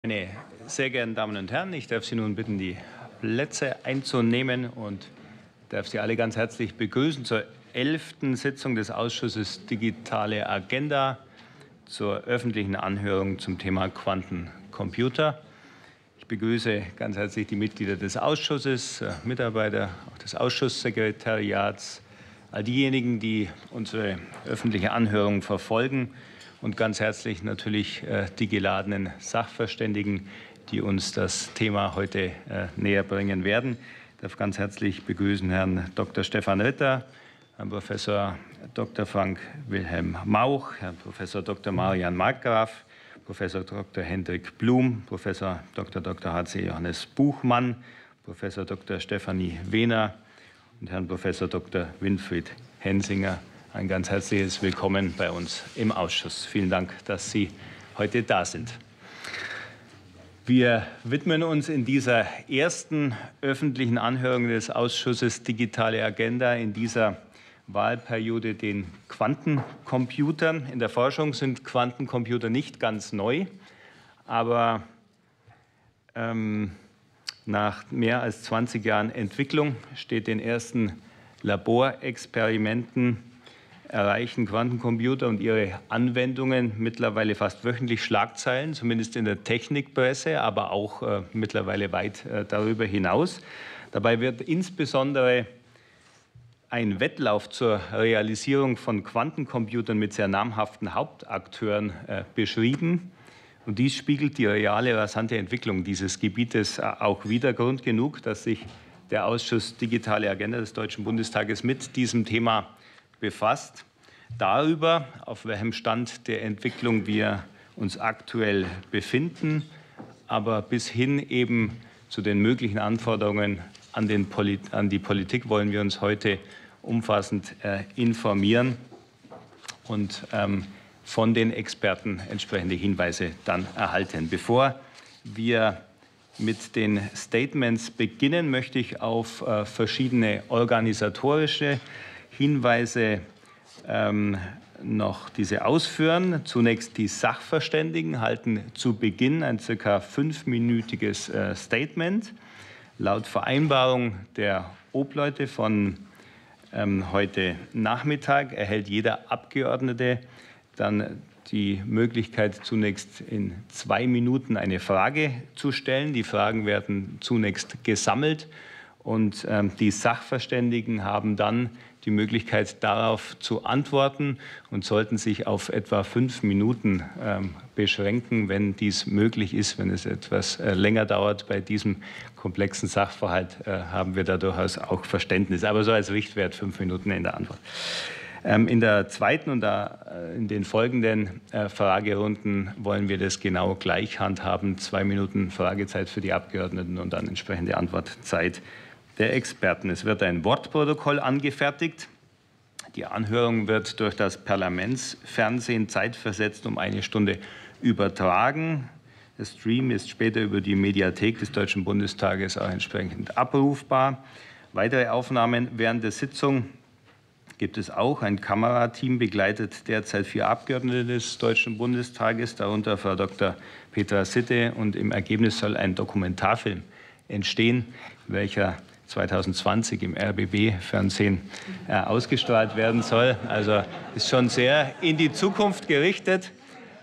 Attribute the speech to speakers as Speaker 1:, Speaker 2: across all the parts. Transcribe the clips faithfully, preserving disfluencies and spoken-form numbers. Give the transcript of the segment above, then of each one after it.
Speaker 1: Meine sehr geehrten Damen und Herren, ich darf Sie nun bitten, die Plätze einzunehmen und darf Sie alle ganz herzlich begrüßen zur elften Sitzung des Ausschusses Digitale Agenda zur öffentlichen Anhörung zum Thema Quantencomputer. Ich begrüße ganz herzlich die Mitglieder des Ausschusses, Mitarbeiter auch des Ausschusssekretariats, all diejenigen, die unsere öffentliche Anhörung verfolgen, und ganz herzlich natürlich äh, die geladenen Sachverständigen, die uns das Thema heute äh, näher bringen werden. Ich darf ganz herzlich begrüßen Herrn Doktor Stefan Ritter, Herrn Professor Doktor Frank Wilhelm Mauch, Herrn Professor Doktor Marian Markgraf, Professor Doktor Hendrik Blum, Professor Doktor Doktor H C Johannes Buchmann, Professor Doktor Stefanie Wehner und Herrn Professor Doktor Winfried Hensinger. Ein ganz herzliches Willkommen bei uns im Ausschuss. Vielen Dank, dass Sie heute da sind. Wir widmen uns in dieser ersten öffentlichen Anhörung des Ausschusses Digitale Agenda in dieser Wahlperiode den Quantencomputern. In der Forschung sind Quantencomputer nicht ganz neu, aber ähm, nach mehr als zwanzig Jahren Entwicklung steht den ersten Laborexperimenten erreichen Quantencomputer und ihre Anwendungen mittlerweile fast wöchentlich Schlagzeilen, zumindest in der Technikpresse, aber auch äh, mittlerweile weit äh, darüber hinaus. Dabei wird insbesondere ein Wettlauf zur Realisierung von Quantencomputern mit sehr namhaften Hauptakteuren äh, beschrieben. Und dies spiegelt die reale, rasante Entwicklung dieses Gebietes äh, auch wider. Grund genug, dass sich der Ausschuss Digitale Agenda des Deutschen Bundestages mit diesem Thema befasst, darüber, auf welchem Stand der Entwicklung wir uns aktuell befinden, aber bis hin eben zu den möglichen Anforderungen an, den Polit an die Politik wollen wir uns heute umfassend äh, informieren und ähm, von den Experten entsprechende Hinweise dann erhalten. Bevor wir mit den Statements beginnen, möchte ich auf äh, verschiedene organisatorische Hinweise ähm, noch diese ausführen. Zunächst die Sachverständigen halten zu Beginn ein circa fünfminütiges äh, Statement. Laut Vereinbarung der Obleute von ähm, heute Nachmittag erhält jeder Abgeordnete dann die Möglichkeit, zunächst in zwei Minuten eine Frage zu stellen. Die Fragen werden zunächst gesammelt und ähm, die Sachverständigen haben dann die Möglichkeit, darauf zu antworten und sollten sich auf etwa fünf Minuten ähm, beschränken, wenn dies möglich ist. Wenn es etwas äh, länger dauert bei diesem komplexen Sachverhalt, äh, haben wir da durchaus auch Verständnis. Aber so als Richtwert fünf Minuten in der Antwort. Ähm, in der zweiten und da, äh, in den folgenden äh, Fragerunden wollen wir das genau gleich handhaben. Zwei Minuten Fragezeit für die Abgeordneten und dann entsprechende Antwortzeit der Experten. Es wird ein Wortprotokoll angefertigt. Die Anhörung wird durch das Parlamentsfernsehen zeitversetzt um eine Stunde übertragen. Der Stream ist später über die Mediathek des Deutschen Bundestages auch entsprechend abrufbar. Weitere Aufnahmen während der Sitzung gibt es auch. Ein Kamerateam begleitet derzeit vier Abgeordnete des Deutschen Bundestages, darunter Frau Doktor Petra Sitte. Und im Ergebnis soll ein Dokumentarfilm entstehen, welcher zweitausendzwanzig im R B B-Fernsehen äh, ausgestrahlt werden soll. Also ist schon sehr in die Zukunft gerichtet.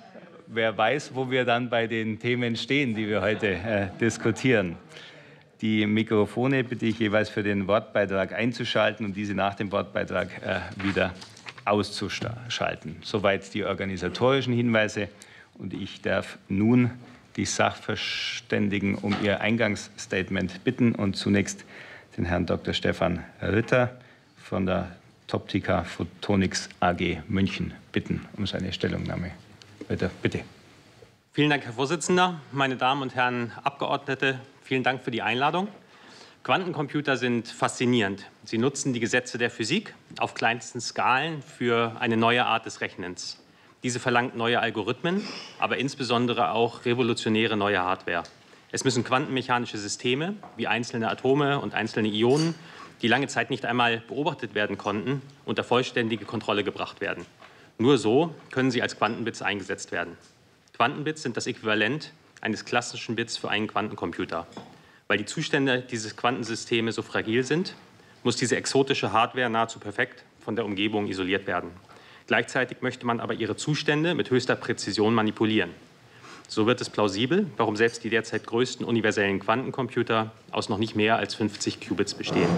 Speaker 1: Wer weiß, wo wir dann bei den Themen stehen, die wir heute äh, diskutieren. Die Mikrofone bitte ich jeweils für den Wortbeitrag einzuschalten und diese nach dem Wortbeitrag äh, wieder auszuschalten. Soweit die organisatorischen Hinweise. Und ich darf nun die Sachverständigen um ihr Eingangsstatement bitten und zunächst den Herrn Doktor Stefan Ritter von der Toptica Photonics A G München bitten um seine Stellungnahme. Bitte, bitte.
Speaker 2: Vielen Dank, Herr Vorsitzender. Meine Damen und Herren Abgeordnete, vielen Dank für die Einladung. Quantencomputer sind faszinierend. Sie nutzen die Gesetze der Physik auf kleinsten Skalen für eine neue Art des Rechnens. Diese verlangt neue Algorithmen, aber insbesondere auch revolutionäre neue Hardware. Es müssen quantenmechanische Systeme wie einzelne Atome und einzelne Ionen, die lange Zeit nicht einmal beobachtet werden konnten, unter vollständige Kontrolle gebracht werden. Nur so können sie als Quantenbits eingesetzt werden. Quantenbits sind das Äquivalent eines klassischen Bits für einen Quantencomputer. Weil die Zustände dieses Quantensystems so fragil sind, muss diese exotische Hardware nahezu perfekt von der Umgebung isoliert werden. Gleichzeitig möchte man aber ihre Zustände mit höchster Präzision manipulieren. So wird es plausibel, warum selbst die derzeit größten universellen Quantencomputer aus noch nicht mehr als fünfzig Qubits bestehen.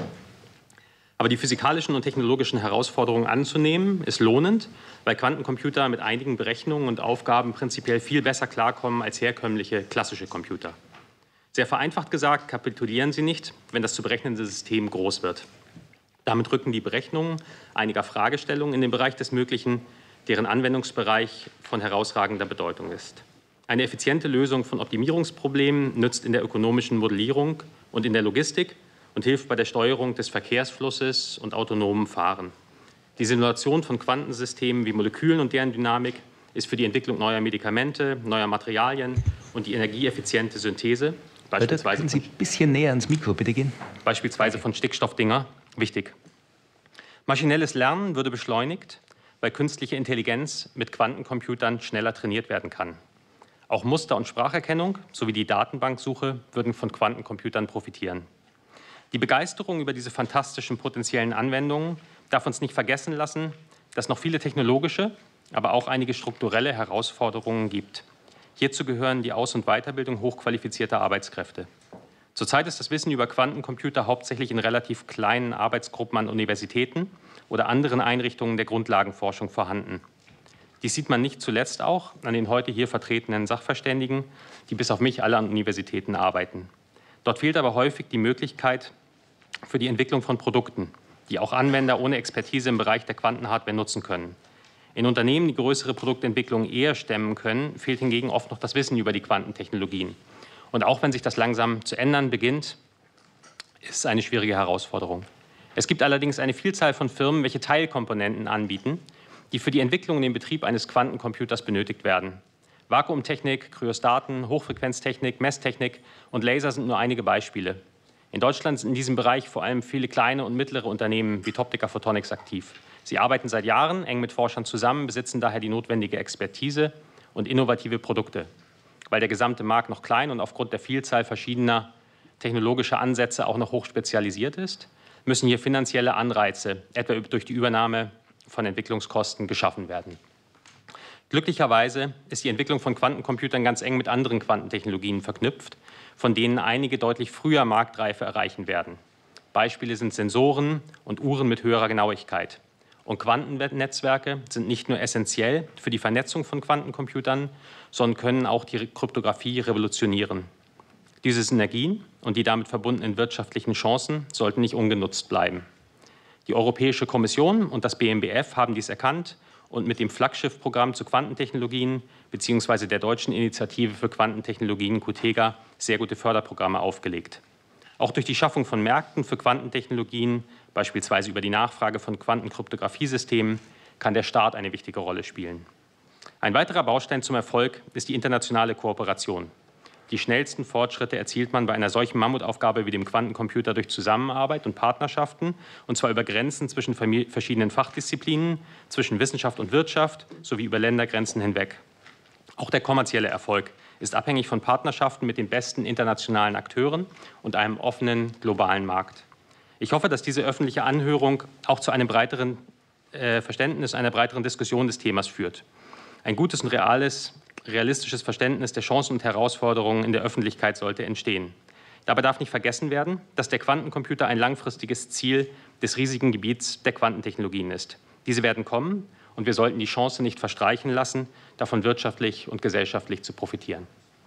Speaker 2: Aber die physikalischen und technologischen Herausforderungen anzunehmen, ist lohnend, weil Quantencomputer mit einigen Berechnungen und Aufgaben prinzipiell viel besser klarkommen als herkömmliche klassische Computer. Sehr vereinfacht gesagt, kapitulieren sie nicht, wenn das zu berechnende System groß wird. Damit rücken die Berechnungen einiger Fragestellungen in den Bereich des Möglichen, deren Anwendungsbereich von herausragender Bedeutung ist. Eine effiziente Lösung von Optimierungsproblemen nützt in der ökonomischen Modellierung und in der Logistik und hilft bei der Steuerung des Verkehrsflusses und autonomen Fahren. Die Simulation von Quantensystemen wie Molekülen und deren Dynamik ist für die Entwicklung neuer Medikamente, neuer Materialien und die energieeffiziente Synthese, beispielsweise
Speaker 1: können Sie ein bisschen näher ans Mikro bitte gehen?
Speaker 2: Beispielsweise von Stickstoffdinger, wichtig. Maschinelles Lernen würde beschleunigt, weil künstliche Intelligenz mit Quantencomputern schneller trainiert werden kann. Auch Muster- und Spracherkennung sowie die Datenbanksuche würden von Quantencomputern profitieren. Die Begeisterung über diese fantastischen potenziellen Anwendungen darf uns nicht vergessen lassen, dass noch viele technologische, aber auch einige strukturelle Herausforderungen gibt. Hierzu gehören die Aus- und Weiterbildung hochqualifizierter Arbeitskräfte. Zurzeit ist das Wissen über Quantencomputer hauptsächlich in relativ kleinen Arbeitsgruppen an Universitäten oder anderen Einrichtungen der Grundlagenforschung vorhanden. Dies sieht man nicht zuletzt auch an den heute hier vertretenen Sachverständigen, die bis auf mich alle an Universitäten arbeiten. Dort fehlt aber häufig die Möglichkeit für die Entwicklung von Produkten, die auch Anwender ohne Expertise im Bereich der Quantenhardware nutzen können. In Unternehmen, die größere Produktentwicklung eher stemmen können, fehlt hingegen oft noch das Wissen über die Quantentechnologien. Und auch wenn sich das langsam zu ändern beginnt, ist es eine schwierige Herausforderung. Es gibt allerdings eine Vielzahl von Firmen, welche Teilkomponenten anbieten, die für die Entwicklung und den Betrieb eines Quantencomputers benötigt werden. Vakuumtechnik, Kryostaten, Hochfrequenztechnik, Messtechnik und Laser sind nur einige Beispiele. In Deutschland sind in diesem Bereich vor allem viele kleine und mittlere Unternehmen wie Toptica Photonics aktiv. Sie arbeiten seit Jahren eng mit Forschern zusammen, besitzen daher die notwendige Expertise und innovative Produkte. Weil der gesamte Markt noch klein und aufgrund der Vielzahl verschiedener technologischer Ansätze auch noch hochspezialisiert ist, müssen hier finanzielle Anreize, etwa durch die Übernahme von Entwicklungskosten, geschaffen werden. Glücklicherweise ist die Entwicklung von Quantencomputern ganz eng mit anderen Quantentechnologien verknüpft, von denen einige deutlich früher Marktreife erreichen werden. Beispiele sind Sensoren und Uhren mit höherer Genauigkeit. Und Quantennetzwerke sind nicht nur essentiell für die Vernetzung von Quantencomputern, sondern können auch die Kryptographie revolutionieren. Diese Synergien und die damit verbundenen wirtschaftlichen Chancen sollten nicht ungenutzt bleiben. Die Europäische Kommission und das B M B F haben dies erkannt und mit dem Flaggschiffprogramm zu Quantentechnologien bzw. der deutschen Initiative für Quantentechnologien QTEGA sehr gute Förderprogramme aufgelegt. Auch durch die Schaffung von Märkten für Quantentechnologien, beispielsweise über die Nachfrage von Quantenkryptografiesystemen, kann der Staat eine wichtige Rolle spielen. Ein weiterer Baustein zum Erfolg ist die internationale Kooperation. Die schnellsten Fortschritte erzielt man bei einer solchen Mammutaufgabe wie dem Quantencomputer durch Zusammenarbeit und Partnerschaften, und zwar über Grenzen zwischen verschiedenen Fachdisziplinen, zwischen Wissenschaft und Wirtschaft sowie über Ländergrenzen hinweg. Auch der kommerzielle Erfolg ist abhängig von Partnerschaften mit den besten internationalen Akteuren und einem offenen globalen Markt. Ich hoffe, dass diese öffentliche Anhörung auch zu einem breiteren äh, Verständnis, einer breiteren Diskussion des Themas führt. Ein gutes und reales, realistisches Verständnis der Chancen und Herausforderungen in der Öffentlichkeit sollte entstehen. Dabei darf nicht vergessen werden, dass der Quantencomputer ein langfristiges Ziel des riesigen Gebiets der Quantentechnologien ist. Diese werden kommen und wir sollten die Chance nicht verstreichen lassen, davon wirtschaftlich und gesellschaftlich zu profitieren.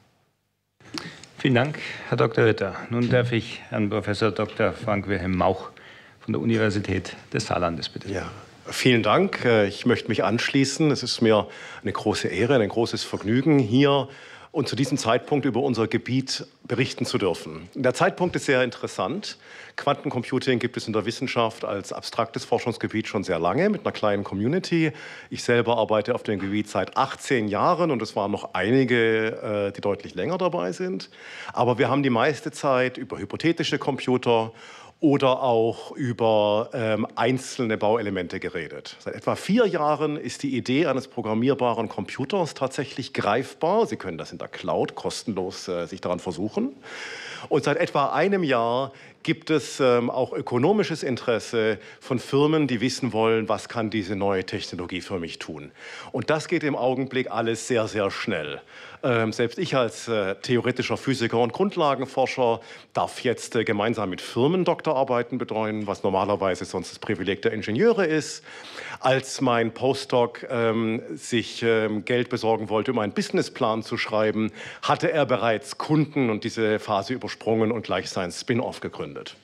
Speaker 1: Vielen Dank, Herr Doktor Ritter. Nun darf ich Herrn Professor Doktor Frank Wilhelm Mauch von der Universität des Saarlandes bitten.
Speaker 3: Ja. Vielen Dank. Ich möchte mich anschließen. Es ist mir eine große Ehre, ein großes Vergnügen, hier und zu diesem Zeitpunkt über unser Gebiet berichten zu dürfen. Der Zeitpunkt ist sehr interessant. Quantencomputing gibt es in der Wissenschaft als abstraktes Forschungsgebiet schon sehr lange mit einer kleinen Community. Ich selber arbeite auf dem Gebiet seit achtzehn Jahren und es waren noch einige, die deutlich länger dabei sind. Aber wir haben die meiste Zeit über hypothetische Computer oder auch über ähm, einzelne Bauelemente geredet. Seit etwa vier Jahren ist die Idee eines programmierbaren Computers tatsächlich greifbar. Sie können das in der Cloud kostenlos äh, sich daran versuchen. Und seit etwa einem Jahr gibt es ähm, auch ökonomisches Interesse von Firmen, die wissen wollen, was kann diese neue Technologie für mich tun. Und das geht im Augenblick alles sehr, sehr schnell. Ähm, selbst ich als äh, theoretischer Physiker und Grundlagenforscher darf jetzt äh, gemeinsam mit Firmen Doktorarbeiten betreuen, was normalerweise sonst das Privileg der Ingenieure ist. Als mein Postdoc ähm, sich ähm, Geld besorgen wollte, um einen Businessplan zu schreiben, hatte er bereits Kunden und diese Phase übersprungen und gleich sein Spin-off gegründet.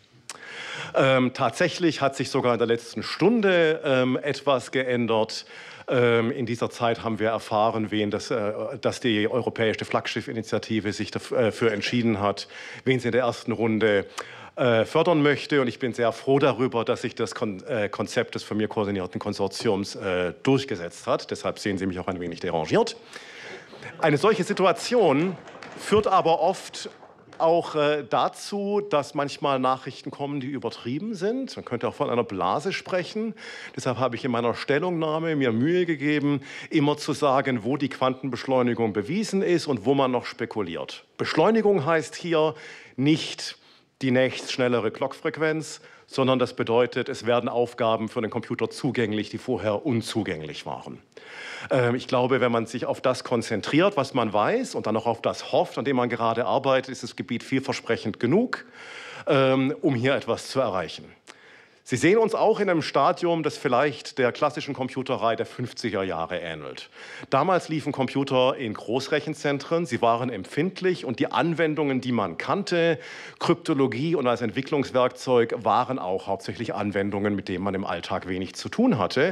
Speaker 3: Ähm, tatsächlich hat sich sogar in der letzten Stunde ähm, etwas geändert. Ähm, in dieser Zeit haben wir erfahren, wen das, äh, dass die europäische Flaggschiff-Initiative sich dafür entschieden hat, wen sie in der ersten Runde äh, fördern möchte. Und ich bin sehr froh darüber, dass sich das Kon äh, Konzept des von mir koordinierten Konsortiums äh, durchgesetzt hat. Deshalb sehen Sie mich auch ein wenig derangiert. Eine solche Situation führt aber oft auch äh, dazu, dass manchmal Nachrichten kommen, die übertrieben sind. Man könnte auch von einer Blase sprechen. Deshalb habe ich in meiner Stellungnahme mir Mühe gegeben, immer zu sagen, wo die Quantenbeschleunigung bewiesen ist und wo man noch spekuliert. Beschleunigung heißt hier nicht die nächst schnellere Clockfrequenz, sondern das bedeutet, es werden Aufgaben für den Computer zugänglich, die vorher unzugänglich waren. Ähm, ich glaube, wenn man sich auf das konzentriert, was man weiß, und dann auch auf das hofft, an dem man gerade arbeitet, ist das Gebiet vielversprechend genug, ähm, um hier etwas zu erreichen. Sie sehen uns auch in einem Stadium, das vielleicht der klassischen Computerei der fünfziger Jahre ähnelt. Damals liefen Computer in Großrechenzentren, sie waren empfindlich und die Anwendungen, die man kannte, Kryptologie und als Entwicklungswerkzeug, waren auch hauptsächlich Anwendungen, mit denen man im Alltag wenig zu tun hatte.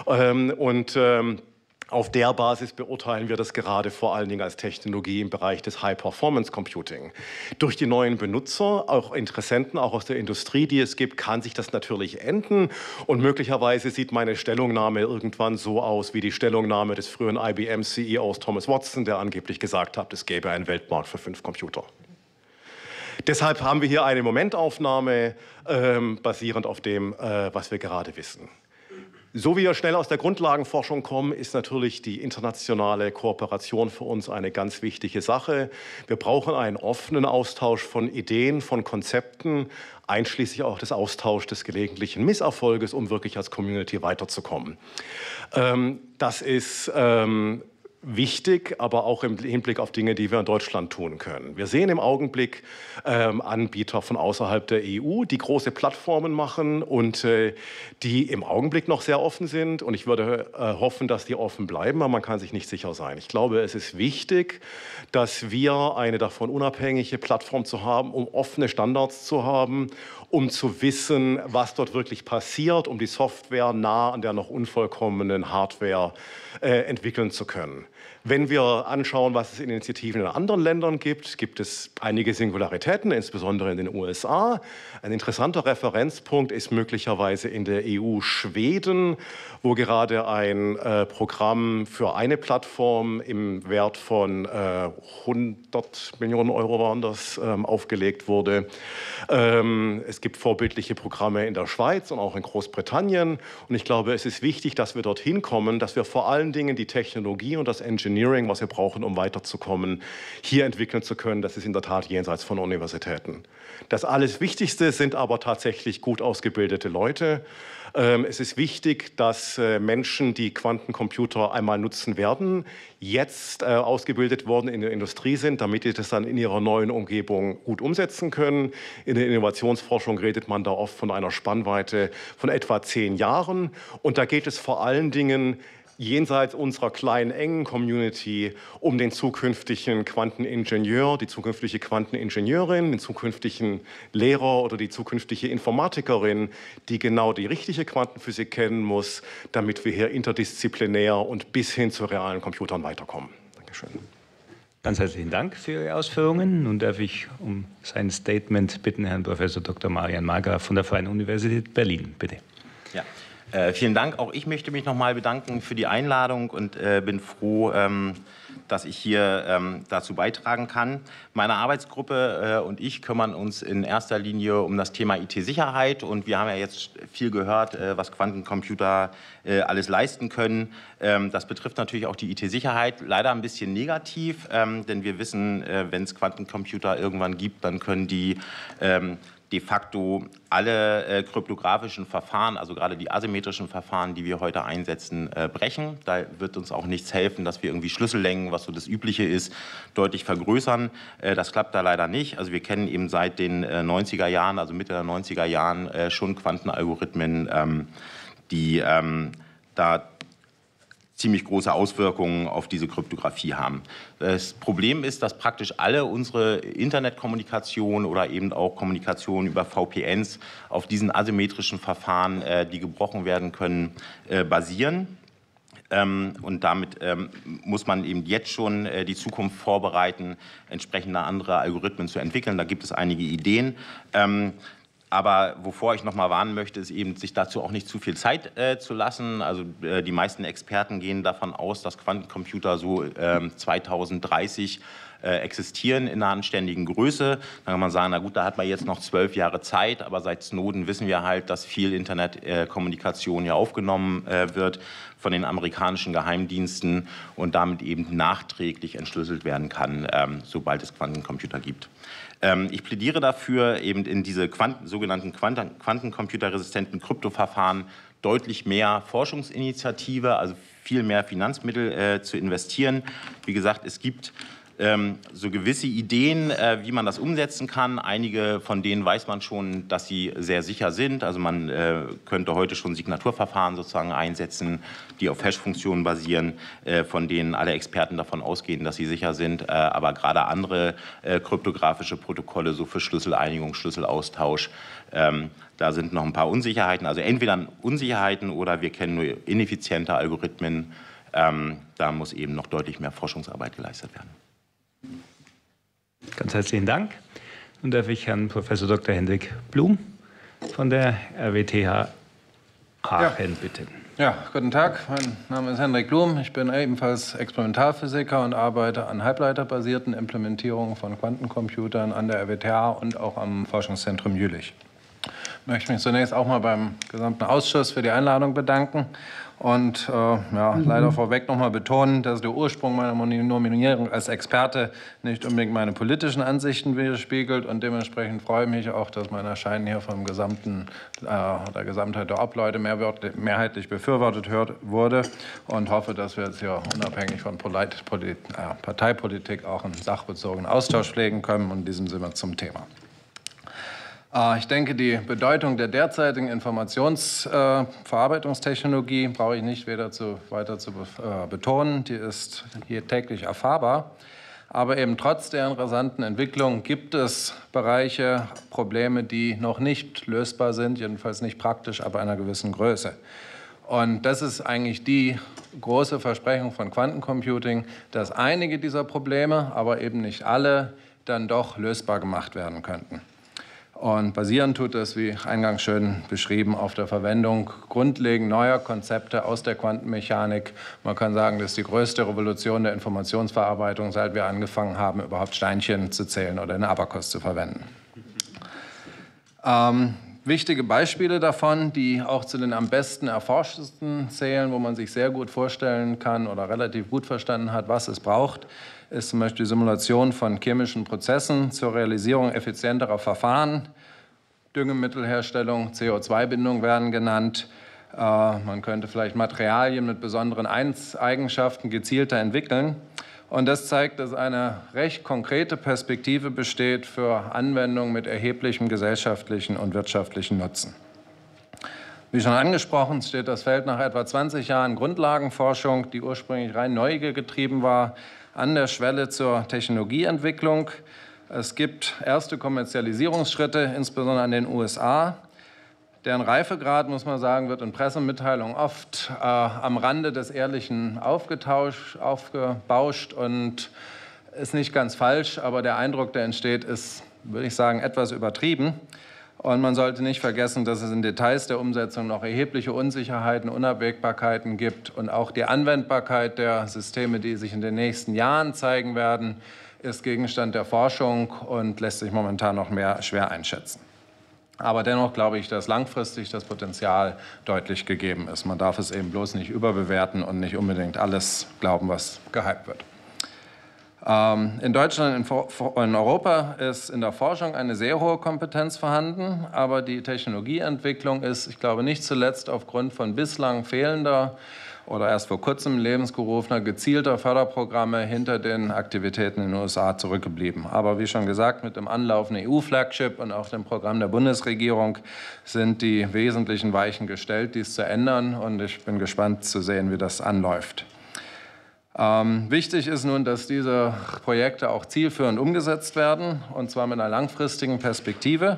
Speaker 3: Und auf der Basis beurteilen wir das gerade vor allen Dingen als Technologie im Bereich des High-Performance-Computing. Durch die neuen Benutzer, auch Interessenten, auch aus der Industrie, die es gibt, kann sich das natürlich enden. Und möglicherweise sieht meine Stellungnahme irgendwann so aus wie die Stellungnahme des früheren I B M-C E Os Thomas Watson, der angeblich gesagt hat, es gäbe einen Weltmarkt für fünf Computer. Deshalb haben wir hier eine Momentaufnahme ähm, basierend auf dem, äh, was wir gerade wissen. So wie wir schnell aus der Grundlagenforschung kommen, ist natürlich die internationale Kooperation für uns eine ganz wichtige Sache. Wir brauchen einen offenen Austausch von Ideen, von Konzepten, einschließlich auch des Austauschs des gelegentlichen Misserfolges, um wirklich als Community weiterzukommen. Ähm, das ist ähm, wichtig, aber auch im Hinblick auf Dinge, die wir in Deutschland tun können. Wir sehen im Augenblick ähm, Anbieter von außerhalb der E U, die große Plattformen machen und äh, die im Augenblick noch sehr offen sind. Und ich würde äh, hoffen, dass die offen bleiben, aber man kann sich nicht sicher sein. Ich glaube, es ist wichtig, dass wir eine davon unabhängige Plattform zu haben, um offene Standards zu haben, um zu wissen, was dort wirklich passiert, um die Software nah an der noch unvollkommenen Hardware äh, entwickeln zu können. Wenn wir anschauen, was es in Initiativen in anderen Ländern gibt, gibt es einige Singularitäten, insbesondere in den U S A. Ein interessanter Referenzpunkt ist möglicherweise in der E U Schweden, wo gerade ein äh, Programm für eine Plattform im Wert von äh, hundert Millionen Euro waren das, ähm, aufgelegt wurde. Ähm, es gibt vorbildliche Programme in der Schweiz und auch in Großbritannien. Und ich glaube, es ist wichtig, dass wir dorthin kommen, dass wir vor allen Dingen die Technologie und das Engineering, was wir brauchen, um weiterzukommen, hier entwickeln zu können. Das ist in der Tat jenseits von Universitäten. Das alles Wichtigste sind aber tatsächlich gut ausgebildete Leute. Es ist wichtig, dass Menschen, die Quantencomputer einmal nutzen werden, jetzt ausgebildet worden in der Industrie sind, damit sie das dann in ihrer neuen Umgebung gut umsetzen können. In der Innovationsforschung redet man da oft von einer Spannweite von etwa zehn Jahren. Und da geht es vor allen Dingen jenseits unserer kleinen, engen Community um den zukünftigen Quanteningenieur, die zukünftige Quanteningenieurin, den zukünftigen Lehrer oder die zukünftige Informatikerin, die genau die richtige Quantenphysik kennen muss, damit wir hier interdisziplinär und bis hin zu realen Computern weiterkommen. Dankeschön.
Speaker 1: Ganz herzlichen Dank für Ihre Ausführungen. Nun darf ich um sein Statement bitten Herrn Professor Doktor Marian Margraf von der Freien Universität Berlin. Bitte.
Speaker 4: Ja. Äh, vielen Dank. Auch ich möchte mich noch mal bedanken für die Einladung und äh, bin froh, ähm, dass ich hier ähm, dazu beitragen kann. Meine Arbeitsgruppe äh, und ich kümmern uns in erster Linie um das Thema I T-Sicherheit. Und wir haben ja jetzt viel gehört, äh, was Quantencomputer äh, alles leisten können. Ähm, das betrifft natürlich auch die I T-Sicherheit. Leider ein bisschen negativ, ähm, denn wir wissen, äh, wenn es Quantencomputer irgendwann gibt, dann können die ähm, de facto alle äh, kryptografischen Verfahren, also gerade die asymmetrischen Verfahren, die wir heute einsetzen, äh, brechen. Da wird uns auch nichts helfen, dass wir irgendwie Schlüssellängen, was so das Übliche ist, deutlich vergrößern. Äh, das klappt da leider nicht. Also wir kennen eben seit den äh, neunziger Jahren, also Mitte der neunziger Jahren, äh, schon Quantenalgorithmen, ähm, die ähm, da ziemlich große Auswirkungen auf diese Kryptographie haben. Das Problem ist, dass praktisch alle unsere Internetkommunikation oder eben auch Kommunikation über V P Ns auf diesen asymmetrischen Verfahren, äh, die gebrochen werden können, äh, basieren. Ähm, und damit ähm, muss man eben jetzt schon äh, die Zukunft vorbereiten, entsprechende andere Algorithmen zu entwickeln. Da gibt es einige Ideen. Ähm, Aber wovor ich noch mal warnen möchte, ist eben, sich dazu auch nicht zu viel Zeit äh, zu lassen. Also äh, die meisten Experten gehen davon aus, dass Quantencomputer so äh, zweitausenddreißig äh, existieren in einer anständigen Größe. Dann kann man sagen, na gut, da hat man jetzt noch zwölf Jahre Zeit, aber seit Snowden wissen wir halt, dass viel Internetkommunikation äh, ja aufgenommen äh, wird von den amerikanischen Geheimdiensten und damit eben nachträglich entschlüsselt werden kann, ähm, sobald es Quantencomputer gibt. Ich plädiere dafür, eben in diese Quanten, sogenannten Quanten, quantencomputerresistenten Kryptoverfahren deutlich mehr Forschungsinitiative, also viel mehr Finanzmittel äh, zu investieren. Wie gesagt, es gibt ähm, so gewisse Ideen, äh, wie man das umsetzen kann. Einige von denen weiß man schon, dass sie sehr sicher sind. Also man äh, könnte heute schon Signaturverfahren sozusagen einsetzen, die auf Hash-Funktionen basieren, äh, von denen alle Experten davon ausgehen, dass sie sicher sind. Äh, aber gerade andere äh, kryptografische Protokolle, so für Schlüsseleinigung, Schlüsselaustausch, ähm, da sind noch ein paar Unsicherheiten. Also entweder Unsicherheiten oder wir kennen nur ineffiziente Algorithmen. Ähm, da muss eben noch deutlich mehr Forschungsarbeit geleistet werden.
Speaker 1: Ganz herzlichen Dank. Nun darf ich Herrn Professor Doktor Hendrik Blum von der R W T H Aachen ja. bitten.
Speaker 5: Ja, guten Tag. Mein Name ist Hendrik Blum. Ich bin ebenfalls Experimentalphysiker und arbeite an halbleiterbasierten Implementierungen von Quantencomputern an der R W T H und auch am Forschungszentrum Jülich. Ich möchte mich zunächst auch mal beim gesamten Ausschuss für die Einladung bedanken und äh, ja, mhm. leider vorweg noch mal betonen, dass der Ursprung meiner Nominierung als Experte nicht unbedingt meine politischen Ansichten widerspiegelt und dementsprechend freue ich mich auch, dass mein Erscheinen hier vom gesamten, äh, der Gesamtheit der Obleute mehr, mehrheitlich befürwortet hört, wurde und hoffe, dass wir jetzt hier unabhängig von Polit, Polit, äh, Parteipolitik auch einen sachbezogenen Austausch pflegen können und in diesem Sinne zum Thema. Ich denke, die Bedeutung der derzeitigen Informationsverarbeitungstechnologie brauche ich nicht weiter zu, weiter zu betonen. Die ist hier täglich erfahrbar. Aber eben trotz der rasanten Entwicklung gibt es Bereiche, Probleme, die noch nicht lösbar sind, jedenfalls nicht praktisch, aber einer gewissen Größe. Und das ist eigentlich die große Versprechung von Quantencomputing, dass einige dieser Probleme, aber eben nicht alle, dann doch lösbar gemacht werden könnten. Und basieren tut es, wie eingangs schön beschrieben, auf der Verwendung grundlegend neuer Konzepte aus der Quantenmechanik. Man kann sagen, das ist die größte Revolution der Informationsverarbeitung, seit wir angefangen haben, überhaupt Steinchen zu zählen oder den Abakus zu verwenden. Ähm, wichtige Beispiele davon, die auch zu den am besten erforschtesten zählen, wo man sich sehr gut vorstellen kann oder relativ gut verstanden hat, was es braucht, ist zum Beispiel die Simulation von chemischen Prozessen zur Realisierung effizienterer Verfahren. Düngemittelherstellung, C O zwei Bindung werden genannt. Äh, man könnte vielleicht Materialien mit besonderen Eigenschaften gezielter entwickeln. Und das zeigt, dass eine recht konkrete Perspektive besteht für Anwendungen mit erheblichem gesellschaftlichen und wirtschaftlichen Nutzen. Wie schon angesprochen, steht das Feld nach etwa zwanzig Jahren Grundlagenforschung, die ursprünglich rein Neugier getrieben war, an der Schwelle zur Technologieentwicklung. Es gibt erste Kommerzialisierungsschritte, insbesondere in den U S A. Deren Reifegrad, muss man sagen, wird in Pressemitteilungen oft äh, am Rande des Ehrlichen aufgetauscht, aufgebauscht und ist nicht ganz falsch, aber der Eindruck, der entsteht, ist, würde ich sagen, etwas übertrieben. Und man sollte nicht vergessen, dass es in Details der Umsetzung noch erhebliche Unsicherheiten, Unabwägbarkeiten gibt. Und auch die Anwendbarkeit der Systeme, die sich in den nächsten Jahren zeigen werden, ist Gegenstand der Forschung und lässt sich momentan noch mehr schwer einschätzen. Aber dennoch glaube ich, dass langfristig das Potenzial deutlich gegeben ist. Man darf es eben bloß nicht überbewerten und nicht unbedingt alles glauben, was gehypt wird. In Deutschland und in Europa ist in der Forschung eine sehr hohe Kompetenz vorhanden, aber die Technologieentwicklung ist, ich glaube, nicht zuletzt aufgrund von bislang fehlender oder erst vor kurzem lebensgerufener, gezielter Förderprogramme hinter den Aktivitäten in den U S A zurückgeblieben. Aber wie schon gesagt, mit dem anlaufenden E U-Flagship und auch dem Programm der Bundesregierung sind die wesentlichen Weichen gestellt, dies zu ändern. Und ich bin gespannt zu sehen, wie das anläuft. Ähm, wichtig ist nun, dass diese Projekte auch zielführend umgesetzt werden, und zwar mit einer langfristigen Perspektive.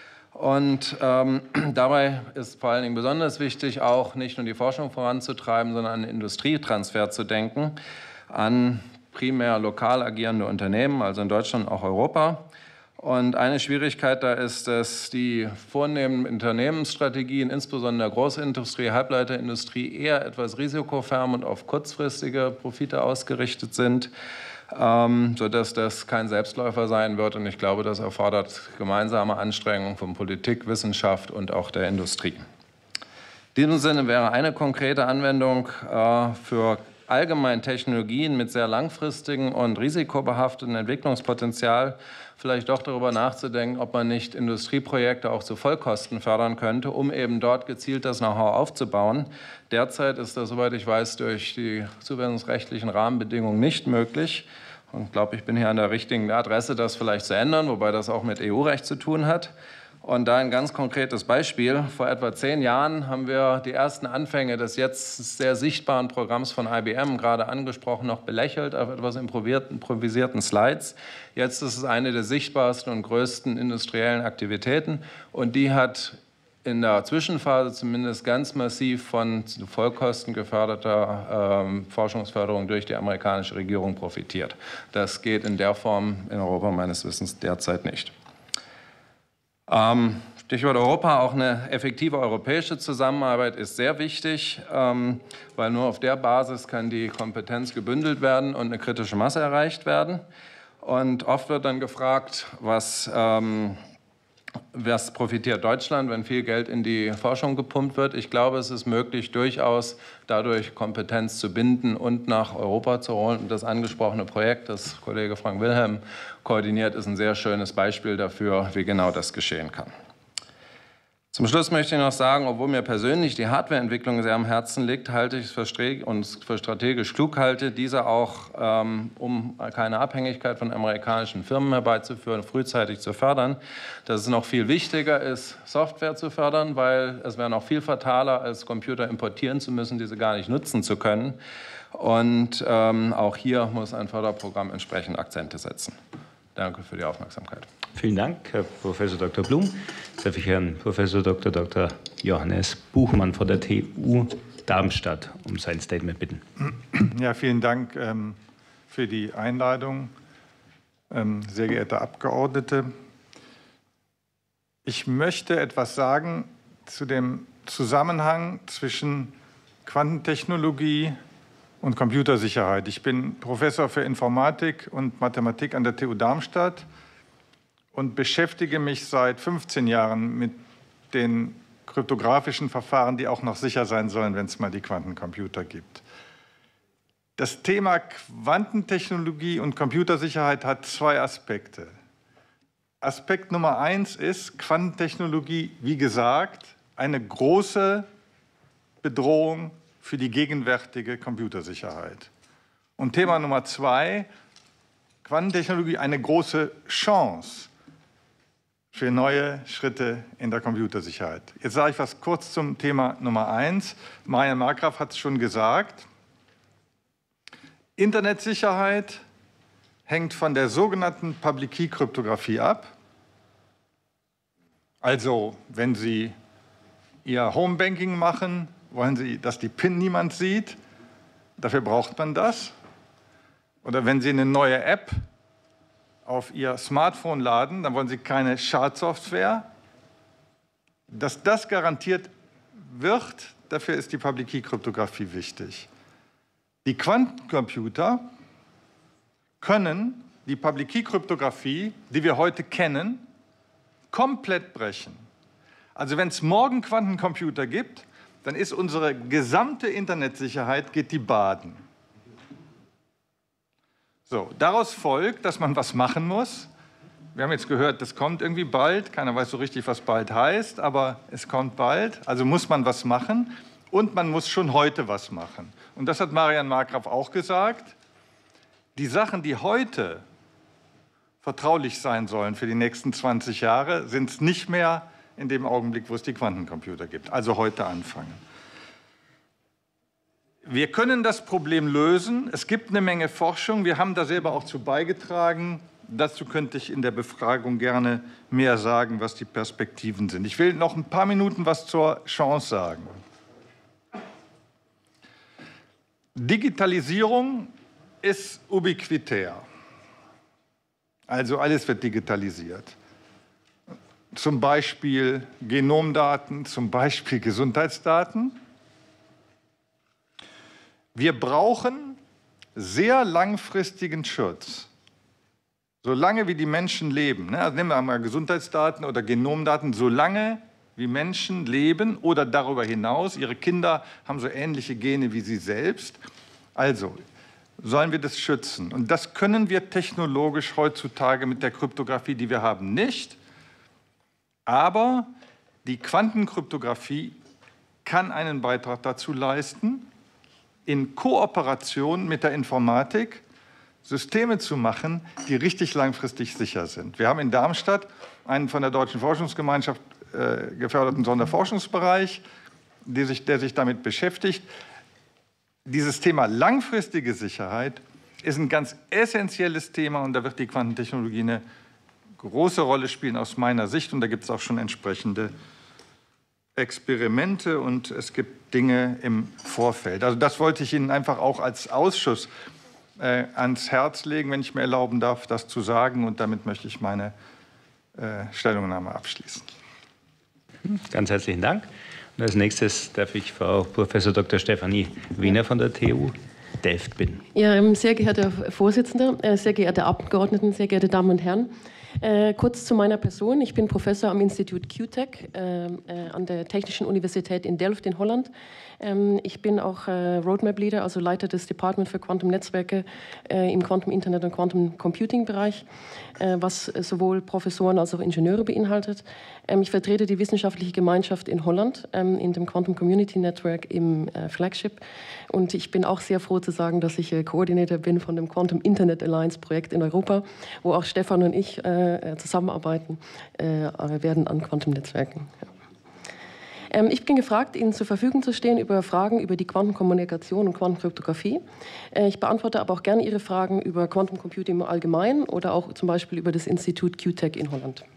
Speaker 5: Und ähm, dabei ist vor allen Dingen besonders wichtig, auch nicht nur die Forschung voranzutreiben, sondern an den Industrietransfer zu denken, an primär lokal agierende Unternehmen, also in Deutschland und auch Europa. Und eine Schwierigkeit da ist, dass die vornehmen Unternehmensstrategien, insbesondere der Großindustrie, Halbleiterindustrie, eher etwas risikofern und auf kurzfristige Profite ausgerichtet sind, ähm, sodass das kein Selbstläufer sein wird. Und ich glaube, das erfordert gemeinsame Anstrengungen von Politik, Wissenschaft und auch der Industrie. In diesem Sinne wäre eine konkrete Anwendung äh, für allgemein Technologien mit sehr langfristigen und risikobehafteten Entwicklungspotenzial vielleicht doch darüber nachzudenken, ob man nicht Industrieprojekte auch zu Vollkosten fördern könnte, um eben dort gezielt das Know-how aufzubauen. Derzeit ist das, soweit ich weiß, durch die zuwendungsrechtlichen Rahmenbedingungen nicht möglich. Und ich glaube, ich bin hier an der richtigen Adresse, das vielleicht zu ändern, wobei das auch mit E U-Recht zu tun hat. Und da ein ganz konkretes Beispiel. Vor etwa zehn Jahren haben wir die ersten Anfänge des jetzt sehr sichtbaren Programms von I B M, gerade angesprochen, noch belächelt auf etwas improvisierten Slides. Jetzt ist es eine der sichtbarsten und größten industriellen Aktivitäten. Und die hat in der Zwischenphase zumindest ganz massiv von Vollkosten geförderter ähm, Forschungsförderung durch die amerikanische Regierung profitiert. Das geht in der Form in Europa meines Wissens derzeit nicht. Ähm, Stichwort Europa, auch eine effektive europäische Zusammenarbeit ist sehr wichtig, ähm, weil nur auf der Basis kann die Kompetenz gebündelt werden und eine kritische Masse erreicht werden. Und oft wird dann gefragt, was, ähm, was profitiert Deutschland, wenn viel Geld in die Forschung gepumpt wird. Ich glaube, es ist möglich, durchaus dadurch Kompetenz zu binden und nach Europa zu holen. Und das angesprochene Projekt, das Kollege Frank Wilhelm koordiniert, ist ein sehr schönes Beispiel dafür, wie genau das geschehen kann. Zum Schluss möchte ich noch sagen, obwohl mir persönlich die Hardwareentwicklung sehr am Herzen liegt, halte ich es für, und für strategisch klug halte, diese auch, ähm, um keine Abhängigkeit von amerikanischen Firmen herbeizuführen, frühzeitig zu fördern. Dass es noch viel wichtiger ist, Software zu fördern, weil es wäre noch viel fataler, als Computer importieren zu müssen, diese gar nicht nutzen zu können. Und ähm, auch hier muss ein Förderprogramm entsprechend Akzente setzen. Danke für die Aufmerksamkeit.
Speaker 1: Vielen Dank, Herr Professor Doktor Blum. Jetzt darf ich Herrn Professor Doktor Doktor Johannes Buchmann von der T U Darmstadt um sein Statement bitten.
Speaker 6: Ja, vielen Dank ähm, für die Einladung, ähm, sehr geehrte Abgeordnete. Ich möchte etwas sagen zu dem Zusammenhang zwischen Quantentechnologie und Computersicherheit. Ich bin Professor für Informatik und Mathematik an der T U Darmstadt und beschäftige mich seit fünfzehn Jahren mit den kryptografischen Verfahren, die auch noch sicher sein sollen, wenn es mal die Quantencomputer gibt. Das Thema Quantentechnologie und Computersicherheit hat zwei Aspekte. Aspekt Nummer eins ist Quantentechnologie, wie gesagt, eine große Bedrohung für die gegenwärtige Computersicherheit. Und Thema Nummer zwei, Quantentechnologie, eine große Chance für neue Schritte in der Computersicherheit. Jetzt sage ich was kurz zum Thema Nummer eins. Marian Markgraf hat es schon gesagt. Internetsicherheit hängt von der sogenannten Public Key Kryptographie ab. Also, wenn Sie Ihr Homebanking machen, wollen Sie, dass die PIN niemand sieht? Dafür braucht man das. Oder wenn Sie eine neue App auf Ihr Smartphone laden, dann wollen Sie keine Schadsoftware. Dass das garantiert wird, dafür ist die Public Key Kryptographie wichtig. Die Quantencomputer können die Public Key Kryptographie, die wir heute kennen, komplett brechen. Also wenn es morgen Quantencomputer gibt, dann ist unsere gesamte Internetsicherheit, geht die baden. So, daraus folgt, dass man was machen muss. Wir haben jetzt gehört, das kommt irgendwie bald. Keiner weiß so richtig, was bald heißt, aber es kommt bald. Also muss man was machen und man muss schon heute was machen. Und das hat Marian Markgraf auch gesagt. Die Sachen, die heute vertraulich sein sollen für die nächsten zwanzig Jahre, sind es nicht mehr in dem Augenblick, wo es die Quantencomputer gibt. Also heute anfangen. Wir können das Problem lösen. Es gibt eine Menge Forschung. Wir haben da selber auch zu beigetragen. Dazu könnte ich in der Befragung gerne mehr sagen, was die Perspektiven sind. Ich will noch ein paar Minuten was zur Chance sagen. Digitalisierung ist ubiquitär. Also alles wird digitalisiert. Zum Beispiel Genomdaten, zum Beispiel Gesundheitsdaten. Wir brauchen sehr langfristigen Schutz. Solange wie die Menschen leben, ne? Also nehmen wir mal Gesundheitsdaten oder Genomdaten, solange wie Menschen leben oder darüber hinaus, ihre Kinder haben so ähnliche Gene wie sie selbst, also sollen wir das schützen. Und das können wir technologisch heutzutage mit der Kryptographie, die wir haben, nicht. Aber die Quantenkryptographie kann einen Beitrag dazu leisten, in Kooperation mit der Informatik Systeme zu machen, die richtig langfristig sicher sind. Wir haben in Darmstadt einen von der Deutschen Forschungsgemeinschaft äh, geförderten Sonderforschungsbereich, der sich, der sich damit beschäftigt. Dieses Thema langfristige Sicherheit ist ein ganz essentielles Thema und da wird die Quantentechnologie eine große Rolle spielen aus meiner Sicht und da gibt es auch schon entsprechende Experimente und es gibt Dinge im Vorfeld. Also das wollte ich Ihnen einfach auch als Ausschuss äh, ans Herz legen, wenn ich mir erlauben darf, das zu sagen. Und damit möchte ich meine äh, Stellungnahme abschließen.
Speaker 1: Ganz herzlichen Dank. Und als nächstes darf ich Frau Professor Doktor Stefanie Wiener von der T U Delft bitten.
Speaker 7: Ja, sehr geehrter Vorsitzender, sehr geehrte Abgeordneten, sehr geehrte Damen und Herren. Äh, kurz zu meiner Person. Ich bin Professor am Institut Q Tech äh, äh, an der Technischen Universität in Delft in Holland. Ähm, ich bin auch äh, Roadmap Leader, also Leiter des Department für Quantum-Netzwerke äh, im Quantum Internet und Quantum Computing Bereich, äh, was sowohl Professoren als auch Ingenieure beinhaltet. Ähm, ich vertrete die wissenschaftliche Gemeinschaft in Holland ähm, in dem Quantum Community Network im äh, Flagship. Und ich bin auch sehr froh zu sagen, dass ich äh, Koordinator bin von dem Quantum Internet Alliance Projekt in Europa, wo auch Stefan und ich äh, zusammenarbeiten äh, werden an Quantennetzwerken. Ja. Ähm, ich bin gefragt, Ihnen zur Verfügung zu stehen über Fragen über die Quantenkommunikation und Quantenkryptographie. Äh, ich beantworte aber auch gerne Ihre Fragen über Quantum Computing im Allgemeinen oder auch zum Beispiel über das Institut Q Tech in Holland.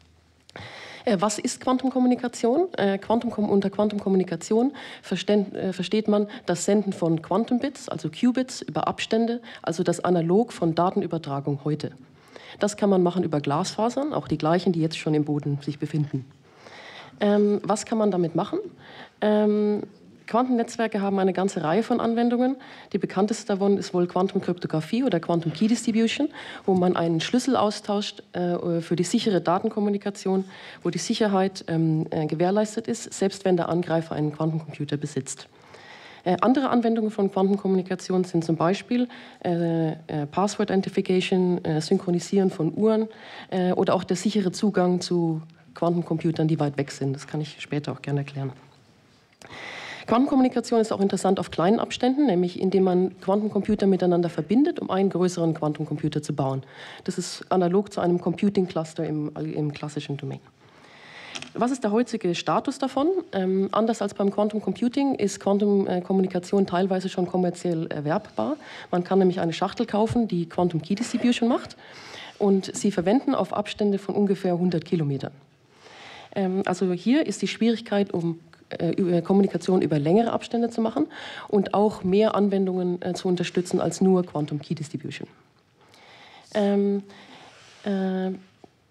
Speaker 7: Äh, was ist Quantenkommunikation? Äh, Quantum, unter Quantenkommunikation äh, versteht man das Senden von Quantumbits, also Qubits, über Abstände, also das Analog von Datenübertragung heute. Das kann man machen über Glasfasern, auch die gleichen, die jetzt schon im Boden sich befinden. Ähm, was kann man damit machen? Ähm, Quantennetzwerke haben eine ganze Reihe von Anwendungen. Die bekannteste davon ist wohl Quantumkryptographie oder Quantum Key Distribution, wo man einen Schlüssel austauscht äh, für die sichere Datenkommunikation, wo die Sicherheit ähm, äh, gewährleistet ist, selbst wenn der Angreifer einen Quantencomputer besitzt. Äh, andere Anwendungen von Quantenkommunikation sind zum Beispiel äh, äh, Password Identification, äh, Synchronisieren von Uhren äh, oder auch der sichere Zugang zu Quantencomputern, die weit weg sind. Das kann ich später auch gerne erklären. Quantenkommunikation ist auch interessant auf kleinen Abständen, nämlich indem man Quantencomputer miteinander verbindet, um einen größeren Quantencomputer zu bauen. Das ist analog zu einem Computing Cluster im, im klassischen Domain. Was ist der heutige Status davon? Ähm, anders als beim Quantum Computing ist Quantumkommunikation teilweise schon kommerziell erwerbbar. Man kann nämlich eine Schachtel kaufen, die Quantum Key Distribution macht und sie verwenden auf Abstände von ungefähr hundert Kilometern. Ähm, also hier ist die Schwierigkeit, um äh, über Kommunikation über längere Abstände zu machen und auch mehr Anwendungen äh, zu unterstützen als nur Quantum Key Distribution. Ähm, äh,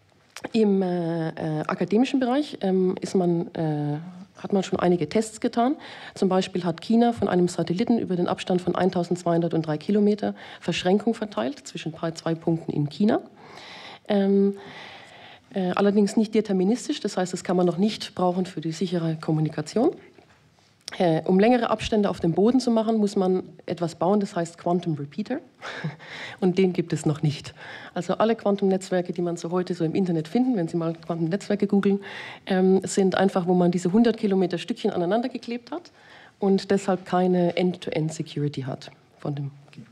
Speaker 7: Im äh, äh, akademischen Bereich ähm, ist man, äh, hat man schon einige Tests getan. Zum Beispiel hat China von einem Satelliten über den Abstand von eintausendzweihundertdrei Kilometer Verschränkung verteilt zwischen zwei Punkten in China. Ähm, äh, allerdings nicht deterministisch, das heißt, das kann man noch nicht brauchen für die sichere Kommunikation. Äh, um längere Abstände auf dem Boden zu machen, muss man etwas bauen, das heißt Quantum Repeater. Und den gibt es noch nicht. Also alle Quantum-Netzwerke, die man so heute so im Internet finden, wenn Sie mal Quantum-Netzwerke googeln, ähm, sind einfach, wo man diese hundert Kilometer Stückchen aneinander geklebt hat und deshalb keine End-to-End-Security hat von dem.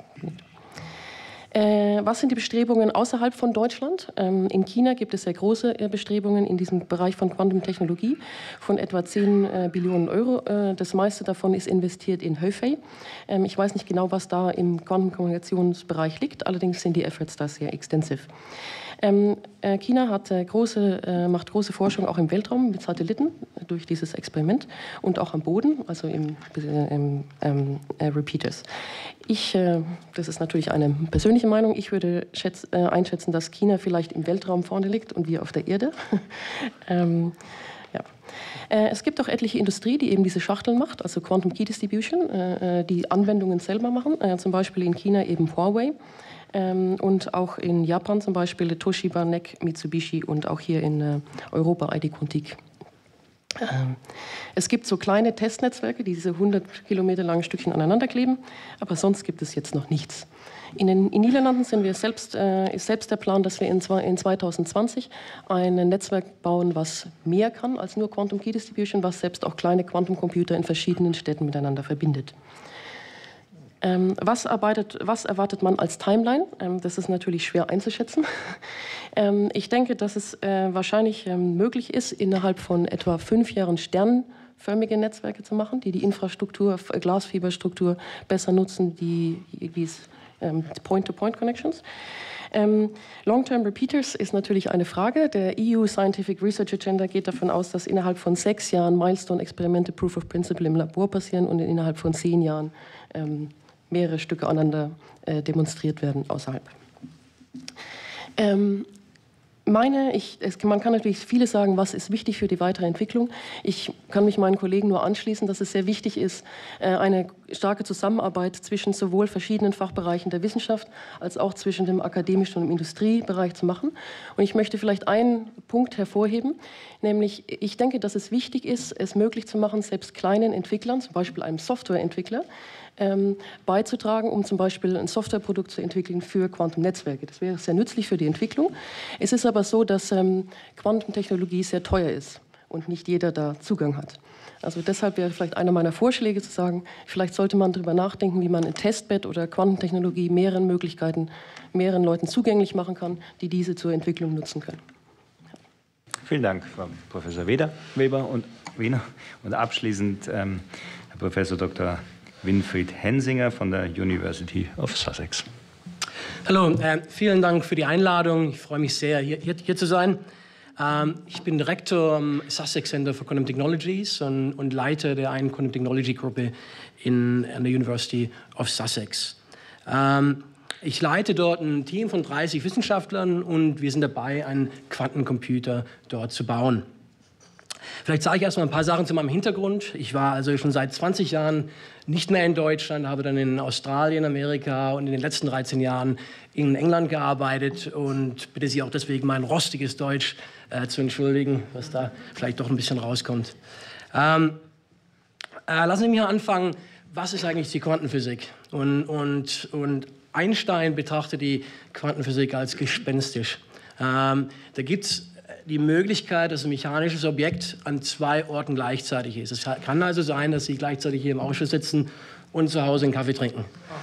Speaker 7: Äh, was sind die Bestrebungen außerhalb von Deutschland? Ähm, in China gibt es sehr große äh, Bestrebungen in diesem Bereich von Quantum-Technologie von etwa zehn äh, Billionen Euro. Äh, das meiste davon ist investiert in Hefei. Ähm, ich weiß nicht genau, was da im Quantenkommunikationsbereich liegt, allerdings sind die Efforts da sehr extensiv. Ähm, äh, China hat, äh, große, äh, macht große Forschung auch im Weltraum mit Satelliten äh, durch dieses Experiment und auch am Boden, also im, äh, im ähm, äh, Repeaters. Ich, äh, das ist natürlich eine persönliche Meinung, ich würde schätz, äh, einschätzen, dass China vielleicht im Weltraum vorne liegt und wir auf der Erde. ähm, ja. äh, es gibt auch etliche Industrie, die eben diese Schachteln macht, also Quantum Key Distribution, äh, die Anwendungen selber machen, äh, zum Beispiel in China eben Huawei. Ähm, und auch in Japan zum Beispiel Toshiba, N E C, Mitsubishi und auch hier in äh, Europa I D Quantique. Ähm, es gibt so kleine Testnetzwerke, die diese hundert Kilometer langen Stückchen aneinander kleben, aber sonst gibt es jetzt noch nichts. In den in Niederlanden sind wir selbst, äh, ist selbst der Plan, dass wir in, in zweitausendzwanzig ein Netzwerk bauen, was mehr kann als nur Quantum Key Distribution, was selbst auch kleine Quantencomputer in verschiedenen Städten miteinander verbindet. Ähm, was, arbeitet, was erwartet man als Timeline? Ähm, das ist natürlich schwer einzuschätzen. ähm, ich denke, dass es äh, wahrscheinlich ähm, möglich ist, innerhalb von etwa fünf Jahren sternförmige Netzwerke zu machen, die die Infrastruktur, Glasfiberstruktur besser nutzen, die, die ähm, Point-to-Point-Connections. Ähm, Long-Term Repeaters ist natürlich eine Frage. Der E U Scientific Research Agenda geht davon aus, dass innerhalb von sechs Jahren Milestone-Experimente Proof of Principle im Labor passieren und innerhalb von zehn Jahren ähm, mehrere Stücke aneinander äh, demonstriert werden außerhalb. Ähm, meine, ich, es, man kann natürlich vieles sagen, was ist wichtig für die weitere Entwicklung. Ich kann mich meinen Kollegen nur anschließen, dass es sehr wichtig ist, äh, eine starke Zusammenarbeit zwischen sowohl verschiedenen Fachbereichen der Wissenschaft als auch zwischen dem akademischen und dem Industriebereich zu machen. Und ich möchte vielleicht einen Punkt hervorheben, nämlich ich denke, dass es wichtig ist, es möglich zu machen, selbst kleinen Entwicklern, zum Beispiel einem Softwareentwickler, Ähm, beizutragen, um zum Beispiel ein Softwareprodukt zu entwickeln für Quantennetzwerke. Das wäre sehr nützlich für die Entwicklung. Es ist aber so, dass ähm, Quantentechnologie sehr teuer ist und nicht jeder da Zugang hat. Also deshalb wäre vielleicht einer meiner Vorschläge zu sagen, vielleicht sollte man darüber nachdenken, wie man ein Testbed oder Quantentechnologie mehreren Möglichkeiten, mehreren Leuten zugänglich machen kann, die diese zur Entwicklung nutzen können.
Speaker 1: Ja. Vielen Dank, Frau Professor Weber, Weber und Wiener. Und abschließend ähm, Herr Professor Doktor Winfried Hensinger von der University of Sussex.
Speaker 8: Hallo, äh, vielen Dank für die Einladung. Ich freue mich sehr, hier, hier, hier zu sein. Ähm, ich bin Direktor am Sussex Center for Quantum Technologies und, und Leiter der einen Quantum Technology Gruppe in, an der University of Sussex. Ähm, ich leite dort ein Team von dreißig Wissenschaftlern und wir sind dabei, einen Quantencomputer dort zu bauen. Vielleicht sage ich erst mal ein paar Sachen zu meinem Hintergrund. Ich war also schon seit zwanzig Jahren nicht mehr in Deutschland, habe dann in Australien, Amerika und in den letzten dreizehn Jahren in England gearbeitet und bitte Sie auch deswegen mein rostiges Deutsch äh, zu entschuldigen, was da vielleicht doch ein bisschen rauskommt. Ähm, äh, lassen Sie mich mal anfangen, was ist eigentlich die Quantenphysik? Und, und, und Einstein betrachtet die Quantenphysik als gespenstisch. Ähm, da gibt es die Möglichkeit, dass ein mechanisches Objekt an zwei Orten gleichzeitig ist. Es kann also sein, dass Sie gleichzeitig hier im Ausschuss sitzen und zu Hause einen Kaffee trinken.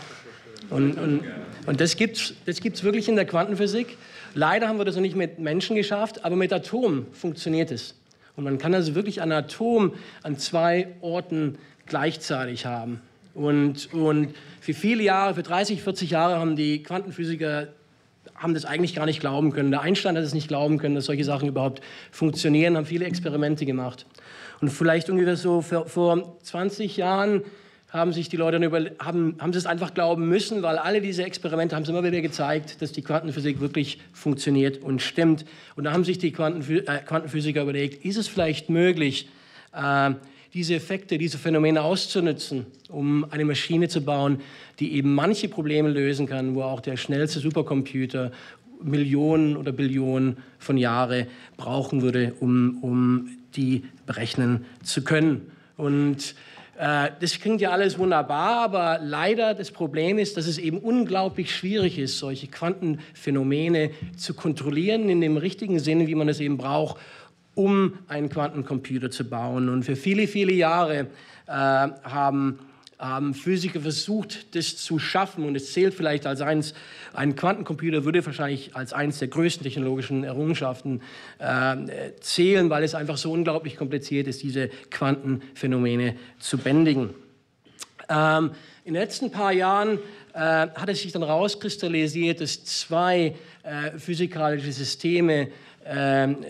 Speaker 8: Und, und, und das gibt es das gibt's wirklich in der Quantenphysik. Leider haben wir das noch nicht mit Menschen geschafft, aber mit Atomen funktioniert es. Und man kann also wirklich ein Atom an zwei Orten gleichzeitig haben. Und, und für viele Jahre, für dreißig, vierzig Jahre haben die Quantenphysiker haben das eigentlich gar nicht glauben können. Der Einstein hat es nicht glauben können, dass solche Sachen überhaupt funktionieren, haben viele Experimente gemacht. Und vielleicht ungefähr so vor, vor zwanzig Jahren haben sich die Leute dann über, haben, haben sie es einfach glauben müssen, weil alle diese Experimente haben es immer wieder gezeigt, dass die Quantenphysik wirklich funktioniert und stimmt. Und da haben sich die Quantenphy äh, Quantenphysiker überlegt, ist es vielleicht möglich, äh, diese Effekte, diese Phänomene auszunutzen, um eine Maschine zu bauen, die eben manche Probleme lösen kann, wo auch der schnellste Supercomputer Millionen oder Billionen von Jahren brauchen würde, um, um die berechnen zu können. Und äh, das klingt ja alles wunderbar, aber leider das Problem ist, dass es eben unglaublich schwierig ist, solche Quantenphänomene zu kontrollieren in dem richtigen Sinne, wie man es eben braucht, um einen Quantencomputer zu bauen. Und für viele, viele Jahre äh, haben haben Physiker versucht, das zu schaffen, und es zählt vielleicht als eins, ein Quantencomputer würde wahrscheinlich als eines der größten technologischen Errungenschaften äh, zählen, weil es einfach so unglaublich kompliziert ist, diese Quantenphänomene zu bändigen. Ähm, in den letzten paar Jahren äh, hat es sich dann rauskristallisiert, dass zwei äh, physikalische Systeme äh, äh,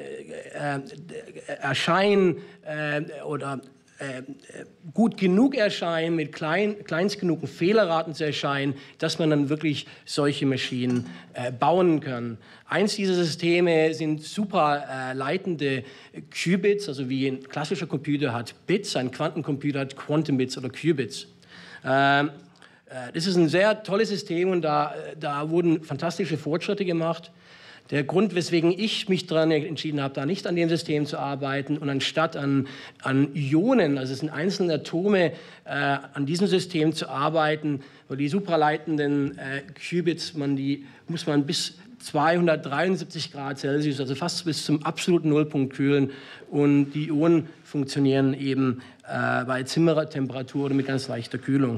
Speaker 8: erscheinen äh, oder gut genug erscheinen, mit klein, kleinst genugen Fehlerraten zu erscheinen, dass man dann wirklich solche Maschinen äh, bauen kann. Eins dieser Systeme sind super äh, leitende Qubits, also wie ein klassischer Computer hat Bits, ein Quantencomputer hat Quantum Bits oder Qubits. Ähm, äh, das ist ein sehr tolles System, und da, da wurden fantastische Fortschritte gemacht. Der Grund, weswegen ich mich daran entschieden habe, da nicht an dem System zu arbeiten und anstatt an, an Ionen, also es sind einzelne Atome, äh, an diesem System zu arbeiten, weil die supraleitenden äh, Qubits, man die, muss man bis zweihundertdreiundsiebzig Grad Celsius, also fast bis zum absoluten Nullpunkt kühlen, und die Ionen funktionieren eben äh, bei Zimmertemperatur oder mit ganz leichter Kühlung.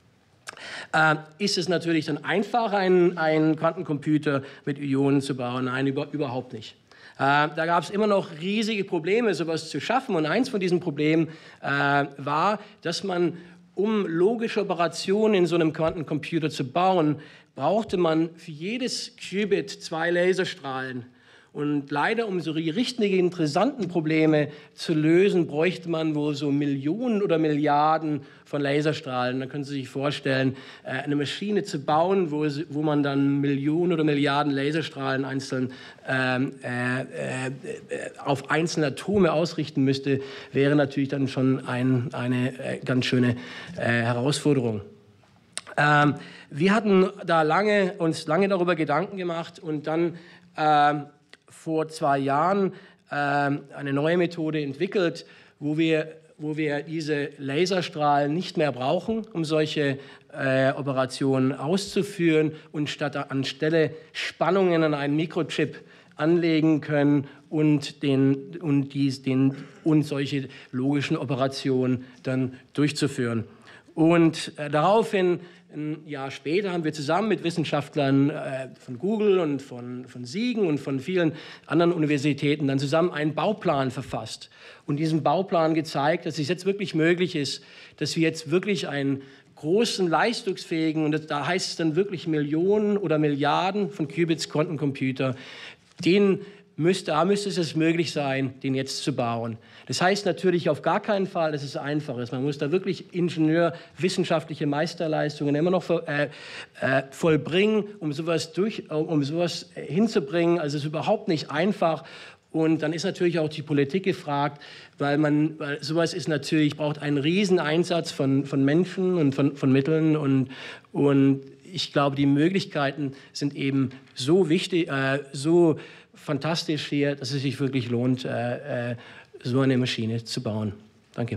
Speaker 8: Äh, ist es natürlich dann einfach, einen, einen Quantencomputer mit Ionen zu bauen? Nein, über, überhaupt nicht. Äh, da gab es immer noch riesige Probleme, sowas zu schaffen. Und eins von diesen Problemen äh, war, dass man, um logische Operationen in so einem Quantencomputer zu bauen, brauchte man für jedes Qubit zwei Laserstrahlen. Und leider, um so die richtigen, interessanten Probleme zu lösen, bräuchte man wohl so Millionen oder Milliarden von Laserstrahlen. Da können Sie sich vorstellen, eine Maschine zu bauen, wo, wo man dann Millionen oder Milliarden Laserstrahlen einzeln ähm, äh, äh, auf einzelne Atome ausrichten müsste, wäre natürlich dann schon ein, eine äh, ganz schöne äh, Herausforderung. Ähm, wir hatten da lange, uns lange darüber Gedanken gemacht, und dann ähm, vor zwei Jahren äh, eine neue Methode entwickelt, wo wir, wo wir diese Laserstrahlen nicht mehr brauchen, um solche äh, Operationen auszuführen, und statt anstelle Spannungen an einen Mikrochip anlegen können und, den, und, dies, den, und solche logischen Operationen dann durchzuführen. Und äh, daraufhin, ein Jahr später, haben wir zusammen mit Wissenschaftlern äh, von Google und von, von Siegen und von vielen anderen Universitäten dann zusammen einen Bauplan verfasst und diesen Bauplan gezeigt, dass es jetzt wirklich möglich ist, dass wir jetzt wirklich einen großen, leistungsfähigen, und das, da heißt es dann wirklich Millionen oder Milliarden von Qubits Quantencomputer, den Müsste, da müsste es möglich sein, den jetzt zu bauen. Das heißt natürlich auf gar keinen Fall, dass es einfach ist. Man muss da wirklich ingenieurwissenschaftliche Meisterleistungen immer noch äh, äh, vollbringen, um sowas, durch, um sowas hinzubringen. Also es ist überhaupt nicht einfach. Und dann ist natürlich auch die Politik gefragt, weil man, weil sowas ist natürlich, braucht einen riesen Einsatz von, von Menschen und von, von Mitteln. Und, und ich glaube, die Möglichkeiten sind eben so wichtig, äh, so fantastisch hier, dass es sich wirklich lohnt, äh, äh, so eine Maschine zu bauen. Danke.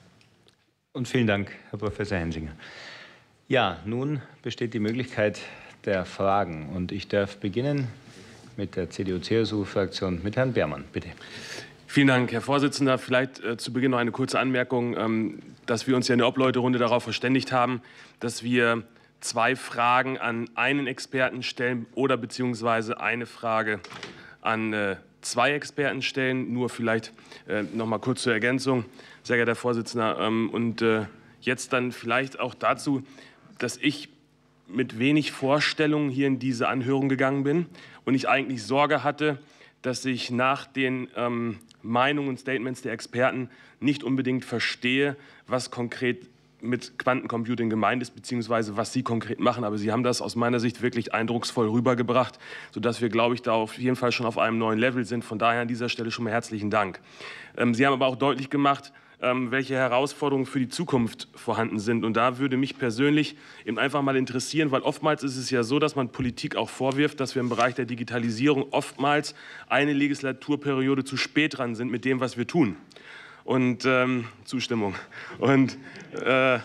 Speaker 1: Und vielen Dank, Herr Professor Hensinger. Ja, nun besteht die Möglichkeit der Fragen. Und ich darf beginnen mit der C D U C S U-Fraktion, mit Herrn Beermann, bitte.
Speaker 9: Vielen Dank, Herr Vorsitzender. Vielleicht äh, zu Beginn noch eine kurze Anmerkung, ähm, dass wir uns ja in der Obleuterunde darauf verständigt haben, dass wir zwei Fragen an einen Experten stellen oder beziehungsweise eine Frage an äh, zwei Experten stellen. Nur vielleicht äh, noch mal kurz zur Ergänzung, sehr geehrter Herr Vorsitzender. Ähm, und äh, jetzt dann vielleicht auch dazu, dass ich mit wenig Vorstellungen hier in diese Anhörung gegangen bin und ich eigentlich Sorge hatte, dass ich nach den ähm, Meinungen und Statements der Experten nicht unbedingt verstehe, was konkret mit Quantencomputing gemeint ist, beziehungsweise was Sie konkret machen. Aber Sie haben das aus meiner Sicht wirklich eindrucksvoll rübergebracht, sodass wir, glaube ich, da auf jeden Fall schon auf einem neuen Level sind. Von daher an dieser Stelle schon mal herzlichen Dank. Ähm, Sie haben aber auch deutlich gemacht, ähm, welche Herausforderungen für die Zukunft vorhanden sind. Und da würde mich persönlich eben einfach mal interessieren, weil oftmals ist es ja so, dass man Politik auch vorwirft, dass wir im Bereich der Digitalisierung oftmals eine Legislaturperiode zu spät dran sind mit dem, was wir tun. Und ähm, Zustimmung. Und äh,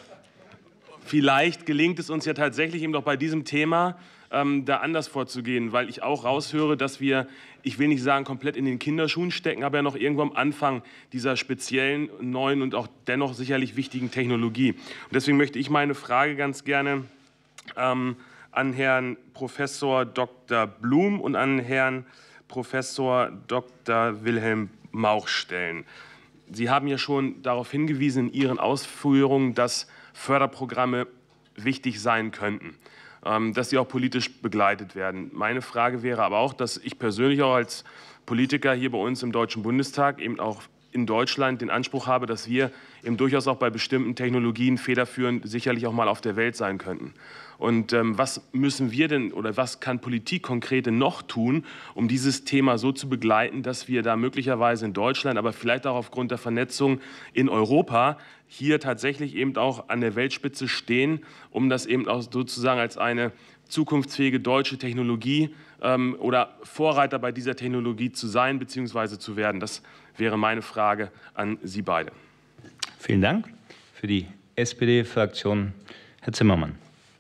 Speaker 9: vielleicht gelingt es uns ja tatsächlich eben doch bei diesem Thema ähm, da anders vorzugehen, weil ich auch raushöre, dass wir, ich will nicht sagen komplett in den Kinderschuhen stecken, aber ja noch irgendwo am Anfang dieser speziellen, neuen und auch dennoch sicherlich wichtigen Technologie. Und deswegen möchte ich meine Frage ganz gerne ähm, an Herrn Professor Doktor Blum und an Herrn Professor Doktor Wilhelm Mauch stellen. Sie haben ja schon darauf hingewiesen in Ihren Ausführungen, dass Förderprogramme wichtig sein könnten, dass sie auch politisch begleitet werden. Meine Frage wäre aber auch, dass ich persönlich auch als Politiker hier bei uns im Deutschen Bundestag eben auch in Deutschland den Anspruch habe, dass wir eben durchaus auch bei bestimmten Technologien federführend sicherlich auch mal auf der Welt sein könnten. Und ähm, was müssen wir denn oder was kann Politik konkret noch tun, um dieses Thema so zu begleiten, dass wir da möglicherweise in Deutschland, aber vielleicht auch aufgrund der Vernetzung in Europa hier tatsächlich eben auch an der Weltspitze stehen, um das eben auch sozusagen als eine zukunftsfähige deutsche Technologie ähm, oder Vorreiter bei dieser Technologie zu sein bzw. zu werden. Das wäre meine Frage an Sie beide.
Speaker 1: Vielen Dank. Für die S P D-Fraktion Herr Zimmermann.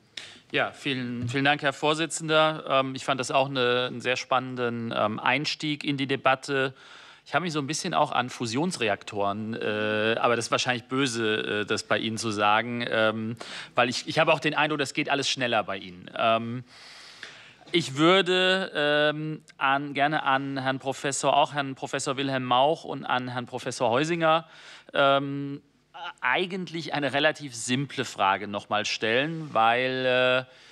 Speaker 10: Ja, vielen, vielen Dank, Herr Vorsitzender. Ich fand das auch eine, einen sehr spannenden Einstieg in die Debatte. Ich habe mich so ein bisschen auch an Fusionsreaktoren, äh, aber das ist wahrscheinlich böse, äh, das bei Ihnen zu sagen, ähm, weil ich, ich habe auch den Eindruck, das geht alles schneller bei Ihnen. Ähm, ich würde ähm, an, gerne an Herrn Professor, auch Herrn Professor Wilhelm Mauch und an Herrn Professor Heusinger ähm, eigentlich eine relativ simple Frage noch mal stellen, weil äh,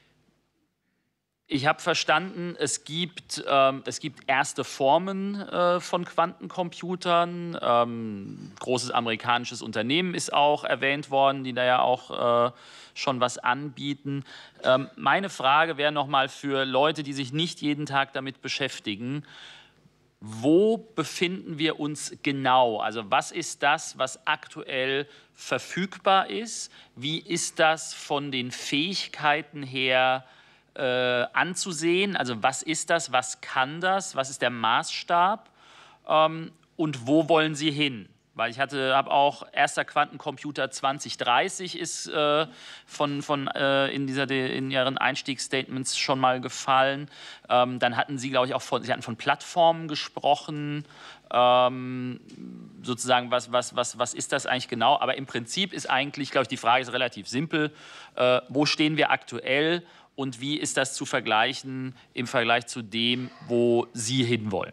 Speaker 10: ich habe verstanden, es gibt, ähm, es gibt erste Formen äh, von Quantencomputern. Ähm, großes amerikanisches Unternehmen ist auch erwähnt worden, die da ja auch äh, schon was anbieten. Ähm, meine Frage wäre noch mal für Leute, die sich nicht jeden Tag damit beschäftigen: Wo befinden wir uns genau? Also was ist das, was aktuell verfügbar ist? Wie ist das von den Fähigkeiten her Äh, anzusehen? Also was ist das, was kann das, was ist der Maßstab ähm, und wo wollen Sie hin? Weil ich hatte, habe auch erster Quantencomputer zwanzig dreißig ist äh, von, von, äh, in, dieser, in Ihren Einstiegsstatements schon mal gefallen. Ähm, dann hatten Sie, glaube ich, auch von, Sie hatten von Plattformen gesprochen. Ähm, sozusagen, was, was, was, was ist das eigentlich genau? Aber im Prinzip ist eigentlich, glaube ich, die Frage ist relativ simpel. Äh, wo stehen wir aktuell? Und wie ist das zu vergleichen im Vergleich zu dem, wo Sie hinwollen?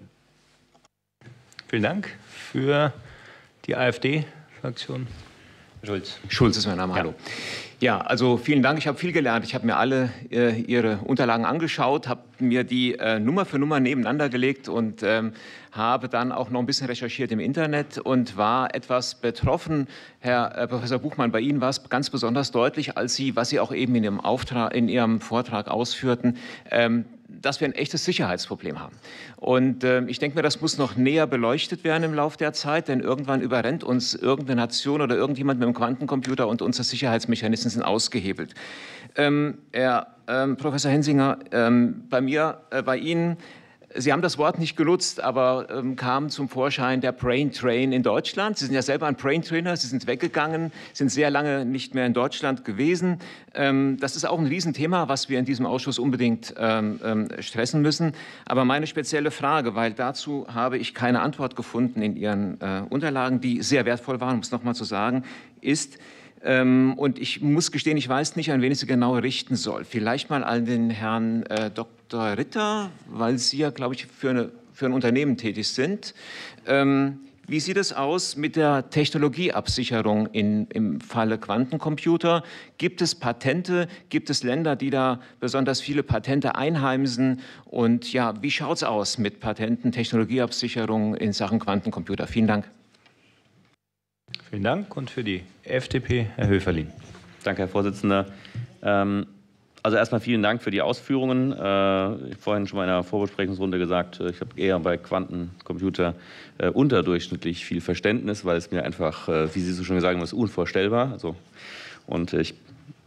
Speaker 1: Vielen Dank. Für die AfD-Fraktion. Schulz.
Speaker 11: Schulz ist mein Name, hallo. Ja, also vielen Dank, ich habe viel gelernt. Ich habe mir alle äh, Ihre Unterlagen angeschaut, habe mir die äh, Nummer für Nummer nebeneinander gelegt und ähm, habe dann auch noch ein bisschen recherchiert im Internet und war etwas betroffen. Herr äh, Professor Buchmann, bei Ihnen war es ganz besonders deutlich, als Sie, was Sie auch eben in Ihrem, Auftrag, in Ihrem Vortrag ausführten, ähm, dass wir ein echtes Sicherheitsproblem haben. Und äh, ich denke mir, das muss noch näher beleuchtet werden im Laufe der Zeit, denn irgendwann überrennt uns irgendeine Nation oder irgendjemand mit einem Quantencomputer und unsere Sicherheitsmechanismen sind ausgehebelt. Ähm, Herr ähm, Professor Hensinger, ähm, bei mir, äh, bei Ihnen, Sie haben das Wort nicht genutzt, aber ähm, kam zum Vorschein der Brain Train in Deutschland. Sie sind ja selber ein Brain Trainer, Sie sind weggegangen, sind sehr lange nicht mehr in Deutschland gewesen. Ähm, das ist auch ein Riesenthema, was wir in diesem Ausschuss unbedingt ähm, ähm, stressen müssen. Aber meine spezielle Frage, weil dazu habe ich keine Antwort gefunden in Ihren äh, Unterlagen, die sehr wertvoll waren, um es noch mal zu sagen, ist, Ähm, und ich muss gestehen, ich weiß nicht, an wen ich sie genau richten soll. Vielleicht mal an den Herrn äh, Doktor Ritter, weil Sie ja, glaube ich, für, eine, für ein Unternehmen tätig sind. Ähm, wie sieht es aus mit der Technologieabsicherung in, im Falle Quantencomputer? Gibt es Patente? Gibt es Länder, die da besonders viele Patente einheimsen? Und ja, wie schaut es aus mit Patenten, Technologieabsicherung in Sachen Quantencomputer? Vielen Dank.
Speaker 1: Vielen Dank. Und für die F D P, Herr Höferlin.
Speaker 12: Danke, Herr Vorsitzender. Ähm, Also erstmal vielen Dank für die Ausführungen. Äh, ich vorhin schon mal in einer Vorbesprechungsrunde gesagt, ich habe eher bei Quantencomputer äh, unterdurchschnittlich viel Verständnis, weil es mir einfach, äh, wie Sie so schon gesagt haben, ist unvorstellbar. Also, und ich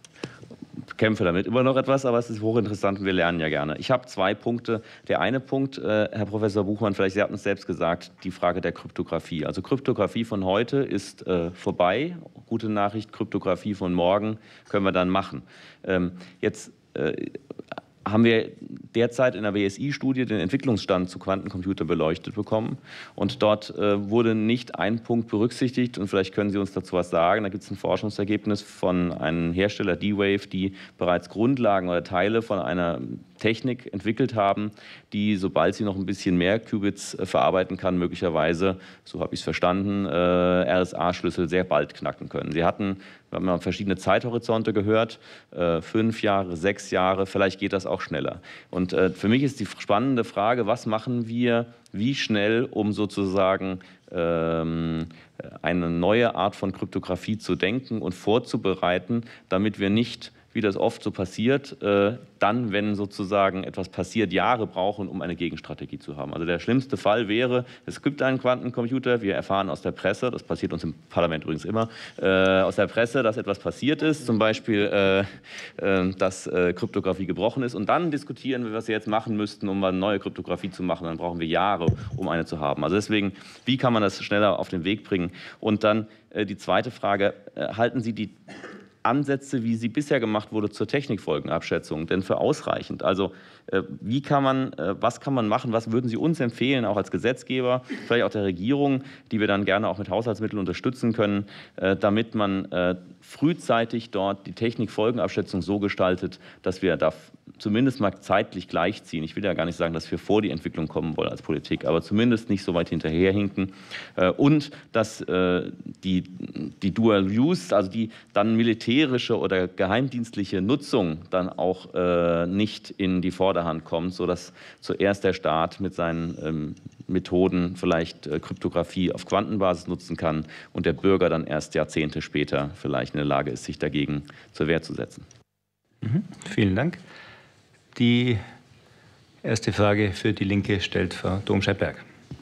Speaker 12: kämpfe damit immer noch etwas, aber es ist hochinteressant und wir lernen ja gerne. Ich habe zwei Punkte. Der eine Punkt, äh, Herr Professor Buchmann, vielleicht Sie hatten es selbst gesagt, die Frage der Kryptographie. Also Kryptographie von heute ist äh, vorbei. Gute Nachricht, Kryptographie von morgen können wir dann machen. Ähm, jetzt äh, haben wir derzeit in der B S I-Studie den Entwicklungsstand zu Quantencomputer beleuchtet bekommen. Und dort äh, wurde nicht ein Punkt berücksichtigt. Und vielleicht können Sie uns dazu was sagen. Da gibt es ein Forschungsergebnis von einem Hersteller, D-Wave, die bereits Grundlagen oder Teile von einer Technik entwickelt haben, die, sobald sie noch ein bisschen mehr Qubits äh, verarbeiten kann, möglicherweise, so habe ich es verstanden, äh, R S A-Schlüssel sehr bald knacken können. Sie hatten, wir haben ja verschiedene Zeithorizonte gehört, äh, fünf Jahre, sechs Jahre, vielleicht geht das auch schneller. Und äh, für mich ist die spannende Frage, was machen wir, wie schnell, um sozusagen ähm, eine neue Art von Kryptographie zu denken und vorzubereiten, damit wir nicht, wie das oft so passiert, äh, dann, wenn sozusagen etwas passiert, Jahre brauchen, um eine Gegenstrategie zu haben. Also der schlimmste Fall wäre, es gibt einen Quantencomputer, wir erfahren aus der Presse, das passiert uns im Parlament übrigens immer, äh, aus der Presse, dass etwas passiert ist, zum Beispiel, äh, äh, dass äh, Kryptographie gebrochen ist, und dann diskutieren wir, was wir jetzt machen müssten, um eine neue Kryptographie zu machen, dann brauchen wir Jahre, um eine zu haben. Also deswegen, wie kann man das schneller auf den Weg bringen? Und dann äh, die zweite Frage, äh, halten Sie die Ansätze, wie sie bisher gemacht wurde, zur Technikfolgenabschätzung denn für ausreichend? Also äh, wie kann man, äh, was kann man machen, was würden Sie uns empfehlen, auch als Gesetzgeber, vielleicht auch der Regierung, die wir dann gerne auch mit Haushaltsmitteln unterstützen können, äh, damit man äh, frühzeitig dort die Technikfolgenabschätzung so gestaltet, dass wir da zumindest mal zeitlich gleichziehen. Ich will ja gar nicht sagen, dass wir vor die Entwicklung kommen wollen als Politik, aber zumindest nicht so weit hinterherhinken. Äh, und dass äh, die, die Dual Use, also die dann militärische oder geheimdienstliche Nutzung dann auch äh, nicht in die Vorderhand kommt, sodass zuerst der Staat mit seinen ähm, Methoden vielleicht äh, Kryptographie auf Quantenbasis nutzen kann und der Bürger dann erst Jahrzehnte später vielleicht in der Lage ist, sich dagegen zur Wehr zu setzen.
Speaker 1: Mhm. Vielen Dank. Die erste Frage für die Linke stellt Frau Domscheit-Berg.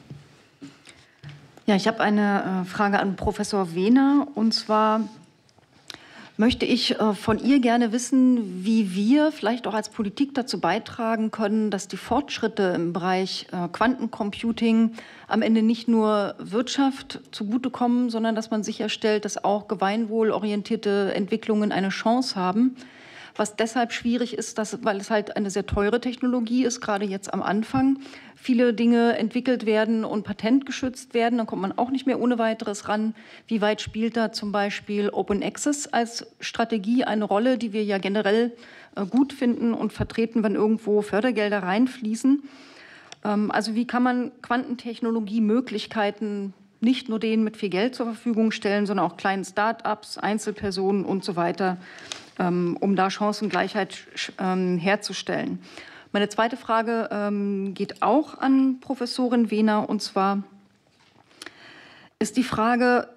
Speaker 13: Ja, ich habe eine äh, Frage an Professor Wehner, und zwar möchte ich äh, von ihr gerne wissen, wie wir vielleicht auch als Politik dazu beitragen können, dass die Fortschritte im Bereich äh, Quantencomputing am Ende nicht nur Wirtschaft zugutekommen, sondern dass man sicherstellt, dass auch gemeinwohlorientierte Entwicklungen eine Chance haben. Was deshalb schwierig ist, dass, weil es halt eine sehr teure Technologie ist, gerade jetzt am Anfang. Viele Dinge entwickelt werden und patentgeschützt werden, dann kommt man auch nicht mehr ohne weiteres ran. Wie weit spielt da zum Beispiel Open Access als Strategie eine Rolle, die wir ja generell äh, gut finden und vertreten, wenn irgendwo Fördergelder reinfließen? Ähm, also wie kann man Quantentechnologie-Möglichkeiten nicht nur denen mit viel Geld zur Verfügung stellen, sondern auch kleinen Start-ups, Einzelpersonen und so weiter, um da Chancengleichheit herzustellen. Meine zweite Frage geht auch an Professorin Wehner, und zwar ist die Frage,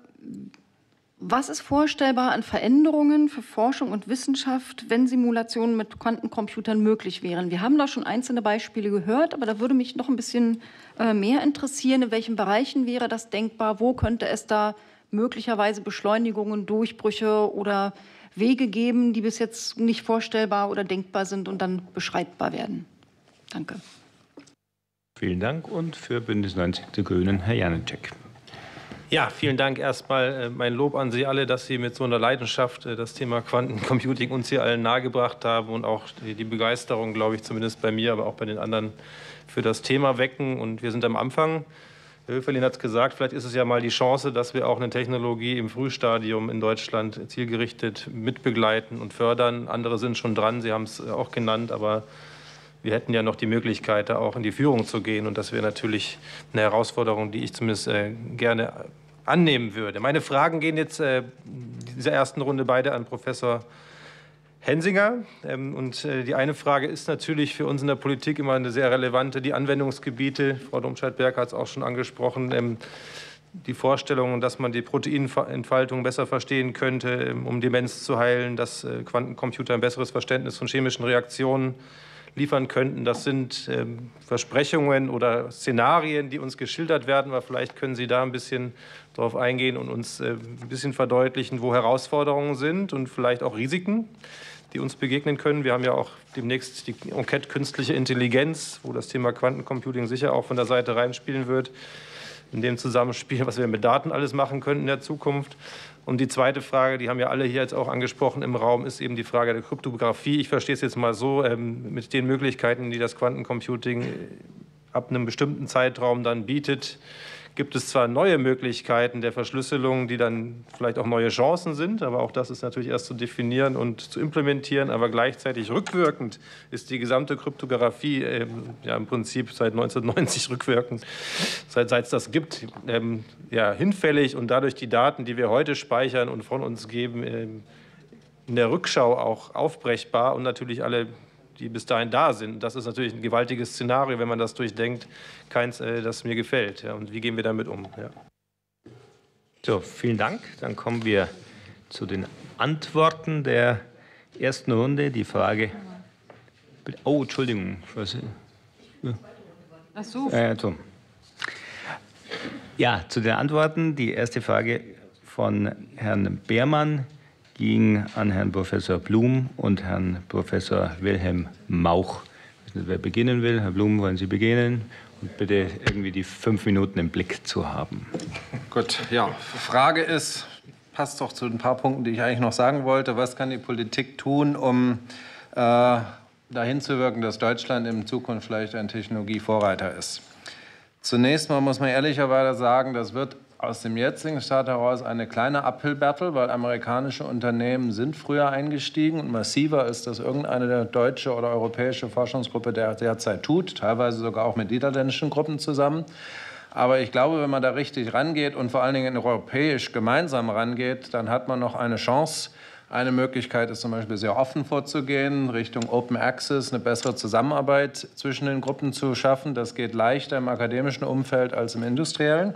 Speaker 13: was ist vorstellbar an Veränderungen für Forschung und Wissenschaft, wenn Simulationen mit Quantencomputern möglich wären? Wir haben da schon einzelne Beispiele gehört, aber da würde mich noch ein bisschen mehr interessieren, in welchen Bereichen wäre das denkbar, wo könnte es da möglicherweise Beschleunigungen, Durchbrüche oder Wege geben, die bis jetzt nicht vorstellbar oder denkbar sind und dann beschreibbar werden. Danke.
Speaker 1: Vielen Dank. Und für Bündnis neunzig Die Grünen, Herr Janecek.
Speaker 14: Ja, vielen Dank erstmal. Mein Lob an Sie alle, dass Sie mit so einer Leidenschaft das Thema Quantencomputing uns hier allen nahegebracht haben und auch die Begeisterung, glaube ich, zumindest bei mir, aber auch bei den anderen für das Thema wecken. Und wir sind am Anfang. Herr Höferlin hat es gesagt, vielleicht ist es ja mal die Chance, dass wir auch eine Technologie im Frühstadium in Deutschland zielgerichtet mitbegleiten und fördern. Andere sind schon dran, Sie haben es auch genannt, aber wir hätten ja noch die Möglichkeit, da auch in die Führung zu gehen. Und das wäre natürlich eine Herausforderung, die ich zumindest äh, gerne annehmen würde. Meine Fragen gehen jetzt äh, in dieser ersten Runde beide an Professor Hensinger. Und die eine Frage ist natürlich für uns in der Politik immer eine sehr relevante, die Anwendungsgebiete. Frau Domscheit-Berg hat es auch schon angesprochen. die Vorstellung, dass man die Proteinentfaltung besser verstehen könnte, um Demenz zu heilen, dass Quantencomputer ein besseres Verständnis von chemischen Reaktionen liefern könnten. Das sind ähm, Versprechungen oder Szenarien, die uns geschildert werden, aber vielleicht können Sie da ein bisschen darauf eingehen und uns äh, ein bisschen verdeutlichen, wo Herausforderungen sind und vielleicht auch Risiken, die uns begegnen können. Wir haben ja auch demnächst die Enquete Künstliche Intelligenz, wo das Thema Quantencomputing sicher auch von der Seite reinspielen wird, in dem Zusammenspiel, was wir mit Daten alles machen können in der Zukunft. Und die zweite Frage, die haben ja alle hier jetzt auch angesprochen im Raum, ist eben die Frage der Kryptographie. Ich verstehe es jetzt mal so, ähm, mit den Möglichkeiten, die das Quantencomputing ab einem bestimmten Zeitraum dann bietet, gibt es zwar neue Möglichkeiten der Verschlüsselung, die dann vielleicht auch neue Chancen sind, aber auch das ist natürlich erst zu definieren und zu implementieren, aber gleichzeitig rückwirkend ist die gesamte Kryptographie ähm, ja im Prinzip seit neunzehnhundertneunzig rückwirkend, seit es das gibt, ähm, ja, hinfällig und dadurch die Daten, die wir heute speichern und von uns geben, ähm, in der Rückschau auch aufbrechbar und natürlich alle, die bis dahin da sind. Das ist natürlich ein gewaltiges Szenario, wenn man das durchdenkt. Keins, äh, das mir gefällt. Ja, und wie gehen wir damit um? Ja.
Speaker 1: So, vielen Dank. Dann kommen wir zu den Antworten der ersten Runde. Die Frage. Oh, Entschuldigung. Was, ja.
Speaker 13: Ach so.
Speaker 1: Äh, so. Ja, zu den Antworten. Die erste Frage von Herrn Beermann ging an Herrn Professor Blum und Herrn Professor Wilhelm Mauch. Ich weiß nicht, wer beginnen will. Herr Blum, wollen Sie beginnen? Und bitte irgendwie die fünf Minuten im Blick zu haben.
Speaker 5: Gut, ja. Frage ist, passt doch zu ein paar Punkten, die ich eigentlich noch sagen wollte. Was kann die Politik tun, um äh, dahin zu wirken, dass Deutschland in Zukunft vielleicht ein Technologievorreiter ist? Zunächst mal muss man ehrlicherweise sagen, das wird aus dem jetzigen Staat heraus eine kleine Uphill-Battle, weil amerikanische Unternehmen sind früher eingestiegen und massiver ist das irgendeine deutsche oder europäische Forschungsgruppe der derzeit tut, teilweise sogar auch mit niederländischen Gruppen zusammen. Aber ich glaube, wenn man da richtig rangeht und vor allen Dingen europäisch gemeinsam rangeht, dann hat man noch eine Chance. Eine Möglichkeit ist zum Beispiel sehr offen vorzugehen, Richtung Open Access, eine bessere Zusammenarbeit zwischen den Gruppen zu schaffen. Das geht leichter im akademischen Umfeld als im industriellen.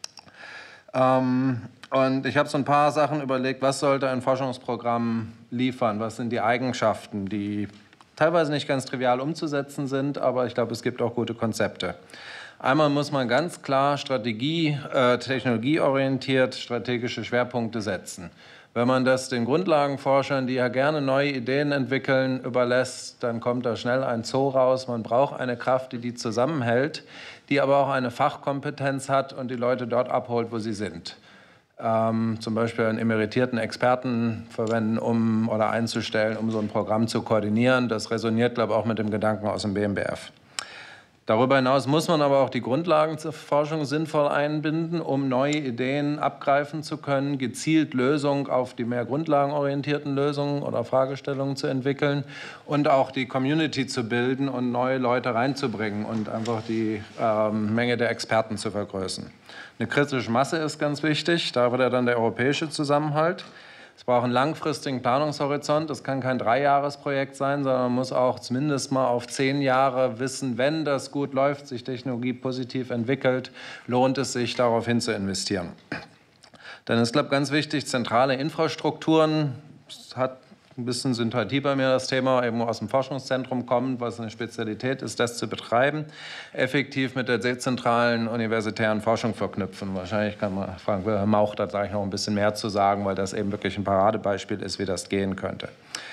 Speaker 5: Ähm, und ich habe so ein paar Sachen überlegt, was sollte ein Forschungsprogramm liefern? Was sind die Eigenschaften, die teilweise nicht ganz trivial umzusetzen sind, aber ich glaube, es gibt auch gute Konzepte. Einmal muss man ganz klar Strategie, äh, technologieorientiert strategische Schwerpunkte setzen. Wenn man das den Grundlagenforschern, die ja gerne neue Ideen entwickeln, überlässt, dann kommt da schnell ein Zoo raus. Man braucht eine Kraft, die die zusammenhält, die aber auch eine Fachkompetenz hat und die Leute dort abholt, wo sie sind. Ähm, zum Beispiel einen emeritierten Experten verwenden, um oder einzustellen, um so ein Programm zu koordinieren. Das resoniert, glaube ich, auch mit dem Gedanken aus dem B M B F. Darüber hinaus muss man aber auch die Grundlagenforschung sinnvoll einbinden, um neue Ideen abgreifen zu können, gezielt Lösungen auf die mehr grundlagenorientierten Lösungen oder Fragestellungen zu entwickeln und auch die Community zu bilden und neue Leute reinzubringen und einfach die ähm, Menge der Experten zu vergrößern. Eine kritische Masse ist ganz wichtig, da wird ja dann der europäische Zusammenhalt. Es braucht einen langfristigen Planungshorizont. Das kann kein Dreijahresprojekt sein, sondern man muss auch zumindest mal auf zehn Jahre wissen, wenn das gut läuft, sich Technologie positiv entwickelt, lohnt es sich, darauf hin zu investieren. Dann ist, glaube ich, ganz wichtig, zentrale Infrastrukturen. Das hat ein bisschen Sympathie bei mir, das Thema, eben aus dem Forschungszentrum kommt, was eine Spezialität ist, das zu betreiben, effektiv mit der dezentralen universitären Forschung verknüpfen. Wahrscheinlich kann man fragen, Herr Mauch, da sage ich noch ein bisschen mehr zu sagen, weil das eben wirklich ein Paradebeispiel ist, wie das gehen könnte.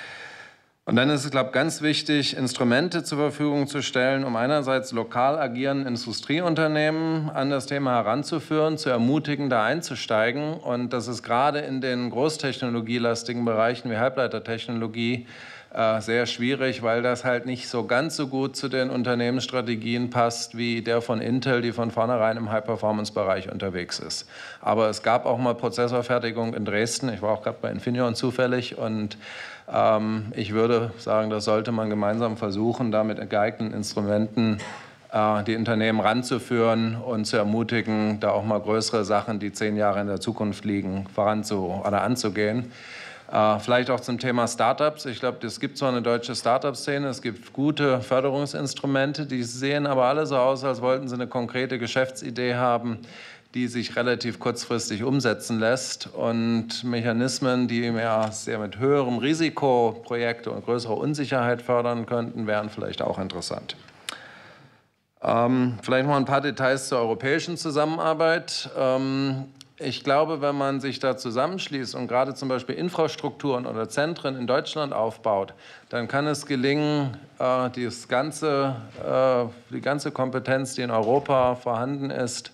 Speaker 5: Und dann ist es, glaube ich, ganz wichtig, Instrumente zur Verfügung zu stellen, um einerseits lokal agierende Industrieunternehmen an das Thema heranzuführen, zu ermutigen, da einzusteigen. Und das ist gerade in den großtechnologielastigen Bereichen wie Halbleitertechnologie äh, sehr schwierig, weil das halt nicht so ganz so gut zu den Unternehmensstrategien passt wie der von Intel, die von vornherein im High-Performance-Bereich unterwegs ist. Aber es gab auch mal Prozessorfertigung in Dresden. Ich war auch gerade bei Infineon zufällig und ich würde sagen, das sollte man gemeinsam versuchen, da mit geeigneten Instrumenten äh, die Unternehmen ranzuführen und zu ermutigen, da auch mal größere Sachen, die zehn Jahre in der Zukunft liegen, voranzu oder anzugehen. Äh, vielleicht auch zum Thema Startups. Ich glaube, es gibt zwar eine deutsche Startup-Szene, es gibt gute Förderungsinstrumente, die sehen aber alle so aus, als wollten sie eine konkrete Geschäftsidee haben, die sich relativ kurzfristig umsetzen lässt. Und Mechanismen, die mehr sehr mit höherem Risiko Projekte und größerer Unsicherheit fördern könnten, wären vielleicht auch interessant. Ähm, vielleicht noch ein paar Details zur europäischen Zusammenarbeit. Ähm, ich glaube, wenn man sich da zusammenschließt und gerade zum Beispiel Infrastrukturen oder Zentren in Deutschland aufbaut, dann kann es gelingen, äh, dieses ganze, äh, die ganze Kompetenz, die in Europa vorhanden ist,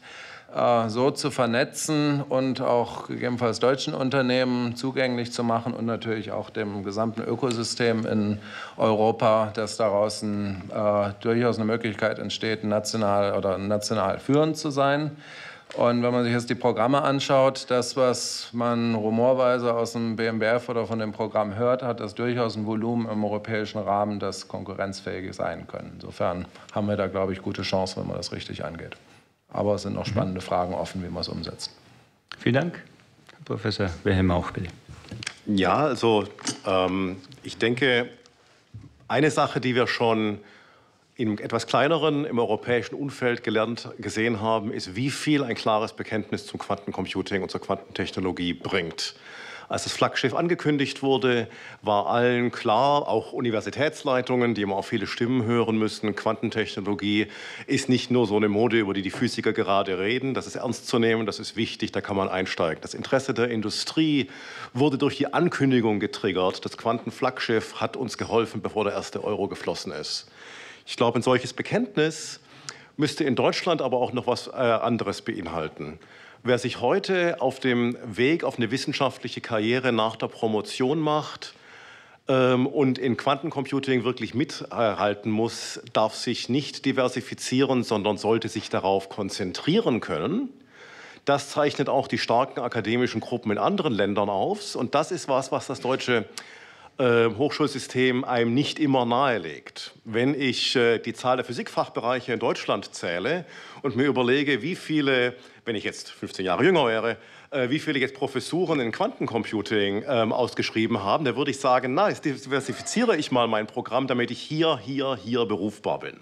Speaker 5: so zu vernetzen und auch gegebenenfalls deutschen Unternehmen zugänglich zu machen und natürlich auch dem gesamten Ökosystem in Europa, dass daraus ein, äh, durchaus eine Möglichkeit entsteht, national oder national führend zu sein. Und wenn man sich jetzt die Programme anschaut, das, was man rumorweise aus dem B M B F oder von dem Programm hört, hat das durchaus ein Volumen im europäischen Rahmen, das konkurrenzfähig sein kann. Insofern haben wir da, glaube ich, gute Chancen, wenn man das richtig angeht. Aber es sind noch spannende Fragen offen, wie man es umsetzt.
Speaker 1: Vielen Dank. Herr Professor Wilhelm Mauch, bitte.
Speaker 3: Ja, also ähm, ich denke, eine Sache, die wir schon in etwas kleineren im europäischen Umfeld gelernt gesehen haben, ist, wie viel ein klares Bekenntnis zum Quantencomputing und zur Quantentechnologie bringt. Als das Flaggschiff angekündigt wurde, war allen klar, auch Universitätsleitungen, die immer auf viele Stimmen hören müssen, Quantentechnologie ist nicht nur so eine Mode, über die die Physiker gerade reden, das ist ernst zu nehmen, das ist wichtig, da kann man einsteigen. Das Interesse der Industrie wurde durch die Ankündigung getriggert, das Quantenflaggschiff hat uns geholfen, bevor der erste Euro geflossen ist. Ich glaube, ein solches Bekenntnis müsste in Deutschland aber auch noch was äh, anderes beinhalten. Wer sich heute auf dem Weg auf eine wissenschaftliche Karriere nach der Promotion macht ähm, und in Quantencomputing wirklich mithalten muss, darf sich nicht diversifizieren, sondern sollte sich darauf konzentrieren können. Das zeichnet auch die starken akademischen Gruppen in anderen Ländern auf. Und das ist was, was das deutsche äh, Hochschulsystem einem nicht immer nahelegt. Wenn ich äh, die Zahl der Physikfachbereiche in Deutschland zähle und mir überlege, wie viele, wenn ich jetzt fünfzehn Jahre jünger wäre, äh, wie viele jetzt Professuren in Quantencomputing ähm, ausgeschrieben haben, dann würde ich sagen, na, jetzt diversifiziere ich mal mein Programm, damit ich hier, hier, hier berufbar bin.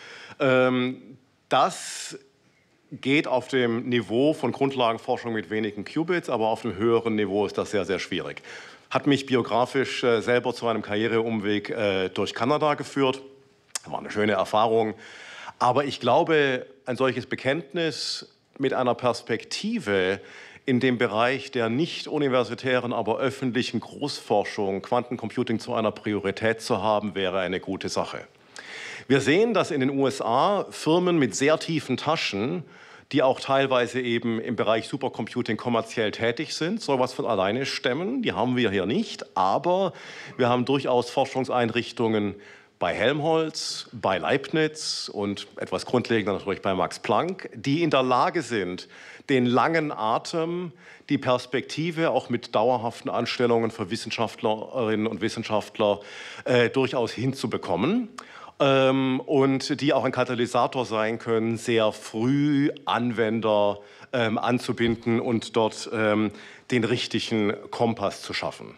Speaker 3: Ähm, das geht auf dem Niveau von Grundlagenforschung mit wenigen Qubits, aber auf einem höheren Niveau ist das sehr, sehr schwierig. Hat mich biografisch äh, selber zu einem Karriereumweg äh, durch Kanada geführt. War eine schöne Erfahrung. Aber ich glaube, ein solches Bekenntnis mit einer Perspektive in dem Bereich der nicht universitären, aber öffentlichen Großforschung, Quantencomputing zu einer Priorität zu haben, wäre eine gute Sache. Wir sehen, dass in den U S A Firmen mit sehr tiefen Taschen, die auch teilweise eben im Bereich Supercomputing kommerziell tätig sind, sowas von alleine stemmen. Die haben wir hier nicht, aber wir haben durchaus Forschungseinrichtungen bei Helmholtz, bei Leibniz und etwas grundlegender natürlich bei Max Planck, die in der Lage sind, den langen Atem, die Perspektive auch mit dauerhaften Anstellungen für Wissenschaftlerinnen und Wissenschaftler äh, durchaus hinzubekommen. Ähm, und die auch ein Katalysator sein können, sehr früh Anwender ähm, anzubinden und dort ähm, den richtigen Kompass zu schaffen.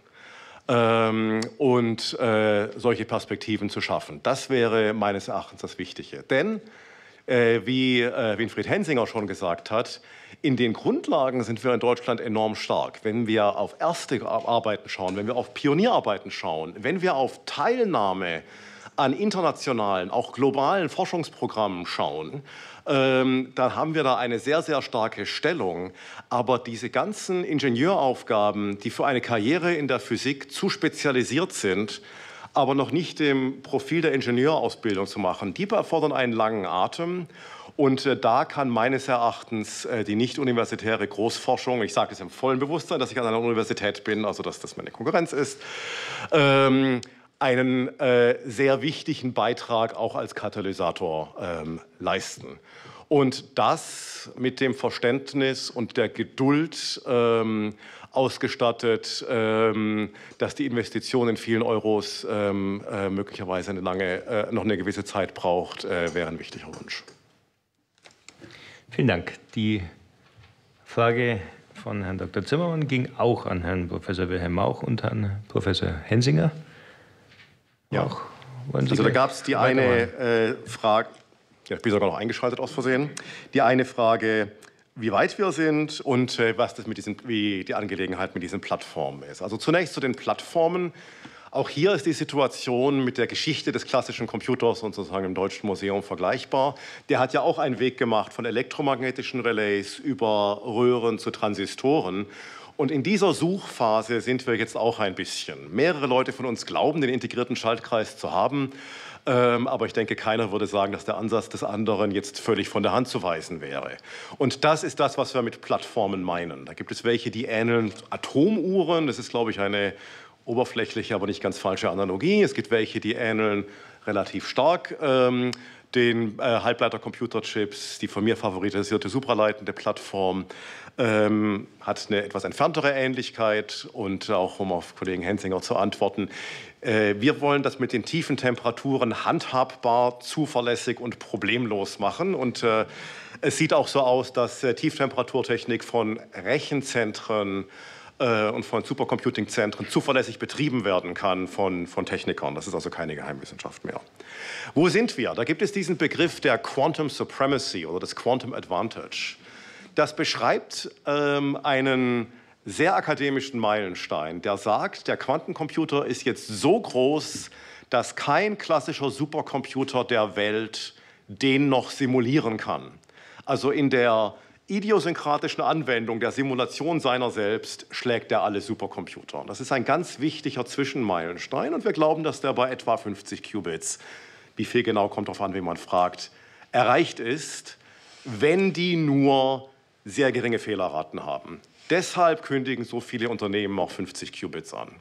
Speaker 3: Ähm, und äh, solche Perspektiven zu schaffen. Das wäre meines Erachtens das Wichtige. Denn, äh, wie äh, Winfried Hensinger schon gesagt hat, in den Grundlagen sind wir in Deutschland enorm stark. Wenn wir auf erste Arbeiten schauen, wenn wir auf Pionierarbeiten schauen, wenn wir auf Teilnahme an internationalen, auch globalen Forschungsprogrammen schauen, ähm, dann haben wir da eine sehr, sehr starke Stellung. Aber diese ganzen Ingenieuraufgaben, die für eine Karriere in der Physik zu spezialisiert sind, aber noch nicht dem Profil der Ingenieurausbildung zu machen, die erfordern einen langen Atem. Und äh, da kann meines Erachtens äh, die nicht-universitäre Großforschung, ich sage das im vollen Bewusstsein, dass ich an einer Universität bin, also dass das meine Konkurrenz ist, ähm, einen äh, sehr wichtigen Beitrag auch als Katalysator ähm, leisten. Und das mit dem Verständnis und der Geduld ähm, ausgestattet, ähm, dass die Investition in vielen Euros ähm, äh, möglicherweise eine lange, äh, noch eine gewisse Zeit braucht, äh, wäre ein wichtiger Wunsch.
Speaker 1: Vielen Dank. Die Frage von Herrn Doktor Zimmermann ging auch an Herrn Professor Wilhelm Mauch und Herrn Professor Hensinger.
Speaker 3: Ja,
Speaker 1: Auch, Sie
Speaker 3: also da gab es die eine äh, Frage, ja, ich bin sogar noch eingeschaltet aus Versehen, die eine Frage, wie weit wir sind und äh, was das mit diesen, wie die Angelegenheit mit diesen Plattformen ist. Also zunächst zu den Plattformen. Auch hier ist die Situation mit der Geschichte des klassischen Computers sozusagen im Deutschen Museum vergleichbar. Der hat ja auch einen Weg gemacht von elektromagnetischen Relais über Röhren zu Transistoren. Und in dieser Suchphase sind wir jetzt auch ein bisschen. Mehrere Leute von uns glauben, den integrierten Schaltkreis zu haben. Ähm, aber ich denke, keiner würde sagen, dass der Ansatz des anderen jetzt völlig von der Hand zu weisen wäre. Und das ist das, was wir mit Plattformen meinen. Da gibt es welche, die ähneln Atomuhren. Das ist, glaube ich, eine oberflächliche, aber nicht ganz falsche Analogie. Es gibt welche, die ähneln relativ stark ähm, den äh, Halbleiter-Computerchips. Die von mir favorisierte supraleitende Plattform ähm, hat eine etwas entferntere Ähnlichkeit. Und auch, um auf Kollegen Hensinger zu antworten, äh, wir wollen das mit den tiefen Temperaturen handhabbar, zuverlässig und problemlos machen. Und äh, es sieht auch so aus, dass äh, Tieftemperaturtechnik von Rechenzentren und von Supercomputing-Zentren zuverlässig betrieben werden kann von, von Technikern. Das ist also keine Geheimwissenschaft mehr. Wo sind wir? Da gibt es diesen Begriff der Quantum Supremacy oder des Quantum Advantage. Das beschreibt ähm, einen sehr akademischen Meilenstein, der sagt, der Quantencomputer ist jetzt so groß, dass kein klassischer Supercomputer der Welt den noch simulieren kann. Also in der idiosynkratischen Anwendung der Simulation seiner selbst schlägt er alle Supercomputer. Das ist ein ganz wichtiger Zwischenmeilenstein und wir glauben, dass der bei etwa fünfzig Qubits, wie viel genau kommt darauf an, wen man fragt, erreicht ist, wenn die nur sehr geringe Fehlerraten haben. Deshalb kündigen so viele Unternehmen auch fünfzig Qubits an.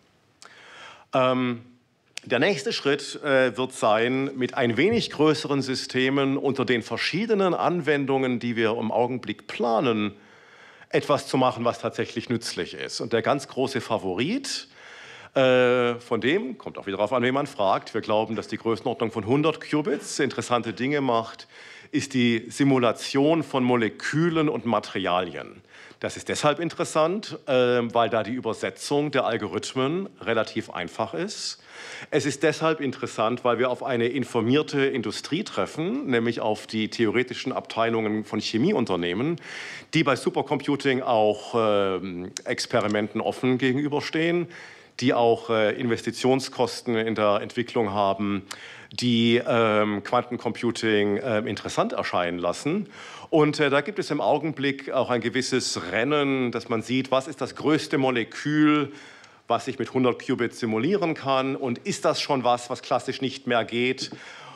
Speaker 3: Ähm, Der nächste Schritt äh, wird sein, mit ein wenig größeren Systemen unter den verschiedenen Anwendungen, die wir im Augenblick planen, etwas zu machen, was tatsächlich nützlich ist. Und der ganz große Favorit, äh, von dem, kommt auch wieder darauf an, wen man fragt, wir glauben, dass die Größenordnung von hundert Qubits interessante Dinge macht, ist die Simulation von Molekülen und Materialien. Das ist deshalb interessant, äh, weil da die Übersetzung der Algorithmen relativ einfach ist. Es ist deshalb interessant, weil wir auf eine informierte Industrie treffen, nämlich auf die theoretischen Abteilungen von Chemieunternehmen, die bei Supercomputing auch äh, Experimenten offen gegenüberstehen, die auch äh, Investitionskosten in der Entwicklung haben, die ähm, Quantencomputing äh, interessant erscheinen lassen. Und äh, da gibt es im Augenblick auch ein gewisses Rennen, dass man sieht, was ist das größte Molekül, was ich mit hundert Qubits simulieren kann. Und ist das schon was, was klassisch nicht mehr geht?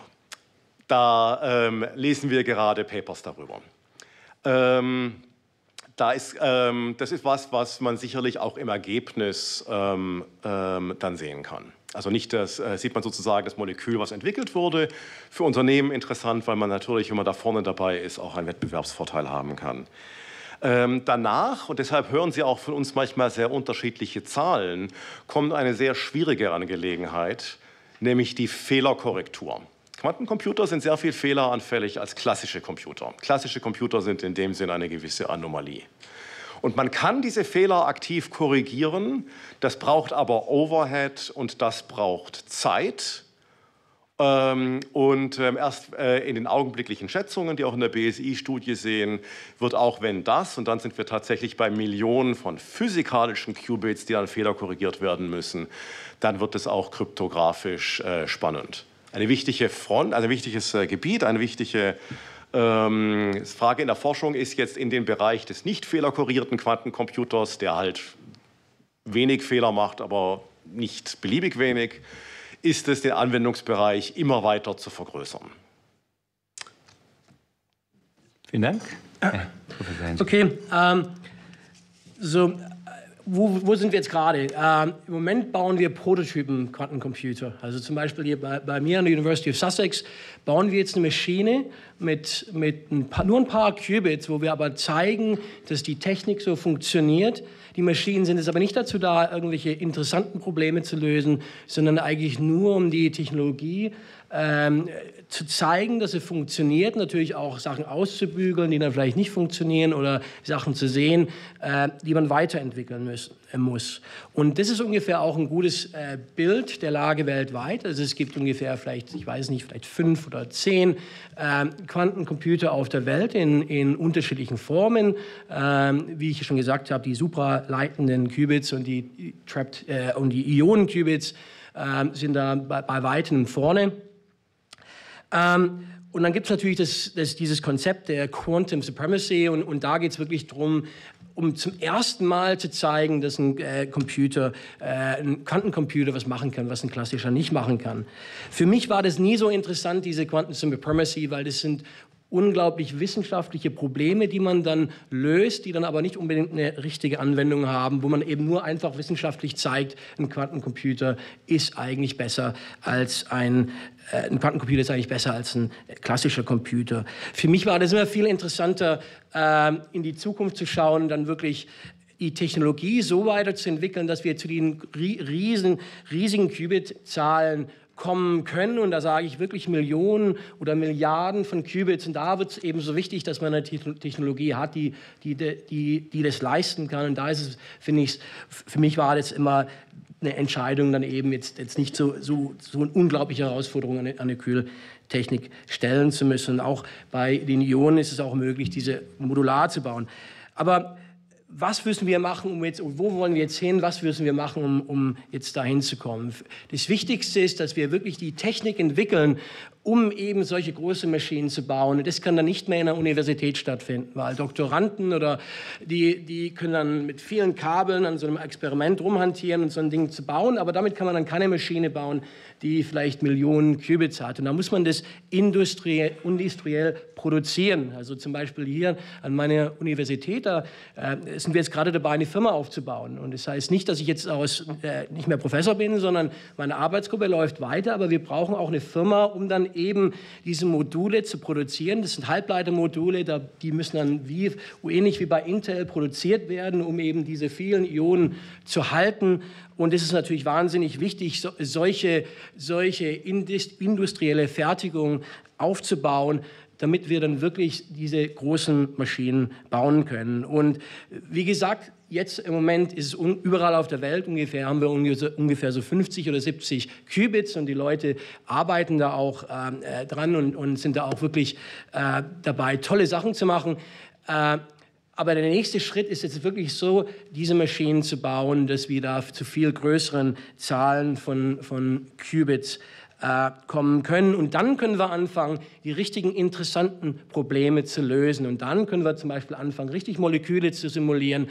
Speaker 3: Da ähm, lesen wir gerade Papers darüber. Ähm, da ist, ähm, das ist was, was man sicherlich auch im Ergebnis ähm, ähm, dann sehen kann. Also nicht das, äh, sieht man sozusagen das Molekül, was entwickelt wurde. Für Unternehmen interessant, weil man natürlich, wenn man da vorne dabei ist, auch einen Wettbewerbsvorteil haben kann. Ähm, danach, und deshalb hören Sie auch von uns manchmal sehr unterschiedliche Zahlen, kommt eine sehr schwierige Angelegenheit, nämlich die Fehlerkorrektur. Quantencomputer sind sehr viel fehleranfällig als klassische Computer. Klassische Computer sind in dem Sinn eine gewisse Anomalie. Und man kann diese Fehler aktiv korrigieren, das braucht aber Overhead und das braucht Zeit. Ähm, und ähm, erst äh, in den augenblicklichen Schätzungen, die auch in der B S I-Studie sehen, wird auch wenn das, und dann sind wir tatsächlich bei Millionen von physikalischen Qubits, die dann fehlerkorrigiert werden müssen, dann wird es auch kryptografisch äh, spannend. Eine wichtige Front, ein wichtiges äh, Gebiet, eine wichtige ähm, Frage in der Forschung ist jetzt in den Bereich des nicht fehlerkorrigierten Quantencomputers, der halt wenig Fehler macht, aber nicht beliebig wenig, ist es, den Anwendungsbereich immer weiter zu vergrößern.
Speaker 1: Vielen Dank.
Speaker 8: Okay, ähm, so, wo, wo sind wir jetzt gerade? Ähm, Im Moment bauen wir Prototypen Quantencomputer. Also zum Beispiel hier bei, bei mir an der University of Sussex bauen wir jetzt eine Maschine mit, mit ein paar, nur ein paar Qubits, wo wir aber zeigen, dass die Technik so funktioniert. Die Maschinen sind jetzt aber nicht dazu da, irgendwelche interessanten Probleme zu lösen, sondern eigentlich nur, um die Technologie ähm, zu zeigen, dass es funktioniert, natürlich auch Sachen auszubügeln, die dann vielleicht nicht funktionieren oder Sachen zu sehen, äh, die man weiterentwickeln müssen, äh, muss. Und das ist ungefähr auch ein gutes äh, Bild der Lage weltweit. Also es gibt ungefähr vielleicht, ich weiß nicht, vielleicht fünf oder zehn äh, Quantencomputer auf der Welt in, in unterschiedlichen Formen. Ähm, wie ich schon gesagt habe, die supraleitenden Qubits und die, Trapped, äh, und die Ionen-Qubits äh, sind da bei, bei weitem vorne. Ähm, und dann gibt es natürlich das, das, dieses Konzept der Quantum Supremacy und, und da geht es wirklich darum, um zum ersten Mal zu zeigen, dass ein äh, Computer, äh, ein Quantencomputer was machen kann, was ein klassischer nicht machen kann. Für mich war das nie so interessant, diese Quantum Supremacy, weil das sind unglaublich wissenschaftliche Probleme, die man dann löst, die dann aber nicht unbedingt eine richtige Anwendung haben, wo man eben nur einfach wissenschaftlich zeigt, ein Quantencomputer ist eigentlich besser als ein, äh, ein Quantencomputer ist eigentlich besser als ein klassischer Computer. Für mich war das immer viel interessanter, äh, in die Zukunft zu schauen, dann wirklich die Technologie so weiterzuentwickeln, dass wir zu den riesen, riesigen Qubit-Zahlen kommen können. Und da sage ich wirklich Millionen oder Milliarden von Qubits. Und da wird es eben so wichtig, dass man eine Technologie hat, die, die, die, die das leisten kann. Und da ist es, finde ich, für mich war das immer eine Entscheidung, dann eben jetzt, jetzt nicht so, so, so eine unglaubliche Herausforderung an eine, an eine Kühltechnik stellen zu müssen. Und auch bei den Ionen ist es auch möglich, diese modular zu bauen. Aber was müssen wir machen, um jetzt, wo wollen wir jetzt hin, was müssen wir machen, um, um jetzt dahin zu kommen? Das Wichtigste ist, dass wir wirklich die Technik entwickeln, um eben solche große Maschinen zu bauen. Und das kann dann nicht mehr in der Universität stattfinden, weil Doktoranden oder die, die können dann mit vielen Kabeln an so einem Experiment rumhantieren und so ein Ding zu bauen, aber damit kann man dann keine Maschine bauen, die vielleicht Millionen Qubits hat. Und da muss man das industriell, industriell produzieren. Also zum Beispiel hier an meiner Universität, da äh, sind wir jetzt gerade dabei, eine Firma aufzubauen. Und das heißt nicht, dass ich jetzt aus, äh, nicht mehr Professor bin, sondern meine Arbeitsgruppe läuft weiter, aber wir brauchen auch eine Firma, um dann eben diese Module zu produzieren. Das sind Halbleitermodule, da, die müssen dann wie, ähnlich wie bei Intel produziert werden, um eben diese vielen Ionen zu halten. Und es ist natürlich wahnsinnig wichtig, so, solche, solche industrielle Fertigung aufzubauen, damit wir dann wirklich diese großen Maschinen bauen können. Und wie gesagt, jetzt im Moment ist es un, überall auf der Welt ungefähr, haben wir ungefähr, ungefähr so fünfzig oder siebzig Qubits und die Leute arbeiten da auch äh, dran und, und sind da auch wirklich äh, dabei, tolle Sachen zu machen. Äh, aber der nächste Schritt ist jetzt wirklich so, diese Maschinen zu bauen, dass wir da zu viel größeren Zahlen von, von Qubits äh, kommen können. Und dann können wir anfangen, die richtigen interessanten Probleme zu lösen. Und dann können wir zum Beispiel anfangen, richtig Moleküle zu simulieren.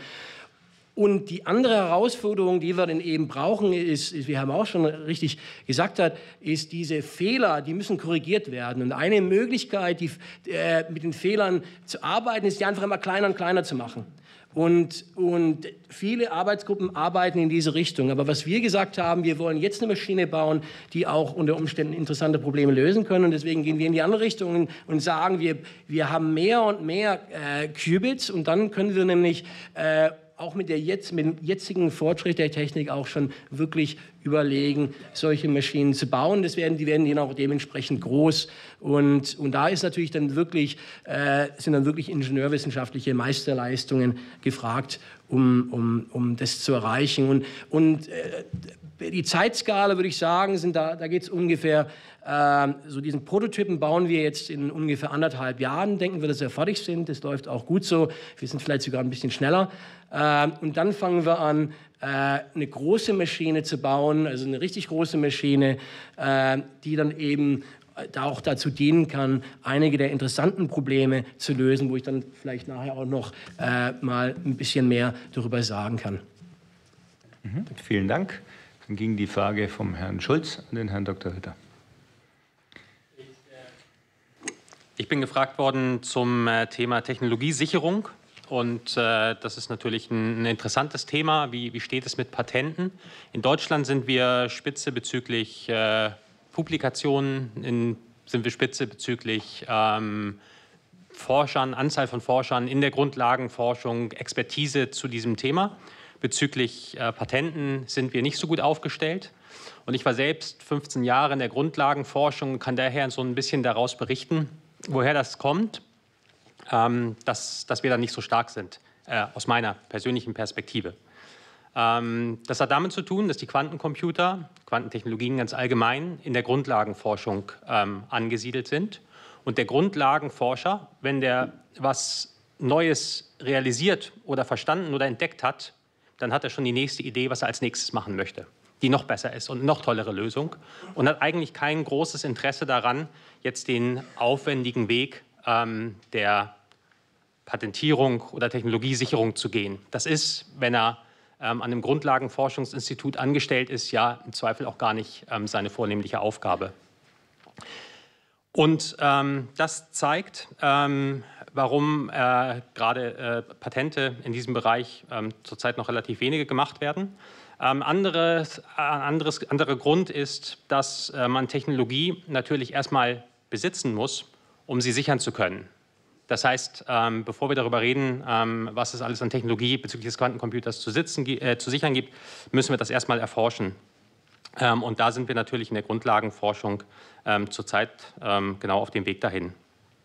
Speaker 8: Und die andere Herausforderung, die wir dann eben brauchen, ist, ist, wir haben auch schon richtig gesagt, hat, ist diese Fehler, die müssen korrigiert werden. Und eine Möglichkeit, die, äh, mit den Fehlern zu arbeiten, ist, die einfach immer kleiner und kleiner zu machen. Und, und viele Arbeitsgruppen arbeiten in diese Richtung. Aber was wir gesagt haben, wir wollen jetzt eine Maschine bauen, die auch unter Umständen interessante Probleme lösen können. Und deswegen gehen wir in die andere Richtung und sagen, wir, wir haben mehr und mehr äh, Qubits. Und dann können wir nämlich äh, auch mit, der jetzt, mit dem jetzigen Fortschritt der Technik auch schon wirklich überlegen, solche Maschinen zu bauen. Das werden, die werden dann auch dementsprechend groß. Und, und da ist natürlich dann wirklich, äh, sind dann wirklich ingenieurwissenschaftliche Meisterleistungen gefragt, um, um, um das zu erreichen. Und, und äh, die Zeitskala, würde ich sagen, sind da, da geht es ungefähr, äh, so diesen Prototypen bauen wir jetzt in ungefähr anderthalb Jahren, denken wir, dass wir fertig sind. Das läuft auch gut so. Wir sind vielleicht sogar ein bisschen schneller. Äh, und dann fangen wir an, äh, eine große Maschine zu bauen, also eine richtig große Maschine, äh, die dann eben da auch dazu dienen kann, einige der interessanten Probleme zu lösen, wo ich dann vielleicht nachher auch noch äh, mal ein bisschen mehr darüber sagen kann.
Speaker 1: Mhm. Vielen Dank. Dann ging die Frage vom Herrn Schulz an den Herrn Doktor Hütter.
Speaker 2: Ich bin gefragt worden zum Thema Technologiesicherung. Und äh, das ist natürlich ein, ein interessantes Thema. Wie, wie steht es mit Patenten? In Deutschland sind wir Spitze bezüglich äh, Publikationen, in, sind wir Spitze bezüglich ähm, Forschern, Anzahl von Forschern in der Grundlagenforschung, Expertise zu diesem Thema. Bezüglich äh, Patenten sind wir nicht so gut aufgestellt. Und ich war selbst fünfzehn Jahre in der Grundlagenforschung und kann daher so ein bisschen daraus berichten, woher das kommt, ähm, dass, dass wir da nicht so stark sind, äh, aus meiner persönlichen Perspektive. Ähm, das hat damit zu tun, dass die Quantencomputer, Quantentechnologien ganz allgemein, in der Grundlagenforschung ähm, angesiedelt sind. Und der Grundlagenforscher, wenn der was Neues realisiert oder verstanden oder entdeckt hat, dann hat er schon die nächste Idee, was er als nächstes machen möchte, die noch besser ist und eine noch tollere Lösung und hat eigentlich kein großes Interesse daran, jetzt den aufwendigen Weg ähm, der Patentierung oder Technologiesicherung zu gehen. Das ist, wenn er ähm, an einem Grundlagenforschungsinstitut angestellt ist, ja im Zweifel auch gar nicht ähm, seine vornehmliche Aufgabe. Und ähm, das zeigt, ähm, warum äh, gerade äh, Patente in diesem Bereich ähm, zurzeit noch relativ wenige gemacht werden. Ähm, anderes, äh, anderes, anderer Grund ist, dass äh, man Technologie natürlich erstmal besitzen muss, um sie sichern zu können. Das heißt, ähm, bevor wir darüber reden, ähm, was es alles an Technologie bezüglich des Quantencomputers zu, sitzen, äh, zu sichern gibt, müssen wir das erstmal erforschen. Ähm, und da sind wir natürlich in der Grundlagenforschung ähm, zurzeit ähm, genau auf dem Weg dahin.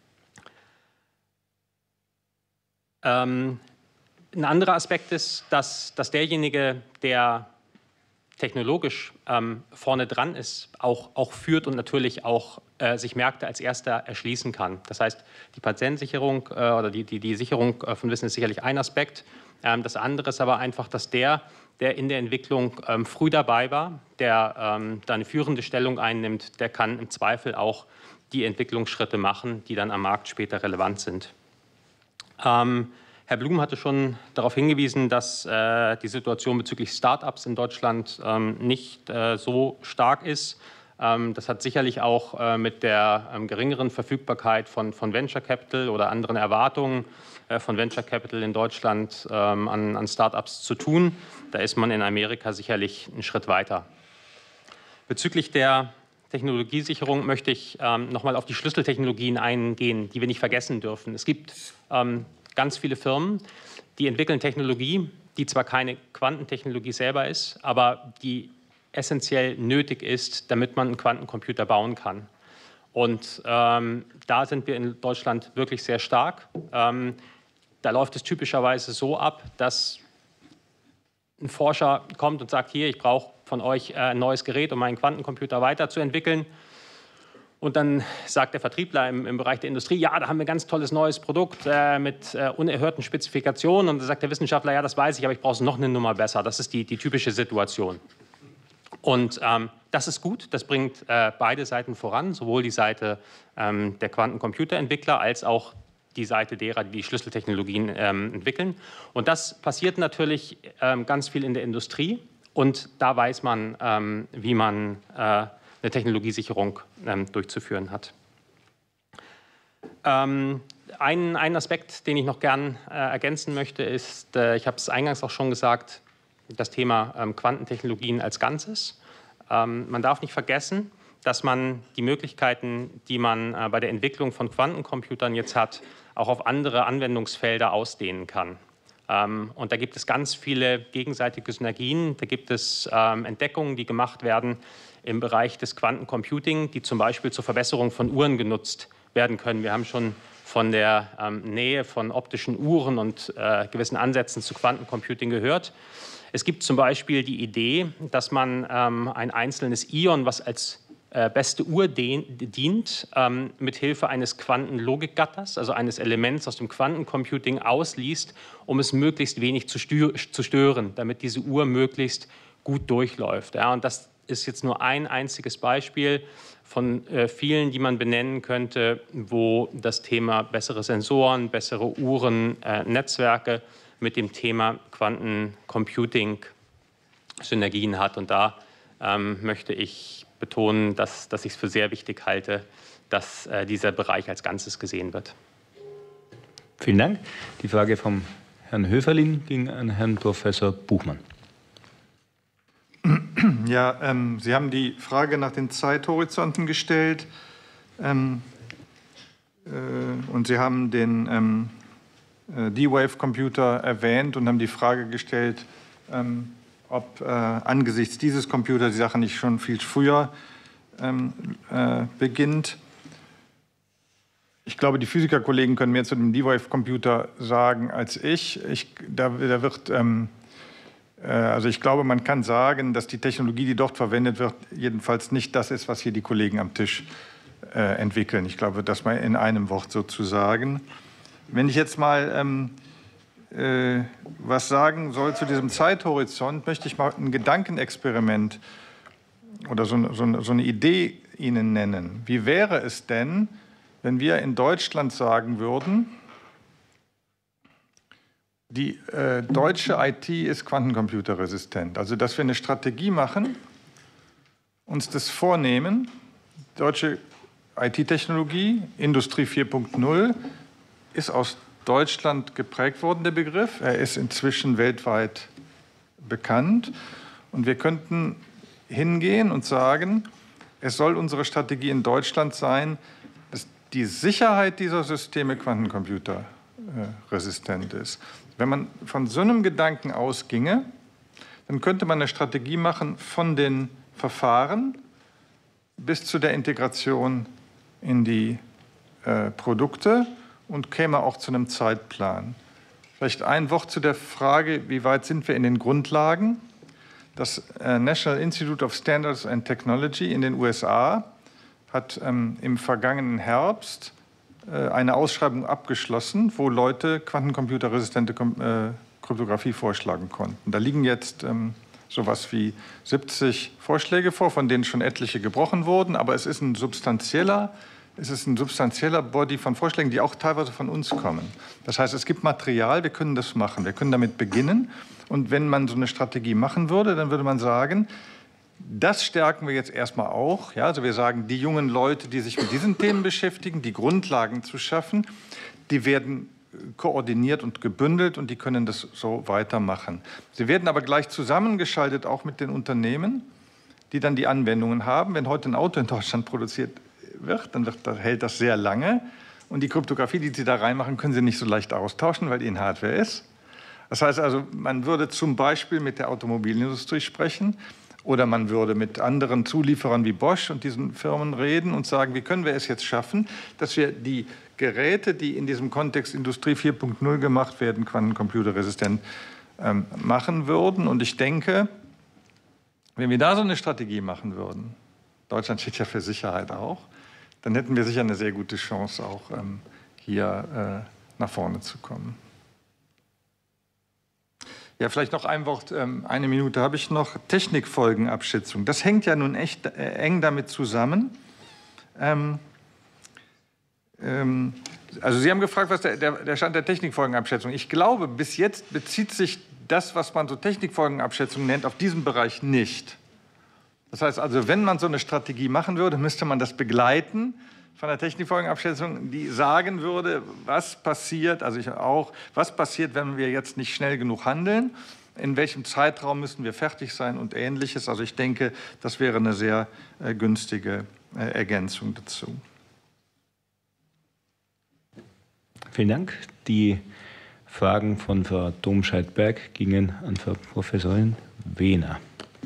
Speaker 2: Ähm, ein anderer Aspekt ist, dass, dass derjenige, der technologisch ähm, vorne dran ist, auch, auch führt und natürlich auch äh, sich Märkte als erster erschließen kann. Das heißt, die Patentsicherung äh, oder die, die, die Sicherung äh, von Wissen ist sicherlich ein Aspekt. Ähm, das andere ist aber einfach, dass der, der in der Entwicklung ähm, früh dabei war, der ähm, da eine führende Stellung einnimmt, der kann im Zweifel auch die Entwicklungsschritte machen, die dann am Markt später relevant sind. Ähm, Herr Blum hatte schon darauf hingewiesen, dass äh, die Situation bezüglich Start-ups in Deutschland ähm, nicht äh, so stark ist. Ähm, das hat sicherlich auch äh, mit der ähm, geringeren Verfügbarkeit von, von Venture Capital oder anderen Erwartungen äh, von Venture Capital in Deutschland ähm, an, an Start-ups zu tun. Da ist man in Amerika sicherlich einen Schritt weiter. Bezüglich der Technologiesicherung möchte ich ähm, noch mal auf die Schlüsseltechnologien eingehen, die wir nicht vergessen dürfen. Es gibt ähm, ganz viele Firmen, die entwickeln Technologie, die zwar keine Quantentechnologie selber ist, aber die essentiell nötig ist, damit man einen Quantencomputer bauen kann. Und ähm, da sind wir in Deutschland wirklich sehr stark. Ähm, da läuft es typischerweise so ab, dass ein Forscher kommt und sagt, hier, ich brauche von euch ein neues Gerät, um meinen Quantencomputer weiterzuentwickeln. Und dann sagt der Vertriebler im, im Bereich der Industrie, ja, da haben wir ein ganz tolles neues Produkt äh, mit äh, unerhörten Spezifikationen. Und dann sagt der Wissenschaftler, ja, das weiß ich, aber ich brauche es noch eine Nummer besser. Das ist die, die typische Situation. Und ähm, das ist gut, das bringt äh, beide Seiten voran, sowohl die Seite ähm, der Quantencomputerentwickler als auch die Seite derer, die die Schlüsseltechnologien ähm, entwickeln. Und das passiert natürlich ähm, ganz viel in der Industrie. Und da weiß man, ähm, wie man äh, eine Technologiesicherung ähm, durchzuführen hat. Ähm, ein, ein Aspekt, den ich noch gern äh, ergänzen möchte, ist, äh, ich habe es eingangs auch schon gesagt, das Thema ähm, Quantentechnologien als Ganzes. Ähm, man darf nicht vergessen, dass man die Möglichkeiten, die man äh, bei der Entwicklung von Quantencomputern jetzt hat, auch auf andere Anwendungsfelder ausdehnen kann. Ähm, und da gibt es ganz viele gegenseitige Synergien, da gibt es ähm, Entdeckungen, die gemacht werden im Bereich des Quantencomputing, die zum Beispiel zur Verbesserung von Uhren genutzt werden können. Wir haben schon von der ähm, Nähe von optischen Uhren und äh, gewissen Ansätzen zu Quantencomputing gehört. Es gibt zum Beispiel die Idee, dass man ähm, ein einzelnes Ion, was als äh, beste Uhr dient, ähm, mit Hilfe eines Quantenlogikgatters, also eines Elements aus dem Quantencomputing, ausliest, um es möglichst wenig zu, zu stören, damit diese Uhr möglichst gut durchläuft. Ja, und das ist jetzt nur ein einziges Beispiel von äh, vielen, die man benennen könnte, wo das Thema bessere Sensoren, bessere Uhren, äh, Netzwerke mit dem Thema Quantencomputing Synergien hat. Und da ähm, möchte ich betonen, dass, dass ich es für sehr wichtig halte, dass äh, dieser Bereich als Ganzes gesehen wird.
Speaker 1: Vielen Dank. Die Frage vom Herrn Höferlin ging an Herrn Professor Buchmann.
Speaker 6: Ja, ähm, Sie haben die Frage nach den Zeithorizonten gestellt ähm, äh, und Sie haben den ähm, D-Wave-Computer erwähnt und haben die Frage gestellt, ähm, ob äh, angesichts dieses Computers die Sache nicht schon viel früher ähm, äh, beginnt. Ich glaube, die Physikerkollegen können mehr zu dem D-Wave-Computer sagen als ich. ich da, da wird, ähm, äh, also ich glaube, man kann sagen, dass die Technologie, die dort verwendet wird, jedenfalls nicht das ist, was hier die Kollegen am Tisch äh, entwickeln. Ich glaube, das mal in einem Wort sozusagen. Wenn ich jetzt mal ähm, äh, was sagen soll zu diesem Zeithorizont, möchte ich mal ein Gedankenexperiment oder so, so, so eine Idee Ihnen nennen. Wie wäre es denn, wenn wir in Deutschland sagen würden, die äh, deutsche I T ist quantencomputerresistent. Also, dass wir eine Strategie machen, uns das vornehmen, deutsche I T-Technologie, Industrie vier Punkt null, ist aus Deutschland geprägt worden, der Begriff. Er ist inzwischen weltweit bekannt. Und wir könnten hingehen und sagen, es soll unsere Strategie in Deutschland sein, dass die Sicherheit dieser Systeme quantencomputerresistent ist. Wenn man von so einem Gedanken ausginge, dann könnte man eine Strategie machen von den Verfahren bis zu der Integration in die äh, Produkte und käme auch zu einem Zeitplan. Vielleicht ein Wort zu der Frage, wie weit sind wir in den Grundlagen? Das äh, National Institute of Standards and Technology in den U S A hat ähm, im vergangenen Herbst äh, eine Ausschreibung abgeschlossen, wo Leute quantencomputerresistente äh, Kryptographie vorschlagen konnten. Da liegen jetzt ähm, sowas wie siebzig Vorschläge vor, von denen schon etliche gebrochen wurden, aber es ist ein substanzieller, es ist ein substanzieller Body von Vorschlägen, die auch teilweise von uns kommen. Das heißt, es gibt Material, wir können das machen, wir können damit beginnen. Und wenn man so eine Strategie machen würde, dann würde man sagen, das stärken wir jetzt erstmal auch. Ja, also wir sagen, die jungen Leute, die sich mit diesen Themen beschäftigen, die Grundlagen zu schaffen, die werden koordiniert und gebündelt und die können das so weitermachen. Sie werden aber gleich zusammengeschaltet auch mit den Unternehmen, die dann die Anwendungen haben. Wenn heute ein Auto in Deutschland produziert wird, dann wird, hält das sehr lange. Und die Kryptographie, die Sie da reinmachen, können Sie nicht so leicht austauschen, weil die in Hardware ist. Das heißt also, man würde zum Beispiel mit der Automobilindustrie sprechen oder man würde mit anderen Zulieferern wie Bosch und diesen Firmen reden und sagen, wie können wir es jetzt schaffen, dass wir die Geräte, die in diesem Kontext Industrie vier Punkt null gemacht werden, quantencomputerresistent ähm, machen würden. Und ich denke, wenn wir da so eine Strategie machen würden, Deutschland steht ja für Sicherheit auch, dann hätten wir sicher eine sehr gute Chance, auch ähm, hier äh, nach vorne zu kommen. Ja, vielleicht noch ein Wort, ähm, eine Minute habe ich noch. Technikfolgenabschätzung. Das hängt ja nun echt äh, eng damit zusammen. Ähm, ähm, also Sie haben gefragt, was der, der, der Stand der Technikfolgenabschätzung. Ich glaube, bis jetzt bezieht sich das, was man so Technikfolgenabschätzung nennt, auf diesen Bereich nicht. Das heißt also, wenn man so eine Strategie machen würde, müsste man das begleiten von der Technikfolgenabschätzung, die sagen würde, was passiert, also ich auch, was passiert, wenn wir jetzt nicht schnell genug handeln, in welchem Zeitraum müssen wir fertig sein und Ähnliches. Also ich denke, das wäre eine sehr äh, günstige äh, Ergänzung dazu.
Speaker 1: Vielen Dank. Die Fragen von Frau Domscheit-Berg gingen an Frau Professorin Wehner.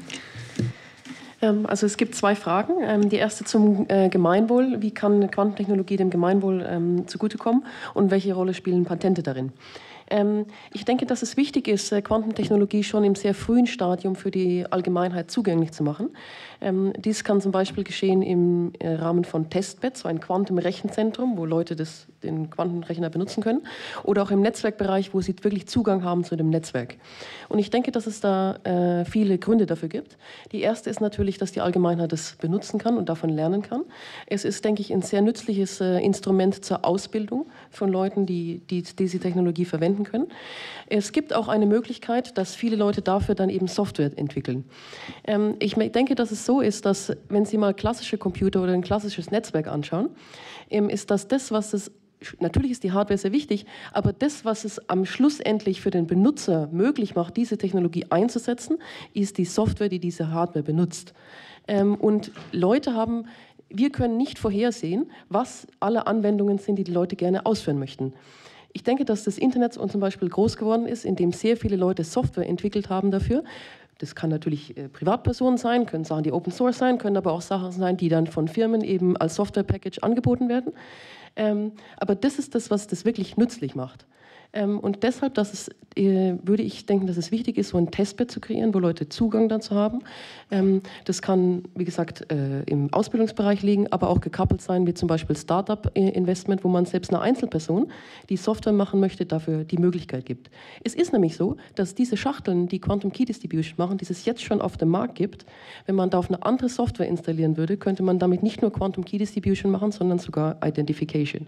Speaker 7: Also es gibt zwei Fragen. Die erste zum Gemeinwohl. Wie kann Quantentechnologie dem Gemeinwohl zugutekommen und welche Rolle spielen Patente darin? Ich denke, dass es wichtig ist, Quantentechnologie schon im sehr frühen Stadium für die Allgemeinheit zugänglich zu machen. Dies kann zum Beispiel geschehen im Rahmen von Testbeds, so ein Quantenrechenzentrum, wo Leute das, den Quantenrechner benutzen können, oder auch im Netzwerkbereich, wo sie wirklich Zugang haben zu dem Netzwerk. Und ich denke, dass es da viele Gründe dafür gibt. Die erste ist natürlich, dass die Allgemeinheit das benutzen kann und davon lernen kann. Es ist, denke ich, ein sehr nützliches Instrument zur Ausbildung von Leuten, die, die diese Technologie verwenden können. Es gibt auch eine Möglichkeit, dass viele Leute dafür dann eben Software entwickeln. Ähm, ich denke, dass es so ist, dass wenn Sie mal klassische Computer oder ein klassisches Netzwerk anschauen, ähm, ist das das, was es, natürlich ist die Hardware sehr wichtig, aber das, was es am Schluss endlich für den Benutzer möglich macht, diese Technologie einzusetzen, ist die Software, die diese Hardware benutzt. Ähm, und Leute haben, wir können nicht vorhersehen, was alle Anwendungen sind, die die Leute gerne ausführen möchten. Ich denke, dass das Internet zum Beispiel groß geworden ist, indem sehr viele Leute Software entwickelt haben dafür. Das kann natürlich äh, Privatpersonen sein, können Sachen, die Open Source sein, können aber auch Sachen sein, die dann von Firmen eben als Software-Package angeboten werden. Ähm, aber das ist das, was das wirklich nützlich macht. Ähm, und deshalb, dass es, äh, würde ich denken, dass es wichtig ist, so ein Testbed zu kreieren, wo Leute Zugang dazu haben. Ähm, das kann, wie gesagt, äh, im Ausbildungsbereich liegen, aber auch gekoppelt sein, wie zum Beispiel Startup-Investment, wo man selbst einer Einzelperson, die Software machen möchte, dafür die Möglichkeit gibt. Es ist nämlich so, dass diese Schachteln, die Quantum Key Distribution machen, die es jetzt schon auf dem Markt gibt, wenn man da auf eine andere Software installieren würde, könnte man damit nicht nur Quantum Key Distribution machen, sondern sogar Identification.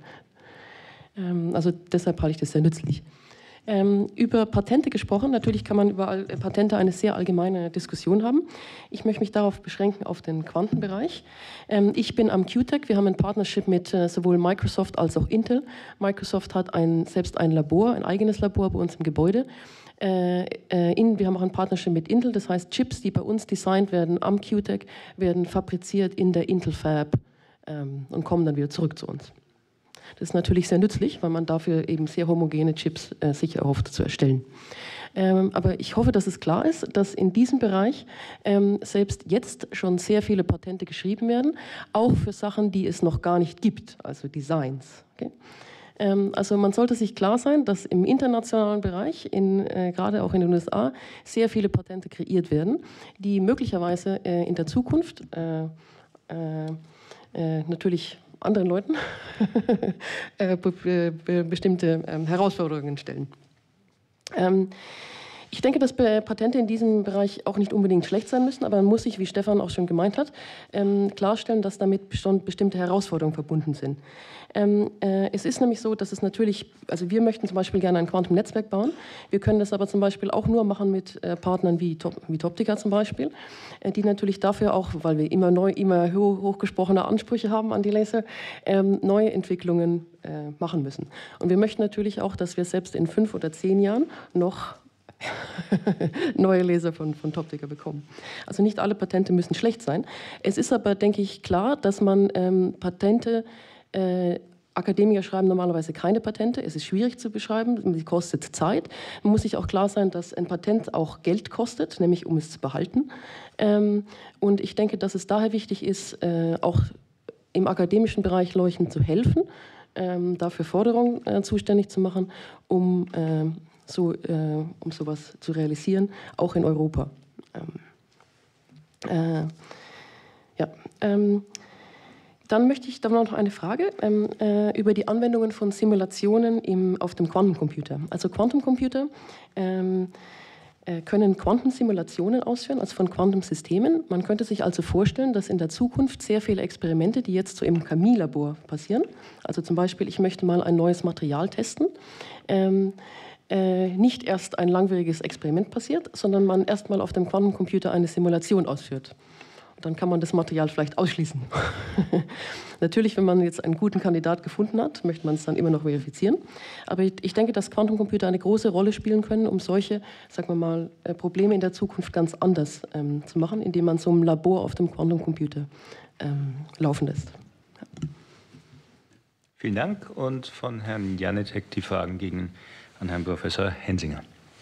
Speaker 7: Also deshalb halte ich das sehr nützlich. Ähm, über Patente gesprochen, natürlich kann man über Patente eine sehr allgemeine Diskussion haben. Ich möchte mich darauf beschränken, auf den Quantenbereich. Ähm, ich bin am Q Tech, wir haben ein Partnership mit äh, sowohl Microsoft als auch Intel. Microsoft hat ein, selbst ein Labor, ein eigenes Labor bei uns im Gebäude. Äh, äh, in, wir haben auch ein Partnership mit Intel, das heißt Chips, die bei uns designt werden am Q Tech, werden fabriziert in der Intel Fab ähm, und kommen dann wieder zurück zu uns. Das ist natürlich sehr nützlich, weil man dafür eben sehr homogene Chips äh, sich erhofft zu erstellen. Ähm, aber ich hoffe, dass es klar ist, dass in diesem Bereich ähm, selbst jetzt schon sehr viele Patente geschrieben werden, auch für Sachen, die es noch gar nicht gibt, also Designs. Okay? Ähm, also man sollte sich klar sein, dass im internationalen Bereich, in, äh, gerade auch in den U S A, sehr viele Patente kreiert werden, die möglicherweise äh, in der Zukunft äh, äh, äh, natürlich anderen Leuten äh, be be bestimmte ähm, Herausforderungen stellen. Ähm, ich denke, dass Patente in diesem Bereich auch nicht unbedingt schlecht sein müssen, aber man muss sich, wie Stefan auch schon gemeint hat, ähm, klarstellen, dass damit bestimmte Herausforderungen verbunden sind. Ähm, äh, es ist nämlich so, dass es natürlich, also wir möchten zum Beispiel gerne ein Quantum-Netzwerk bauen. Wir können das aber zum Beispiel auch nur machen mit äh, Partnern wie, Top, wie Toptica zum Beispiel, äh, die natürlich dafür auch, weil wir immer neu, immer hoch, hochgesprochene Ansprüche haben an die Laser, ähm, neue Entwicklungen äh, machen müssen. Und wir möchten natürlich auch, dass wir selbst in fünf oder zehn Jahren noch neue Laser von, von Toptica bekommen. Also nicht alle Patente müssen schlecht sein. Es ist aber, denke ich, klar, dass man ähm, Patente, äh, Akademiker schreiben normalerweise keine Patente, es ist schwierig zu beschreiben, es kostet Zeit. Man muss sich auch klar sein, dass ein Patent auch Geld kostet, nämlich um es zu behalten. Ähm, und ich denke, dass es daher wichtig ist, äh, auch im akademischen Bereich Leuten zu helfen, ähm, dafür Forderungen äh, zuständig zu machen, um äh, So, äh, um sowas zu realisieren, auch in Europa. Ähm, äh, ja, ähm, dann möchte ich, da war noch eine Frage ähm, äh, über die Anwendungen von Simulationen im, auf dem Quantencomputer. Also Quantencomputer ähm, äh, können Quantensimulationen ausführen, also von Quantensystemen. Man könnte sich also vorstellen, dass in der Zukunft sehr viele Experimente, die jetzt so im Chemielabor passieren, also zum Beispiel, ich möchte mal ein neues Material testen, ähm, Äh, nicht erst ein langwieriges Experiment passiert, sondern man erstmal auf dem Quantencomputer eine Simulation ausführt. Und dann kann man das Material vielleicht ausschließen. Natürlich, wenn man jetzt einen guten Kandidat gefunden hat, möchte man es dann immer noch verifizieren. Aber ich, ich denke, dass Quantencomputer eine große Rolle spielen können, um solche, sagen wir mal, äh, Probleme in der Zukunft ganz anders ähm, zu machen, indem man so ein Labor auf dem Quantencomputer ähm, laufen lässt. Ja.
Speaker 1: Vielen Dank. Und von Herrn Janicek die Fragen gegen an Herrn Professor Hensinger.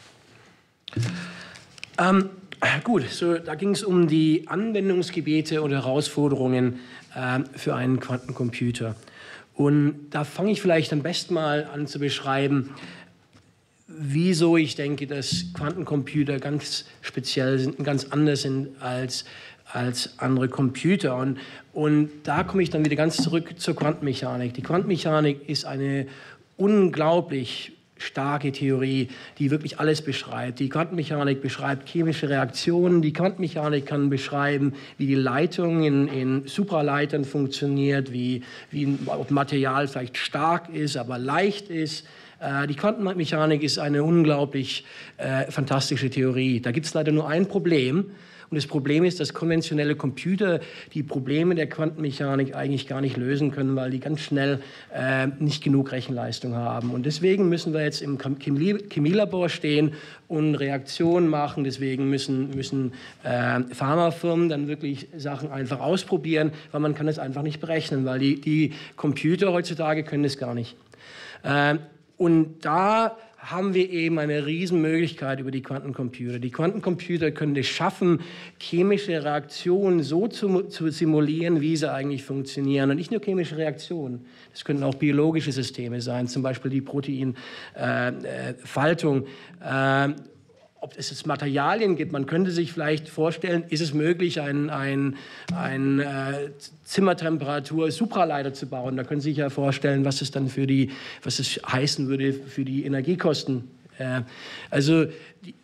Speaker 8: Ähm, gut, so, da ging es um die Anwendungsgebiete und Herausforderungen ähm, für einen Quantencomputer. Und da fange ich vielleicht am besten mal an zu beschreiben, wieso ich denke, dass Quantencomputer ganz speziell sind und ganz anders sind als, als andere Computer. Und, und da komme ich dann wieder ganz zurück zur Quantenmechanik. Die Quantenmechanik ist eine unglaublich starke Theorie, die wirklich alles beschreibt. Die Quantenmechanik beschreibt chemische Reaktionen. Die Quantenmechanik kann beschreiben, wie die Leitung in, in Supraleitern funktioniert, wie, wie ob Material vielleicht stark ist, aber leicht ist. Äh, die Quantenmechanik ist eine unglaublich äh, fantastische Theorie. Da gibt es leider nur ein Problem. Und das Problem ist, dass konventionelle Computer die Probleme der Quantenmechanik eigentlich gar nicht lösen können, weil die ganz schnell äh, nicht genug Rechenleistung haben. Und deswegen müssen wir jetzt im Chemie Chemielabor stehen und Reaktionen machen. Deswegen müssen, müssen äh, Pharmafirmen dann wirklich Sachen einfach ausprobieren, weil man kann es einfach nicht berechnen, weil die, die Computer heutzutage können es gar nicht. Äh, und da haben wir eben eine Riesenmöglichkeit über die Quantencomputer. Die Quantencomputer können es schaffen, chemische Reaktionen so zu, zu simulieren, wie sie eigentlich funktionieren. Und nicht nur chemische Reaktionen, das können auch biologische Systeme sein, zum Beispiel die Proteinfaltung. Äh, äh, ob es jetzt Materialien gibt, man könnte sich vielleicht vorstellen, ist es möglich, ein, ein, ein äh, Zimmertemperatur-Supraleiter zu bauen. Da können Sie sich ja vorstellen, was es dann für die, was es heißen würde für die Energiekosten. Äh, also die,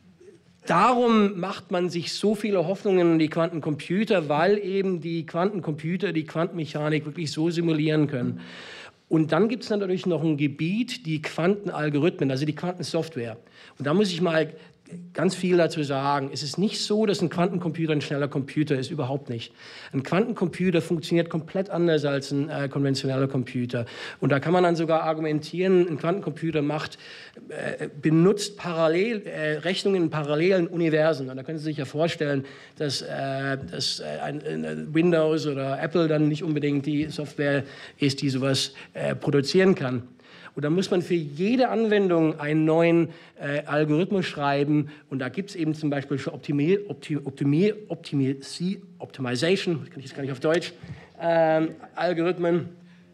Speaker 8: darum macht man sich so viele Hoffnungen in die Quantencomputer, weil eben die Quantencomputer die Quantenmechanik wirklich so simulieren können. Und dann gibt es natürlich noch ein Gebiet, die Quantenalgorithmen, also die Quantensoftware. Und da muss ich mal ganz viel dazu sagen. Es ist nicht so, dass ein Quantencomputer ein schneller Computer ist, überhaupt nicht. Ein Quantencomputer funktioniert komplett anders als ein äh, konventioneller Computer. Und da kann man dann sogar argumentieren, ein Quantencomputer macht, äh, benutzt parallel, äh, Rechnungen in parallelen Universen. Und da können Sie sich ja vorstellen, dass, äh, dass äh, ein, ein Windows oder Apple dann nicht unbedingt die Software ist, die sowas äh, produzieren kann. Und da muss man für jede Anwendung einen neuen äh, Algorithmus schreiben. Und da gibt es eben zum Beispiel schon Optimi Optimi Optimi Optimi Optimization, das kann ich jetzt gar nicht auf Deutsch, ähm, Algorithmen.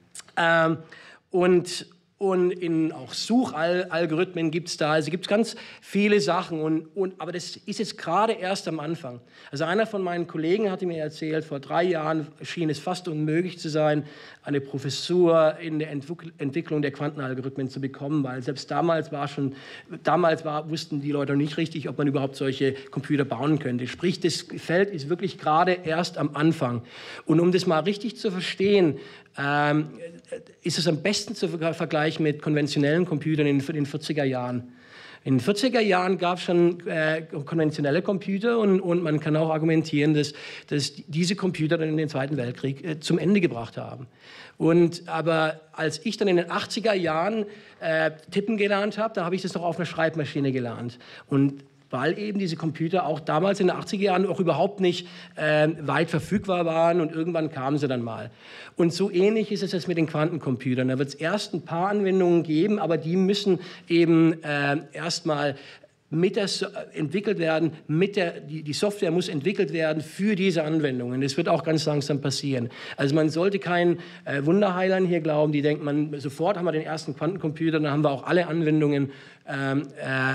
Speaker 8: Ähm, und, und in auch Suchalgorithmen gibt es da, also gibt es ganz viele Sachen. Und, und, aber das ist jetzt gerade erst am Anfang. Also einer von meinen Kollegen hatte mir erzählt, vor drei Jahren schien es fast unmöglich zu sein, eine Professur in der Entwicklung der Quantenalgorithmen zu bekommen, weil selbst damals war schon, damals war, wussten die Leute noch nicht richtig, ob man überhaupt solche Computer bauen könnte. Sprich, das Feld ist wirklich gerade erst am Anfang. Und um das mal richtig zu verstehen, ähm, ist es am besten zu vergleichen mit konventionellen Computern in den vierziger Jahren. In den vierziger Jahren gab es schon äh, konventionelle Computer und, und man kann auch argumentieren, dass, dass diese Computer dann in den Zweiten Weltkrieg äh, zum Ende gebracht haben. Und, aber als ich dann in den achtziger Jahren äh, tippen gelernt habe, da habe ich das noch auf einer Schreibmaschine gelernt. Und weil eben diese Computer auch damals in den achtziger Jahren auch überhaupt nicht äh, weit verfügbar waren und irgendwann kamen sie dann mal. Und so ähnlich ist es jetzt mit den Quantencomputern. Da wird es erst ein paar Anwendungen geben, aber die müssen eben äh, erstmal mit der so entwickelt werden, mit der, die, die Software muss entwickelt werden für diese Anwendungen. Das wird auch ganz langsam passieren. Also man sollte keinen äh, Wunderheilern hier glauben, die denken, man, sofort haben wir den ersten Quantencomputer, dann haben wir auch alle Anwendungen ähm, äh,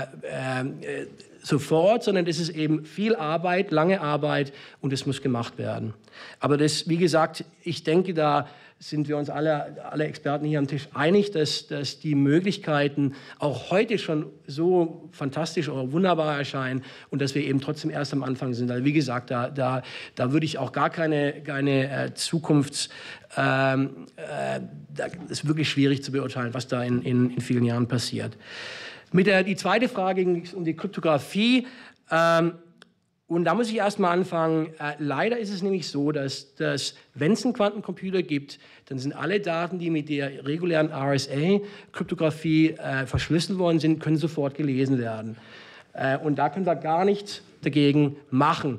Speaker 8: äh, sofort, sondern es ist eben viel Arbeit, lange Arbeit und es muss gemacht werden. Aber das, wie gesagt, ich denke, da sind wir uns alle, alle Experten hier am Tisch einig, dass, dass die Möglichkeiten auch heute schon so fantastisch oder wunderbar erscheinen und dass wir eben trotzdem erst am Anfang sind. Also wie gesagt, da, da, da würde ich auch gar keine, keine äh, Zukunfts... Ähm, äh, da ist wirklich schwierig zu beurteilen, was da in, in, in vielen Jahren passiert. Mit der, die zweite Frage ging es um die Kryptographie. Ähm, und da muss ich erst mal anfangen. Äh, leider ist es nämlich so, dass, dass wenn es einen Quantencomputer gibt, dann sind alle Daten, die mit der regulären R S A-Kryptographie äh, verschlüsselt worden sind, können sofort gelesen werden. Äh, und da können wir gar nichts dagegen machen.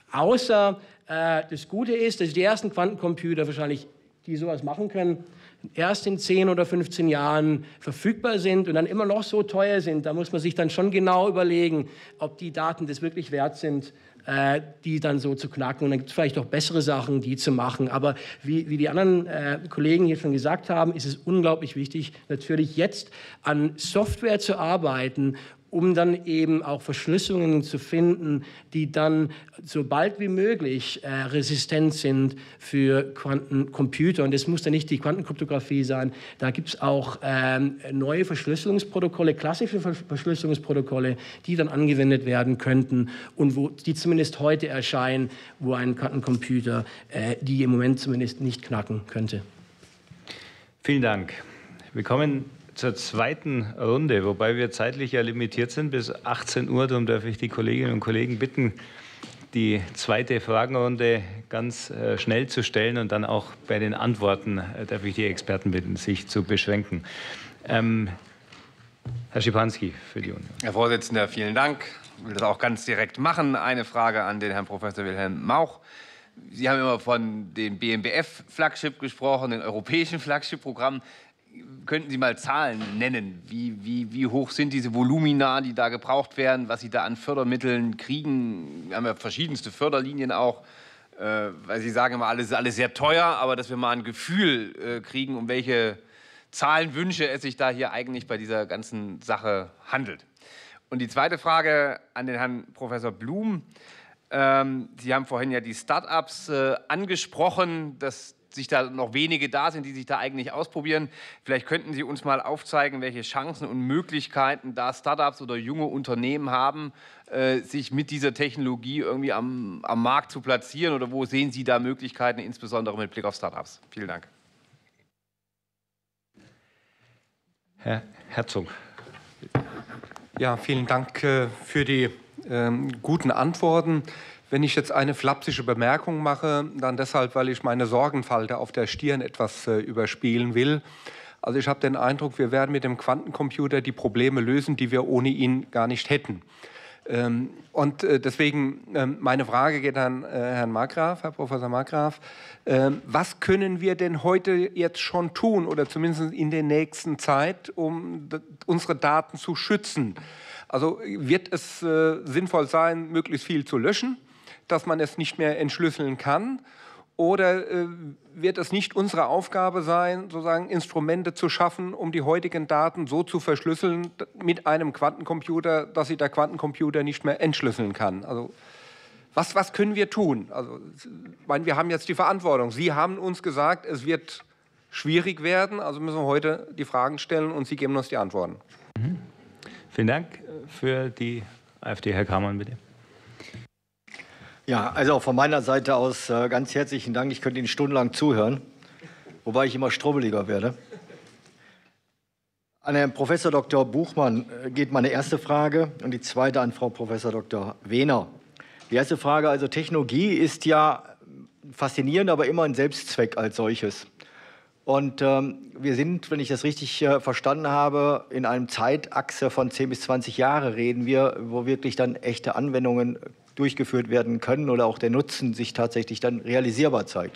Speaker 8: Außer äh, das Gute ist, dass die ersten Quantencomputer wahrscheinlich, die sowas machen können, erst in zehn oder fünfzehn Jahren verfügbar sind und dann immer noch so teuer sind. Da muss man sich dann schon genau überlegen, ob die Daten das wirklich wert sind, äh, die dann so zu knacken. Und dann gibt es vielleicht auch bessere Sachen, die zu machen. Aber wie, wie die anderen äh, Kollegen hier schon gesagt haben, ist es unglaublich wichtig, natürlich jetzt an Software zu arbeiten, um dann eben auch Verschlüsselungen zu finden, die dann so bald wie möglich äh, resistent sind für Quantencomputer. Und das muss dann nicht die Quantenkryptographie sein. Da gibt es auch ähm, neue Verschlüsselungsprotokolle, klassische Verschlüsselungsprotokolle, die dann angewendet werden könnten und wo die zumindest heute erscheinen, wo ein Quantencomputer äh, die im Moment zumindest nicht knacken könnte.
Speaker 1: Vielen Dank. Wir kommen zur zweiten Runde, wobei wir zeitlich ja limitiert sind bis achtzehn Uhr. Darum darf ich die Kolleginnen und Kollegen bitten, die zweite Fragenrunde ganz äh, schnell zu stellen und dann auch bei den Antworten äh, darf ich die Experten bitten, sich zu beschränken. Ähm, Herr Schipanski für die Union.
Speaker 15: Herr Vorsitzender, vielen Dank. Ich will das auch ganz direkt machen. Eine Frage an den Herrn Professor Wilhelm Mauch. Sie haben immer von dem B M B F-Flagship gesprochen, den europäischen Flagship-Programm. könnten Sie mal Zahlen nennen? Wie, wie, wie hoch sind diese Volumina, die da gebraucht werden, was Sie da an Fördermitteln kriegen? Wir haben ja verschiedenste Förderlinien auch, äh, weil Sie sagen immer, alles ist alles sehr teuer, aber dass wir mal ein Gefühl äh, kriegen, um welche Zahlenwünsche es sich da hier eigentlich bei dieser ganzen Sache handelt. Und die zweite Frage an den Herrn Professor Blum. Ähm, Sie haben vorhin ja die Start-ups äh, angesprochen, dass sich da noch wenige da sind, die sich da eigentlich ausprobieren. Vielleicht könnten Sie uns mal aufzeigen, welche Chancen und Möglichkeiten da Start-ups oder junge Unternehmen haben, äh, sich mit dieser Technologie irgendwie am, am Markt zu platzieren, oder wo sehen Sie da Möglichkeiten, insbesondere mit Blick auf Start-ups? Vielen Dank.
Speaker 1: Herr Herzog.
Speaker 16: Ja, vielen Dank äh, für die ähm, guten Antworten. Wenn ich jetzt eine flapsische Bemerkung mache, dann deshalb, weil ich meine Sorgenfalte auf der Stirn etwas äh, überspielen will. Also ich habe den Eindruck, wir werden mit dem Quantencomputer die Probleme lösen, die wir ohne ihn gar nicht hätten. Ähm, und äh, deswegen ähm, meine Frage geht an äh, Herrn Markgraf, Herr Professor Markgraf. Ähm, was können wir denn heute jetzt schon tun oder zumindest in der nächsten Zeit, um unsere Daten zu schützen? Also wird es äh, sinnvoll sein, möglichst viel zu löschen, dass man es nicht mehr entschlüsseln kann? Oder äh, wird es nicht unsere Aufgabe sein, sozusagen Instrumente zu schaffen, um die heutigen Daten so zu verschlüsseln mit einem Quantencomputer, dass sie der Quantencomputer nicht mehr entschlüsseln kann? Also was, was können wir tun? Also, ich meine, wir haben jetzt die Verantwortung. Sie haben uns gesagt, es wird schwierig werden, also müssen wir heute die Fragen stellen und Sie geben uns die Antworten.
Speaker 1: Mhm. Vielen Dank für die AfD. Herr Kramann, bitte.
Speaker 17: Ja, also auch von meiner Seite aus äh, ganz herzlichen Dank. Ich könnte Ihnen stundenlang zuhören, wobei ich immer strubbeliger werde. An Herrn Professor Doktor Buchmann äh, geht meine erste Frage und die zweite an Frau Professor Doktor Wehner. Die erste Frage, also Technologie ist ja faszinierend, aber immer ein Selbstzweck als solches. Und ähm, wir sind, wenn ich das richtig äh, verstanden habe, in einem Zeitachse von zehn bis zwanzig Jahre reden wir, wo wirklich dann echte Anwendungen durchgeführt werden können oder auch der Nutzen sich tatsächlich dann realisierbar zeigt.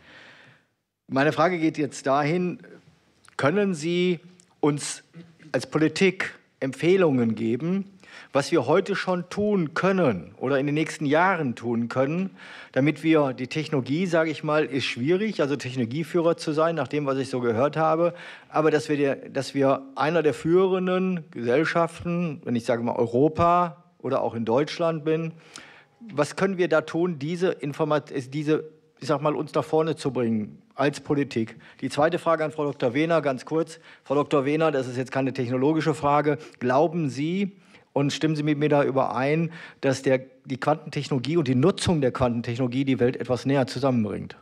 Speaker 17: Meine Frage geht jetzt dahin, können Sie uns als Politik Empfehlungen geben, was wir heute schon tun können oder in den nächsten Jahren tun können, damit wir die Technologie, sage ich mal, ist schwierig, also Technologieführer zu sein, nach dem, was ich so gehört habe, aber dass wir, der, dass wir einer der führenden Gesellschaften, wenn ich sage mal Europa oder auch in Deutschland bin, was können wir da tun, diese Information, diese, ich sag mal, uns nach vorne zu bringen als Politik? Die zweite Frage an Frau Doktor Wehner, ganz kurz. Frau Doktor Wehner, das ist jetzt keine technologische Frage. Glauben Sie und stimmen Sie mit mir da überein, dass der, die Quantentechnologie und die Nutzung der Quantentechnologie die Welt etwas näher zusammenbringt?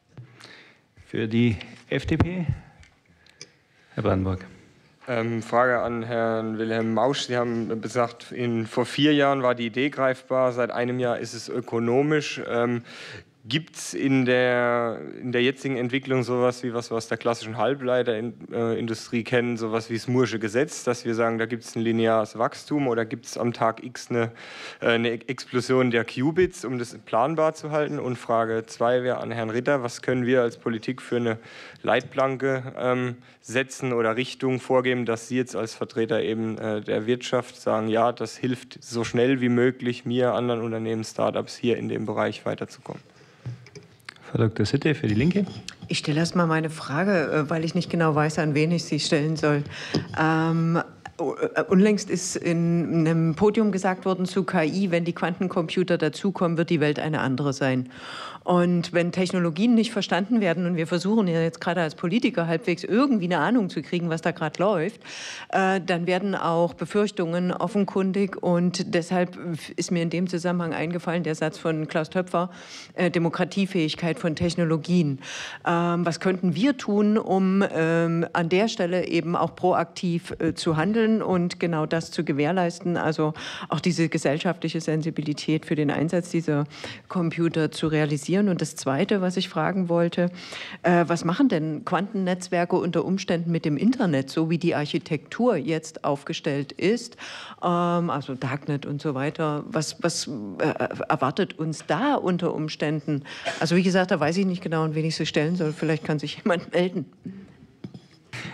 Speaker 1: Für die F D P, Herr Brandenburg.
Speaker 18: Ähm, Frage an Herrn Wilhelm Mausch. Sie haben gesagt, in, vor vier Jahren war die Idee greifbar, seit einem Jahr ist es ökonomisch. Ähm, Gibt es in der, in der jetzigen Entwicklung sowas wie was wir aus der klassischen Halbleiterindustrie kennen, sowas wie das Moore'sche Gesetz, dass wir sagen, da gibt es ein lineares Wachstum, oder gibt es am Tag X eine, eine Explosion der Qubits, um das planbar zu halten? Und Frage zwei wäre an Herrn Ritter, was können wir als Politik für eine Leitplanke ähm, setzen oder Richtung vorgeben, dass Sie jetzt als Vertreter eben äh, der Wirtschaft sagen, ja, das hilft so schnell wie möglich mir, anderen Unternehmen, Startups hier in dem Bereich weiterzukommen?
Speaker 1: Frau Doktor Sitte für die Linke.
Speaker 19: Ich stelle erst mal meine Frage, weil ich nicht genau weiß, an wen ich sie stellen soll. Ähm, unlängst ist in einem Podium gesagt worden zu K I, wenn die Quantencomputer dazukommen, wird die Welt eine andere sein. Und wenn Technologien nicht verstanden werden, und wir versuchen ja jetzt gerade als Politiker halbwegs irgendwie eine Ahnung zu kriegen, was da gerade läuft, äh, dann werden auch Befürchtungen offenkundig. Und deshalb ist mir in dem Zusammenhang eingefallen der Satz von Klaus Töpfer, äh, Demokratiefähigkeit von Technologien. Ähm, was könnten wir tun, um ähm, an der Stelle eben auch proaktiv äh, zu handeln und genau das zu gewährleisten, also auch diese gesellschaftliche Sensibilität für den Einsatz dieser Computer zu realisieren? Und das Zweite, was ich fragen wollte, äh, was machen denn Quantennetzwerke unter Umständen mit dem Internet, so wie die Architektur jetzt aufgestellt ist, ähm, also Darknet und so weiter, was, was äh, erwartet uns da unter Umständen? Also wie gesagt, da weiß ich nicht genau, an wen ich sie stellen soll, vielleicht kann sich jemand melden.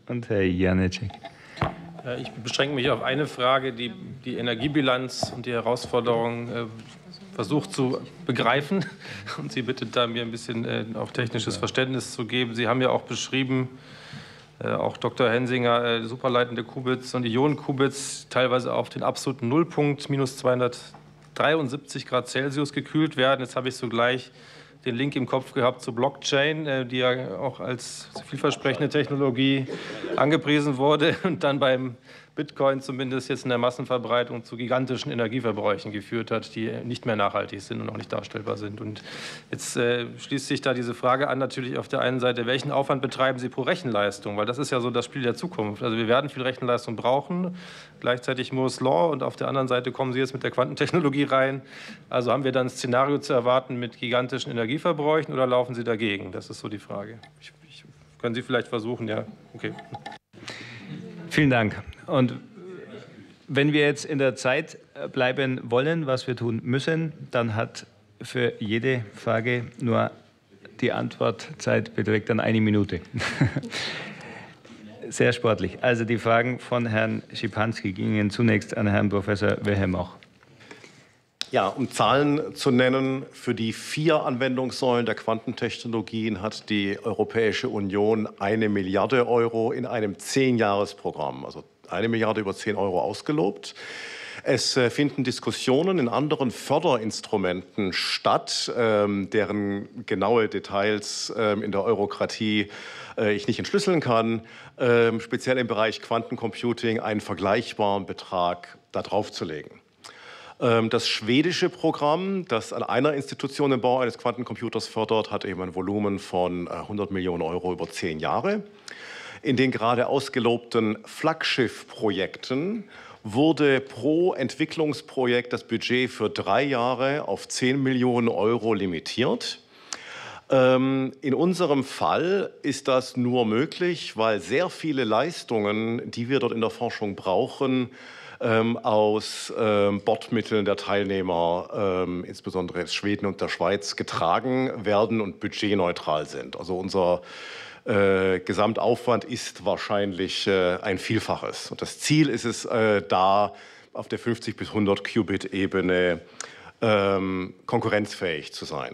Speaker 1: und Herr Janecek.
Speaker 14: Ich beschränke mich auf eine Frage, die die Energiebilanz und die Herausforderungen äh, versucht zu begreifen. Und Sie bittet da mir ein bisschen äh, auch technisches Verständnis zu geben. Sie haben ja auch beschrieben, äh, auch Doktor Hensinger, äh, superleitende Qubits und Ionenqubits teilweise auf den absoluten Nullpunkt, minus zweihundertdreiundsiebzig Grad Celsius gekühlt werden. Jetzt habe ich sogleich den Link im Kopf gehabt zur Blockchain, äh, die ja auch als vielversprechende Technologie angepriesen wurde und dann beim Bitcoin zumindest jetzt in der Massenverbreitung zu gigantischen Energieverbräuchen geführt hat, die nicht mehr nachhaltig sind und auch nicht darstellbar sind. Und jetzt äh, schließt sich da diese Frage an, natürlich auf der einen Seite, welchen Aufwand betreiben Sie pro Rechenleistung? Weil das ist ja so das Spiel der Zukunft. Also wir werden viel Rechenleistung brauchen, gleichzeitig Moore's Law, und auf der anderen Seite kommen Sie jetzt mit der Quantentechnologie rein. Also haben wir dann ein Szenario zu erwarten mit gigantischen Energieverbräuchen oder laufen Sie dagegen? Das ist so die Frage. Ich, ich, können Sie vielleicht versuchen? Ja, okay.
Speaker 1: Vielen Dank. Und wenn wir jetzt in der Zeit bleiben wollen, was wir tun müssen, dann hat für jede Frage nur die Antwortzeit beträgt dann eine Minute. Sehr sportlich. Also die Fragen von Herrn Schipanski gingen zunächst an Herrn Professor Wilhelm Mauch.
Speaker 3: Ja, um Zahlen zu nennen, für die vier Anwendungssäulen der Quantentechnologien hat die Europäische Union eine Milliarde Euro in einem Zehn-Jahres-Programm, also eine Milliarde über zehn Euro ausgelobt. Es finden Diskussionen in anderen Förderinstrumenten statt, deren genaue Details in der Eurokratie ich nicht entschlüsseln kann, speziell im Bereich Quantencomputing einen vergleichbaren Betrag da draufzulegen. Das schwedische Programm, das an einer Institution den Bau eines Quantencomputers fördert, hat eben ein Volumen von hundert Millionen Euro über zehn Jahre. In den gerade ausgelobten Flaggschiff-Projekten wurde pro Entwicklungsprojekt das Budget für drei Jahre auf zehn Millionen Euro limitiert. In unserem Fall ist das nur möglich, weil sehr viele Leistungen, die wir dort in der Forschung brauchen, aus Bordmitteln der Teilnehmer, insbesondere Schweden und der Schweiz, getragen werden und budgetneutral sind. Also unser Äh, Gesamtaufwand ist wahrscheinlich äh, ein Vielfaches. Und das Ziel ist es, äh, da auf der fünfzig bis hundert Qubit-Ebene ähm, konkurrenzfähig zu sein.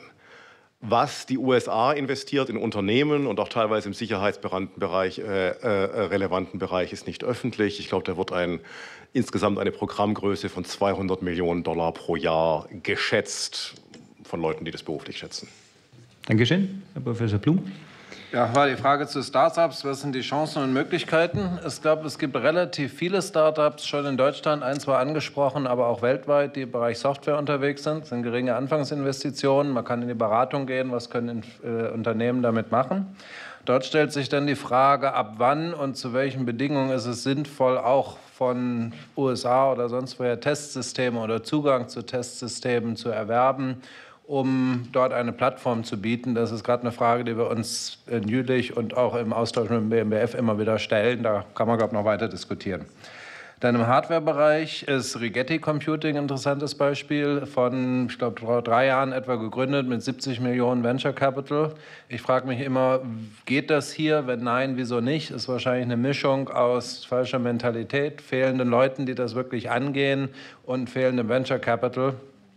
Speaker 3: Was die U S A investiert in Unternehmen und auch teilweise im sicherheitsrelevanten Bereich, äh, äh, relevanten Bereich ist nicht öffentlich. Ich glaube, da wird ein, insgesamt eine Programmgröße von zweihundert Millionen Dollar pro Jahr geschätzt von Leuten, die das beruflich schätzen.
Speaker 1: Dankeschön, Herr Professor Blum.
Speaker 5: Ja, war die Frage zu Startups. Was sind die Chancen und Möglichkeiten? Ich glaube, es gibt relativ viele Startups, schon in Deutschland, ein, zwei angesprochen, aber auch weltweit, die im Bereich Software unterwegs sind. Das sind geringe Anfangsinvestitionen. Man kann in die Beratung gehen. Was können äh, Unternehmen damit machen? Dort stellt sich dann die Frage, ab wann und zu welchen Bedingungen ist es sinnvoll, auch von U S A oder sonst woher Testsysteme oder Zugang zu Testsystemen zu erwerben, um dort eine Plattform zu bieten. Das ist gerade eine Frage, die wir uns in Jülich und auch im Austausch mit dem B M B F immer wieder stellen. Da kann man, glaube ich, noch weiter diskutieren. Dann im Hardware-Bereich ist Rigetti Computing ein interessantes Beispiel. Von, ich glaube, vor drei Jahren etwa gegründet mit siebzig Millionen Venture Capital. Ich frage mich immer, geht das hier? Wenn nein, wieso nicht? Ist wahrscheinlich eine Mischung aus falscher Mentalität, fehlenden Leuten, die das wirklich angehen, und fehlendem Venture Capital.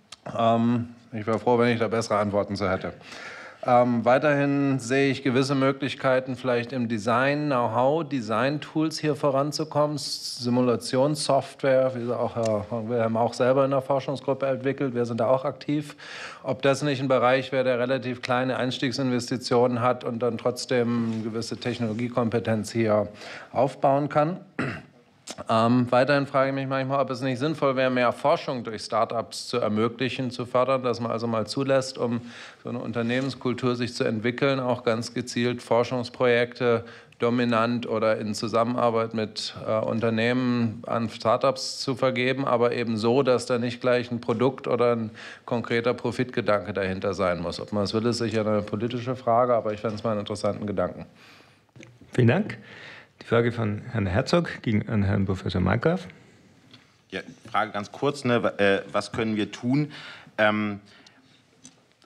Speaker 5: Ähm, Ich wäre froh, wenn ich da bessere Antworten zu hätte. Ähm, weiterhin sehe ich gewisse Möglichkeiten, vielleicht im Design, Know-how, Design-Tools hier voranzukommen, Simulationssoftware, wie auch Herr Wilhelm auch selber in der Forschungsgruppe entwickelt. Wir sind da auch aktiv. Ob das nicht ein Bereich wäre, der relativ kleine Einstiegsinvestitionen hat und dann trotzdem eine gewisse Technologiekompetenz hier aufbauen kann. Ähm, weiterhin frage ich mich manchmal, ob es nicht sinnvoll wäre, mehr Forschung durch Start-ups zu ermöglichen, zu fördern, dass man also mal zulässt, um so eine Unternehmenskultur sich zu entwickeln, auch ganz gezielt Forschungsprojekte dominant oder in Zusammenarbeit mit äh, Unternehmen an Start-ups zu vergeben, aber eben so, dass da nicht gleich ein Produkt oder ein konkreter Profitgedanke dahinter sein muss. Ob man es will, ist sicher eine politische Frage, aber ich fände es mal einen interessanten Gedanken.
Speaker 1: Vielen Dank. Die Frage von Herrn Herzog ging an Herrn Professor Markgraf.
Speaker 4: Ja, Frage ganz kurz, ne? Was können wir tun? Ähm,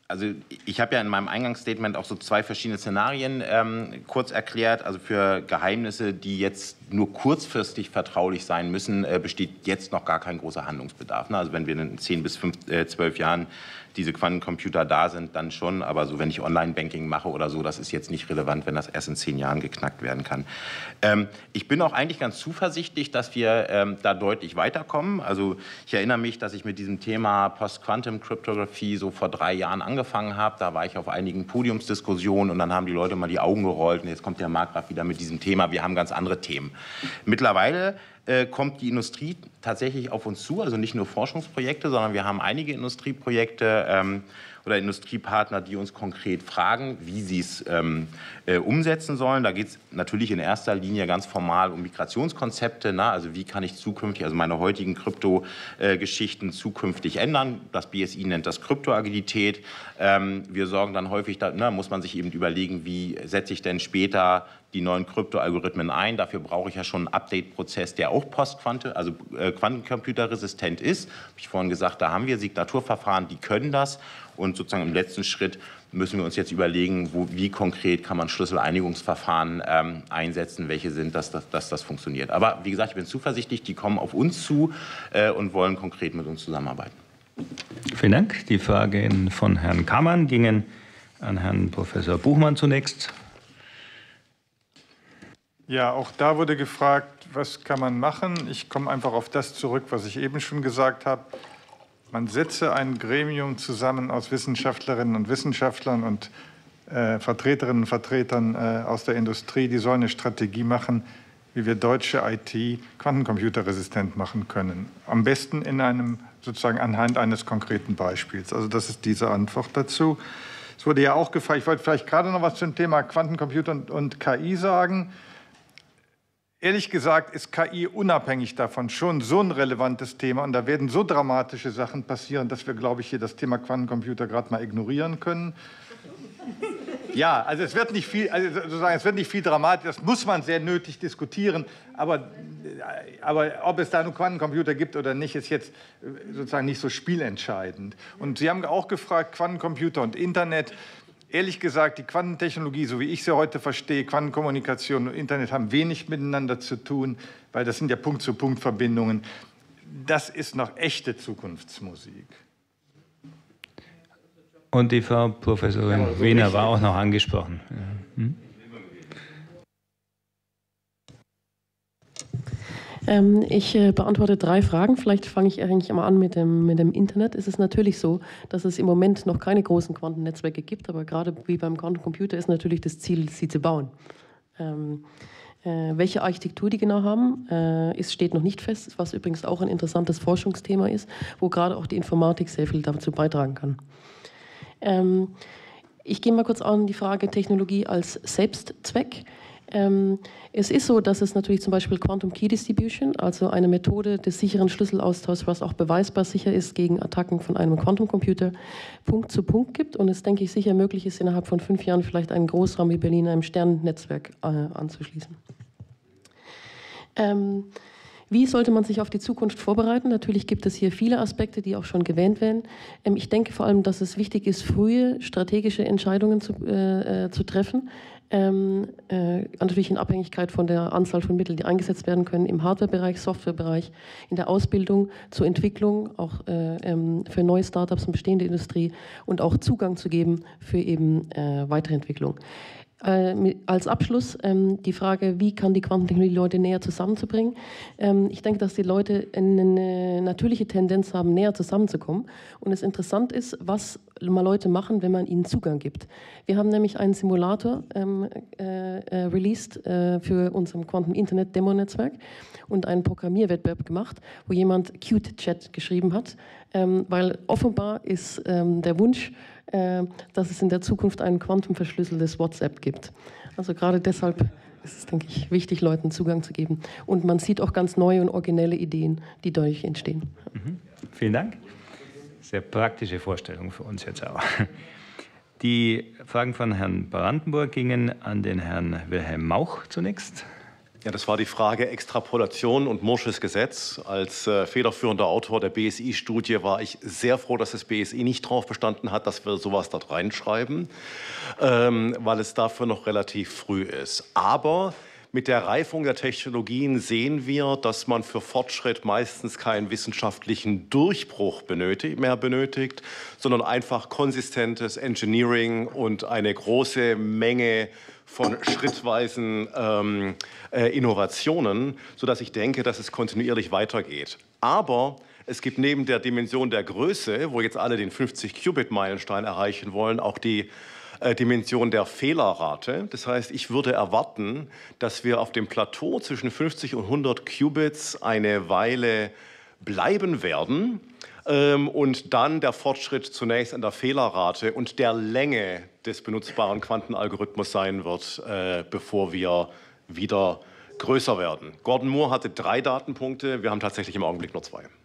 Speaker 4: Also ich habe ja in meinem Eingangsstatement auch so zwei verschiedene Szenarien ähm, kurz erklärt. Also für Geheimnisse, die jetzt nur kurzfristig vertraulich sein müssen, äh, besteht jetzt noch gar kein großer Handlungsbedarf. Ne? Also wenn wir in zehn bis zwölf Jahren diese Quantencomputer da sind, dann schon. Aber so, wenn ich Online-Banking mache oder so, das ist jetzt nicht relevant, wenn das erst in zehn Jahren geknackt werden kann. Ähm, ich bin auch eigentlich ganz zuversichtlich, dass wir ähm, da deutlich weiterkommen. Also ich erinnere mich, dass ich mit diesem Thema Post-Quantum-Cryptography so vor drei Jahren angefangen habe. Da war ich auf einigen Podiumsdiskussionen und dann haben die Leute mal die Augen gerollt. Und jetzt kommt der Markgraf wieder mit diesem Thema. Wir haben ganz andere Themen. Mittlerweile äh, kommt die Industrie tatsächlich auf uns zu, also nicht nur Forschungsprojekte, sondern wir haben einige Industrieprojekte ähm, oder Industriepartner, die uns konkret fragen, wie sie es ähm, äh, umsetzen sollen. Da geht es natürlich in erster Linie ganz formal um Migrationskonzepte. Na? Also wie kann ich zukünftig, also meine heutigen Krypto-Geschichten äh, zukünftig ändern. Das B S I nennt das Kryptoagilität. Ähm, wir sorgen dann häufig, da na, muss man sich eben überlegen, wie setze ich denn später die neuen Kryptoalgorithmen ein. Dafür brauche ich ja schon einen Update-Prozess, der auch Postquante, also äh, quantencomputerresistent ist. Habe ich vorhin gesagt, da haben wir Signaturverfahren, die können das. Und sozusagen im letzten Schritt müssen wir uns jetzt überlegen, wo, wie konkret kann man Schlüsseleinigungsverfahren ähm, einsetzen, welche sind, dass, dass, dass das funktioniert. Aber wie gesagt, ich bin zuversichtlich, die kommen auf uns zu äh, und wollen konkret mit uns zusammenarbeiten.
Speaker 1: Vielen Dank. Die Fragen von Herrn Kammann gingen an Herrn Professor Buchmann zunächst.
Speaker 6: Ja, auch da wurde gefragt, was kann man machen? Ich komme einfach auf das zurück, was ich eben schon gesagt habe. Man setze ein Gremium zusammen aus Wissenschaftlerinnen und Wissenschaftlern und äh, Vertreterinnen und Vertretern äh, aus der Industrie, die sollen eine Strategie machen, wie wir deutsche I T quantencomputerresistent machen können. Am besten in einem, sozusagen anhand eines konkreten Beispiels. Also das ist diese Antwort dazu. Es wurde ja auch gefragt, ich wollte vielleicht gerade noch was zum Thema Quantencomputer und, und K I sagen. Ehrlich gesagt ist K I unabhängig davon schon so ein relevantes Thema und da werden so dramatische Sachen passieren, dass wir, glaube ich, hier das Thema Quantencomputer gerade mal ignorieren können. Ja, also es wird nicht viel, also sozusagen, es wird nicht viel dramatisch, das muss man sehr nötig diskutieren, aber, aber ob es da einen Quantencomputer gibt oder nicht, ist jetzt sozusagen nicht so spielentscheidend. Und Sie haben auch gefragt, Quantencomputer und Internet. Ehrlich gesagt, die Quantentechnologie, so wie ich sie heute verstehe, Quantenkommunikation und Internet haben wenig miteinander zu tun, weil das sind ja Punkt-zu-Punkt-Verbindungen. Das ist noch echte Zukunftsmusik.
Speaker 1: Und die Frau Professorin ja, also Wehner war auch noch angesprochen. Hm?
Speaker 7: Ähm, ich äh, beantworte drei Fragen. Vielleicht fange ich eigentlich immer an mit dem, mit dem Internet. Es ist natürlich so, dass es im Moment noch keine großen Quantennetzwerke gibt, aber gerade wie beim Quantencomputer ist natürlich das Ziel, sie zu bauen. Ähm, äh, welche Architektur die genau haben, äh, ist, steht noch nicht fest, was übrigens auch ein interessantes Forschungsthema ist, wo gerade auch die Informatik sehr viel dazu beitragen kann. Ähm, ich gehe mal kurz an die Frage Technologie als Selbstzweck. Ähm, es ist so, dass es natürlich zum Beispiel Quantum Key Distribution, also eine Methode des sicheren Schlüsselaustauschs, was auch beweisbar sicher ist gegen Attacken von einem Quantencomputer, Punkt zu Punkt gibt und es, denke ich, sicher möglich ist, innerhalb von fünf Jahren vielleicht einen Großraum wie Berlin einem Sternennetzwerk äh, anzuschließen. Ähm, Wie sollte man sich auf die Zukunft vorbereiten? Natürlich gibt es hier viele Aspekte, die auch schon erwähnt werden. Ich denke vor allem, dass es wichtig ist, frühe strategische Entscheidungen zu, äh, zu treffen. Ähm, äh, natürlich in Abhängigkeit von der Anzahl von Mitteln, die eingesetzt werden können im Hardwarebereich, Softwarebereich, in der Ausbildung, zur Entwicklung, auch äh, ähm, für neue Startups und bestehende Industrie und auch Zugang zu geben für eben äh, Weiterentwicklung. Äh, als Abschluss ähm, die Frage, wie kann die Quantentechnologie die Leute näher zusammenzubringen? Ähm, ich denke, dass die Leute eine natürliche Tendenz haben, näher zusammenzukommen. Und es interessant ist, was mal Leute machen, wenn man ihnen Zugang gibt. Wir haben nämlich einen Simulator ähm, äh, äh, released äh, für unserem Quantum-Internet-Demo-Netzwerk und einen Programmierwettbewerb gemacht, wo jemand Qt-Chat geschrieben hat, ähm, weil offenbar ist ähm, der Wunsch, dass es in der Zukunft ein quantumverschlüsseltes WhatsApp gibt. Also gerade deshalb ist es, denke ich, wichtig, Leuten Zugang zu geben. Und man sieht auch ganz neue und originelle Ideen, die dadurch entstehen.
Speaker 1: Mhm. Vielen Dank. Sehr praktische Vorstellung für uns jetzt auch. Die Fragen von Herrn Brandenburg gingen an den Herrn Wilhelm Mauch zunächst.
Speaker 3: Ja, das war die Frage Extrapolation und Moore'sches Gesetz. Als äh, federführender Autor der B S I-Studie war ich sehr froh, dass das B S I nicht darauf bestanden hat, dass wir sowas dort reinschreiben, ähm, weil es dafür noch relativ früh ist. Aber mit der Reifung der Technologien sehen wir, dass man für Fortschritt meistens keinen wissenschaftlichen Durchbruch benötigt, mehr benötigt, sondern einfach konsistentes Engineering und eine große Menge von schrittweisen ähm, äh, Innovationen, sodass ich denke, dass es kontinuierlich weitergeht. Aber es gibt neben der Dimension der Größe, wo jetzt alle den fünfzig-Qubit-Meilenstein erreichen wollen, auch die äh, Dimension der Fehlerrate. Das heißt, ich würde erwarten, dass wir auf dem Plateau zwischen fünfzig und hundert Qubits eine Weile bleiben werden. Ähm, und dann der Fortschritt zunächst an der Fehlerrate und der Länge des benutzbaren Quantenalgorithmus sein wird, äh, bevor wir wieder größer werden. Gordon Moore hatte drei Datenpunkte, wir haben tatsächlich im Augenblick nur zwei.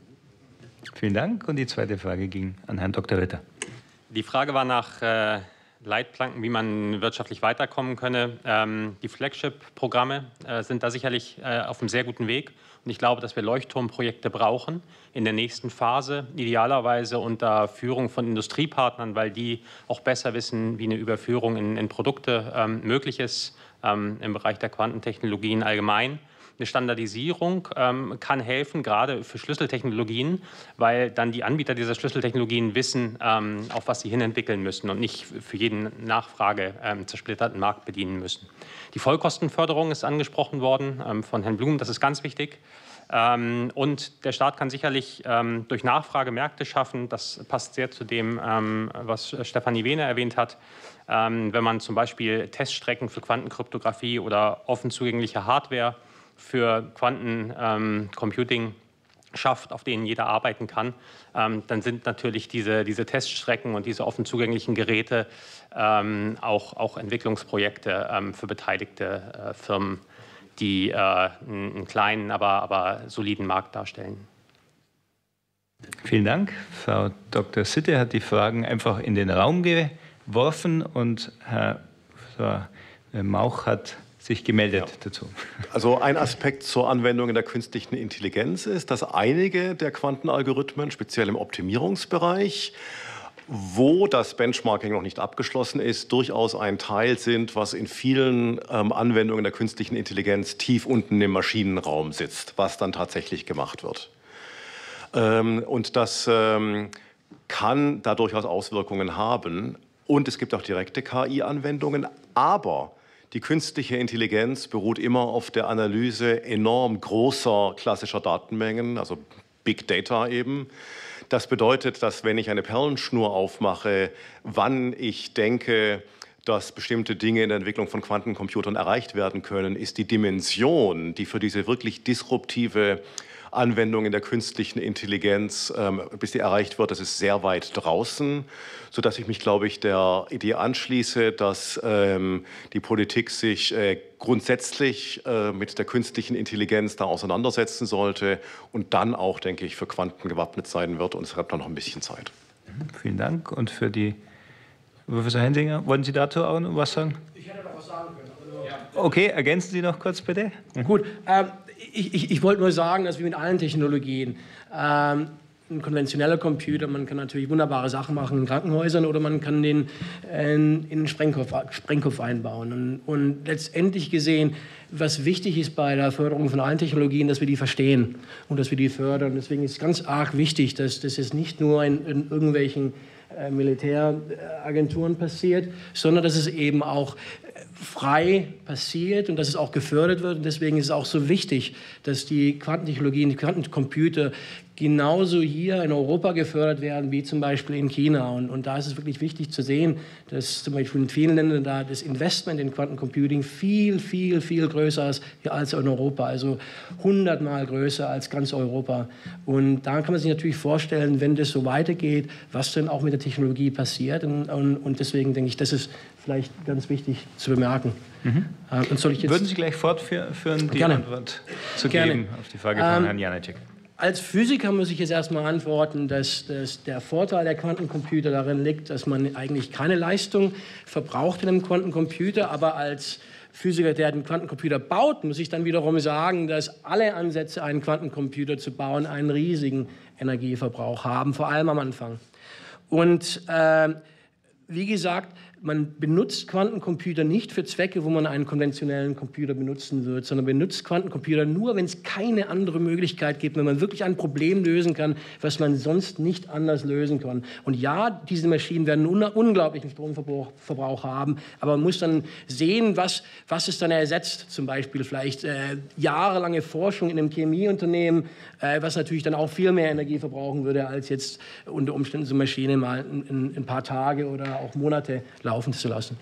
Speaker 1: Vielen Dank. Und die zweite Frage ging an Herrn Doktor Ritter.
Speaker 2: Die Frage war nach äh, Leitplanken, wie man wirtschaftlich weiterkommen könne. Ähm, die Flagship-Programme äh, sind da sicherlich äh, auf einem sehr guten Weg. Und ich glaube, dass wir Leuchtturmprojekte brauchen in der nächsten Phase, idealerweise unter Führung von Industriepartnern, weil die auch besser wissen, wie eine Überführung in, in Produkte ähm, möglich ist, ähm, im Bereich der Quantentechnologien allgemein. Eine Standardisierung ähm, kann helfen, gerade für Schlüsseltechnologien, weil dann die Anbieter dieser Schlüsseltechnologien wissen, ähm, auf was sie hinentwickeln müssen und nicht für jeden Nachfrage ähm, zersplitterten Markt bedienen müssen. Die Vollkostenförderung ist angesprochen worden ähm, von Herrn Blum, das ist ganz wichtig. Ähm, und der Staat kann sicherlich ähm, durch Nachfrage Märkte schaffen. Das passt sehr zu dem, ähm, was Stefanie Wehner erwähnt hat. Ähm, wenn man zum Beispiel Teststrecken für Quantenkryptographie oder offen zugängliche Hardware für Quantencomputing ähm, schafft, auf denen jeder arbeiten kann, ähm, dann sind natürlich diese, diese Teststrecken und diese offen zugänglichen Geräte ähm, auch, auch Entwicklungsprojekte ähm, für beteiligte äh, Firmen, die äh, einen kleinen, aber, aber soliden Markt darstellen.
Speaker 1: Vielen Dank. Frau Doktor Sitte hat die Fragen einfach in den Raum geworfen und Herr Professor Mauch hat sich gemeldet ja. dazu.
Speaker 3: Also ein Aspekt zur Anwendung in der künstlichen Intelligenz ist, dass einige der Quantenalgorithmen, speziell im Optimierungsbereich, wo das Benchmarking noch nicht abgeschlossen ist, durchaus ein Teil sind, was in vielen ähm, Anwendungen der künstlichen Intelligenz tief unten im Maschinenraum sitzt, was dann tatsächlich gemacht wird. Ähm, und das ähm, kann da durchaus Auswirkungen haben. Und es gibt auch direkte K I-Anwendungen, aber die künstliche Intelligenz beruht immer auf der Analyse enorm großer klassischer Datenmengen, also Big Data eben. Das bedeutet, dass wenn ich eine Perlenschnur aufmache, wann ich denke, dass bestimmte Dinge in der Entwicklung von Quantencomputern erreicht werden können, ist die Dimension, die für diese wirklich disruptive Anwendung in der künstlichen Intelligenz, ähm, bis die erreicht wird, das ist sehr weit draußen, sodass ich mich, glaube ich, der Idee anschließe, dass ähm, die Politik sich äh, grundsätzlich äh, mit der künstlichen Intelligenz da auseinandersetzen sollte und dann auch, denke ich, für Quanten gewappnet sein wird. Und es hat dann noch ein bisschen Zeit.
Speaker 1: Vielen Dank. Und für die Professor Hensinger, wollen Sie dazu auch noch was sagen?
Speaker 8: Ich hätte noch was sagen können. Also,
Speaker 1: okay, ergänzen Sie noch kurz bitte.
Speaker 8: Gut. Ähm, Ich, ich, ich wollte nur sagen, dass wie mit allen Technologien, ähm, ein konventioneller Computer, man kann natürlich wunderbare Sachen machen in Krankenhäusern oder man kann den äh, in einen Sprengkopf, Sprengkopf einbauen. Und, und letztendlich gesehen, was wichtig ist bei der Förderung von allen Technologien, dass wir die verstehen und dass wir die fördern. Deswegen ist es ganz arg wichtig, dass das jetzt nicht nur in, in irgendwelchen äh, Militäragenturen passiert, sondern dass es eben auch frei passiert und dass es auch gefördert wird. Und deswegen ist es auch so wichtig, dass die Quantentechnologien, die Quantencomputer genauso hier in Europa gefördert werden wie zum Beispiel in China. Und, und da ist es wirklich wichtig zu sehen, dass zum Beispiel in vielen Ländern da das Investment in Quantencomputing viel, viel, viel größer ist als in Europa. Also hundertmal größer als ganz Europa. Und da kann man sich natürlich vorstellen, wenn das so weitergeht, was dann auch mit der Technologie passiert. Und, und, und deswegen denke ich, das ist vielleicht ganz wichtig zu bemerken.
Speaker 1: Mhm.
Speaker 8: Und soll ich jetzt
Speaker 1: Würden Sie gleich fortführen, die
Speaker 8: Gerne.
Speaker 1: Antwort zu
Speaker 8: Gerne.
Speaker 1: geben auf die Frage von
Speaker 8: Ähm,
Speaker 1: Herrn Janacek?
Speaker 8: Als Physiker muss ich jetzt erstmal antworten, dass, dass der Vorteil der Quantencomputer darin liegt, dass man eigentlich keine Leistung verbraucht in einem Quantencomputer, aber als Physiker, der den Quantencomputer baut, muss ich dann wiederum sagen, dass alle Ansätze, einen Quantencomputer zu bauen, einen riesigen Energieverbrauch haben, vor allem am Anfang. Und äh, wie gesagt, man benutzt Quantencomputer nicht für Zwecke, wo man einen konventionellen Computer benutzen wird, sondern benutzt Quantencomputer nur, wenn es keine andere Möglichkeit gibt, wenn man wirklich ein Problem lösen kann, was man sonst nicht anders lösen kann. Und ja, diese Maschinen werden einen unglaublichen Stromverbrauch haben, aber man muss dann sehen, was, was es dann ersetzt. Zum Beispiel vielleicht äh, jahrelange Forschung in einem Chemieunternehmen, äh, was natürlich dann auch viel mehr Energie verbrauchen würde, als jetzt unter Umständen so eine Maschine mal in, in ein paar Tage oder auch Monate laufen zu lassen.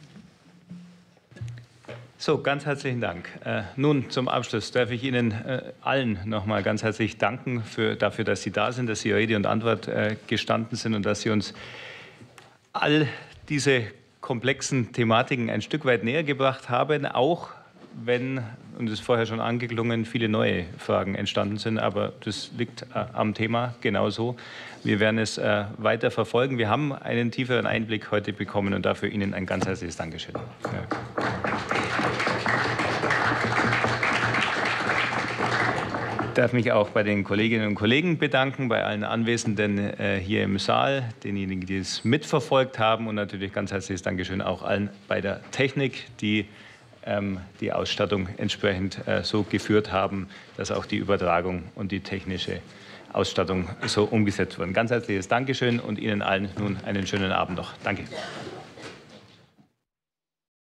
Speaker 1: So, ganz herzlichen Dank. Äh, nun zum Abschluss darf ich Ihnen äh, allen noch mal ganz herzlich danken für, dafür, dass Sie da sind, dass Sie Rede und Antwort äh, gestanden sind und dass Sie uns all diese komplexen Thematiken ein Stück weit näher gebracht haben, auch wenn, und es ist vorher schon angeklungen, viele neue Fragen entstanden sind, aber das liegt äh, am Thema genauso. Wir werden es äh, weiter verfolgen. Wir haben einen tieferen Einblick heute bekommen und dafür Ihnen ein ganz herzliches Dankeschön. Ja. Ich darf mich auch bei den Kolleginnen und Kollegen bedanken, bei allen Anwesenden äh, hier im Saal, denjenigen, die es mitverfolgt haben und natürlich ganz herzliches Dankeschön auch allen bei der Technik, die ähm, die Ausstattung entsprechend äh, so geführt haben, dass auch die Übertragung und die technische Ausstattung so umgesetzt wurden. Ganz herzliches Dankeschön und Ihnen allen nun einen schönen Abend noch. Danke.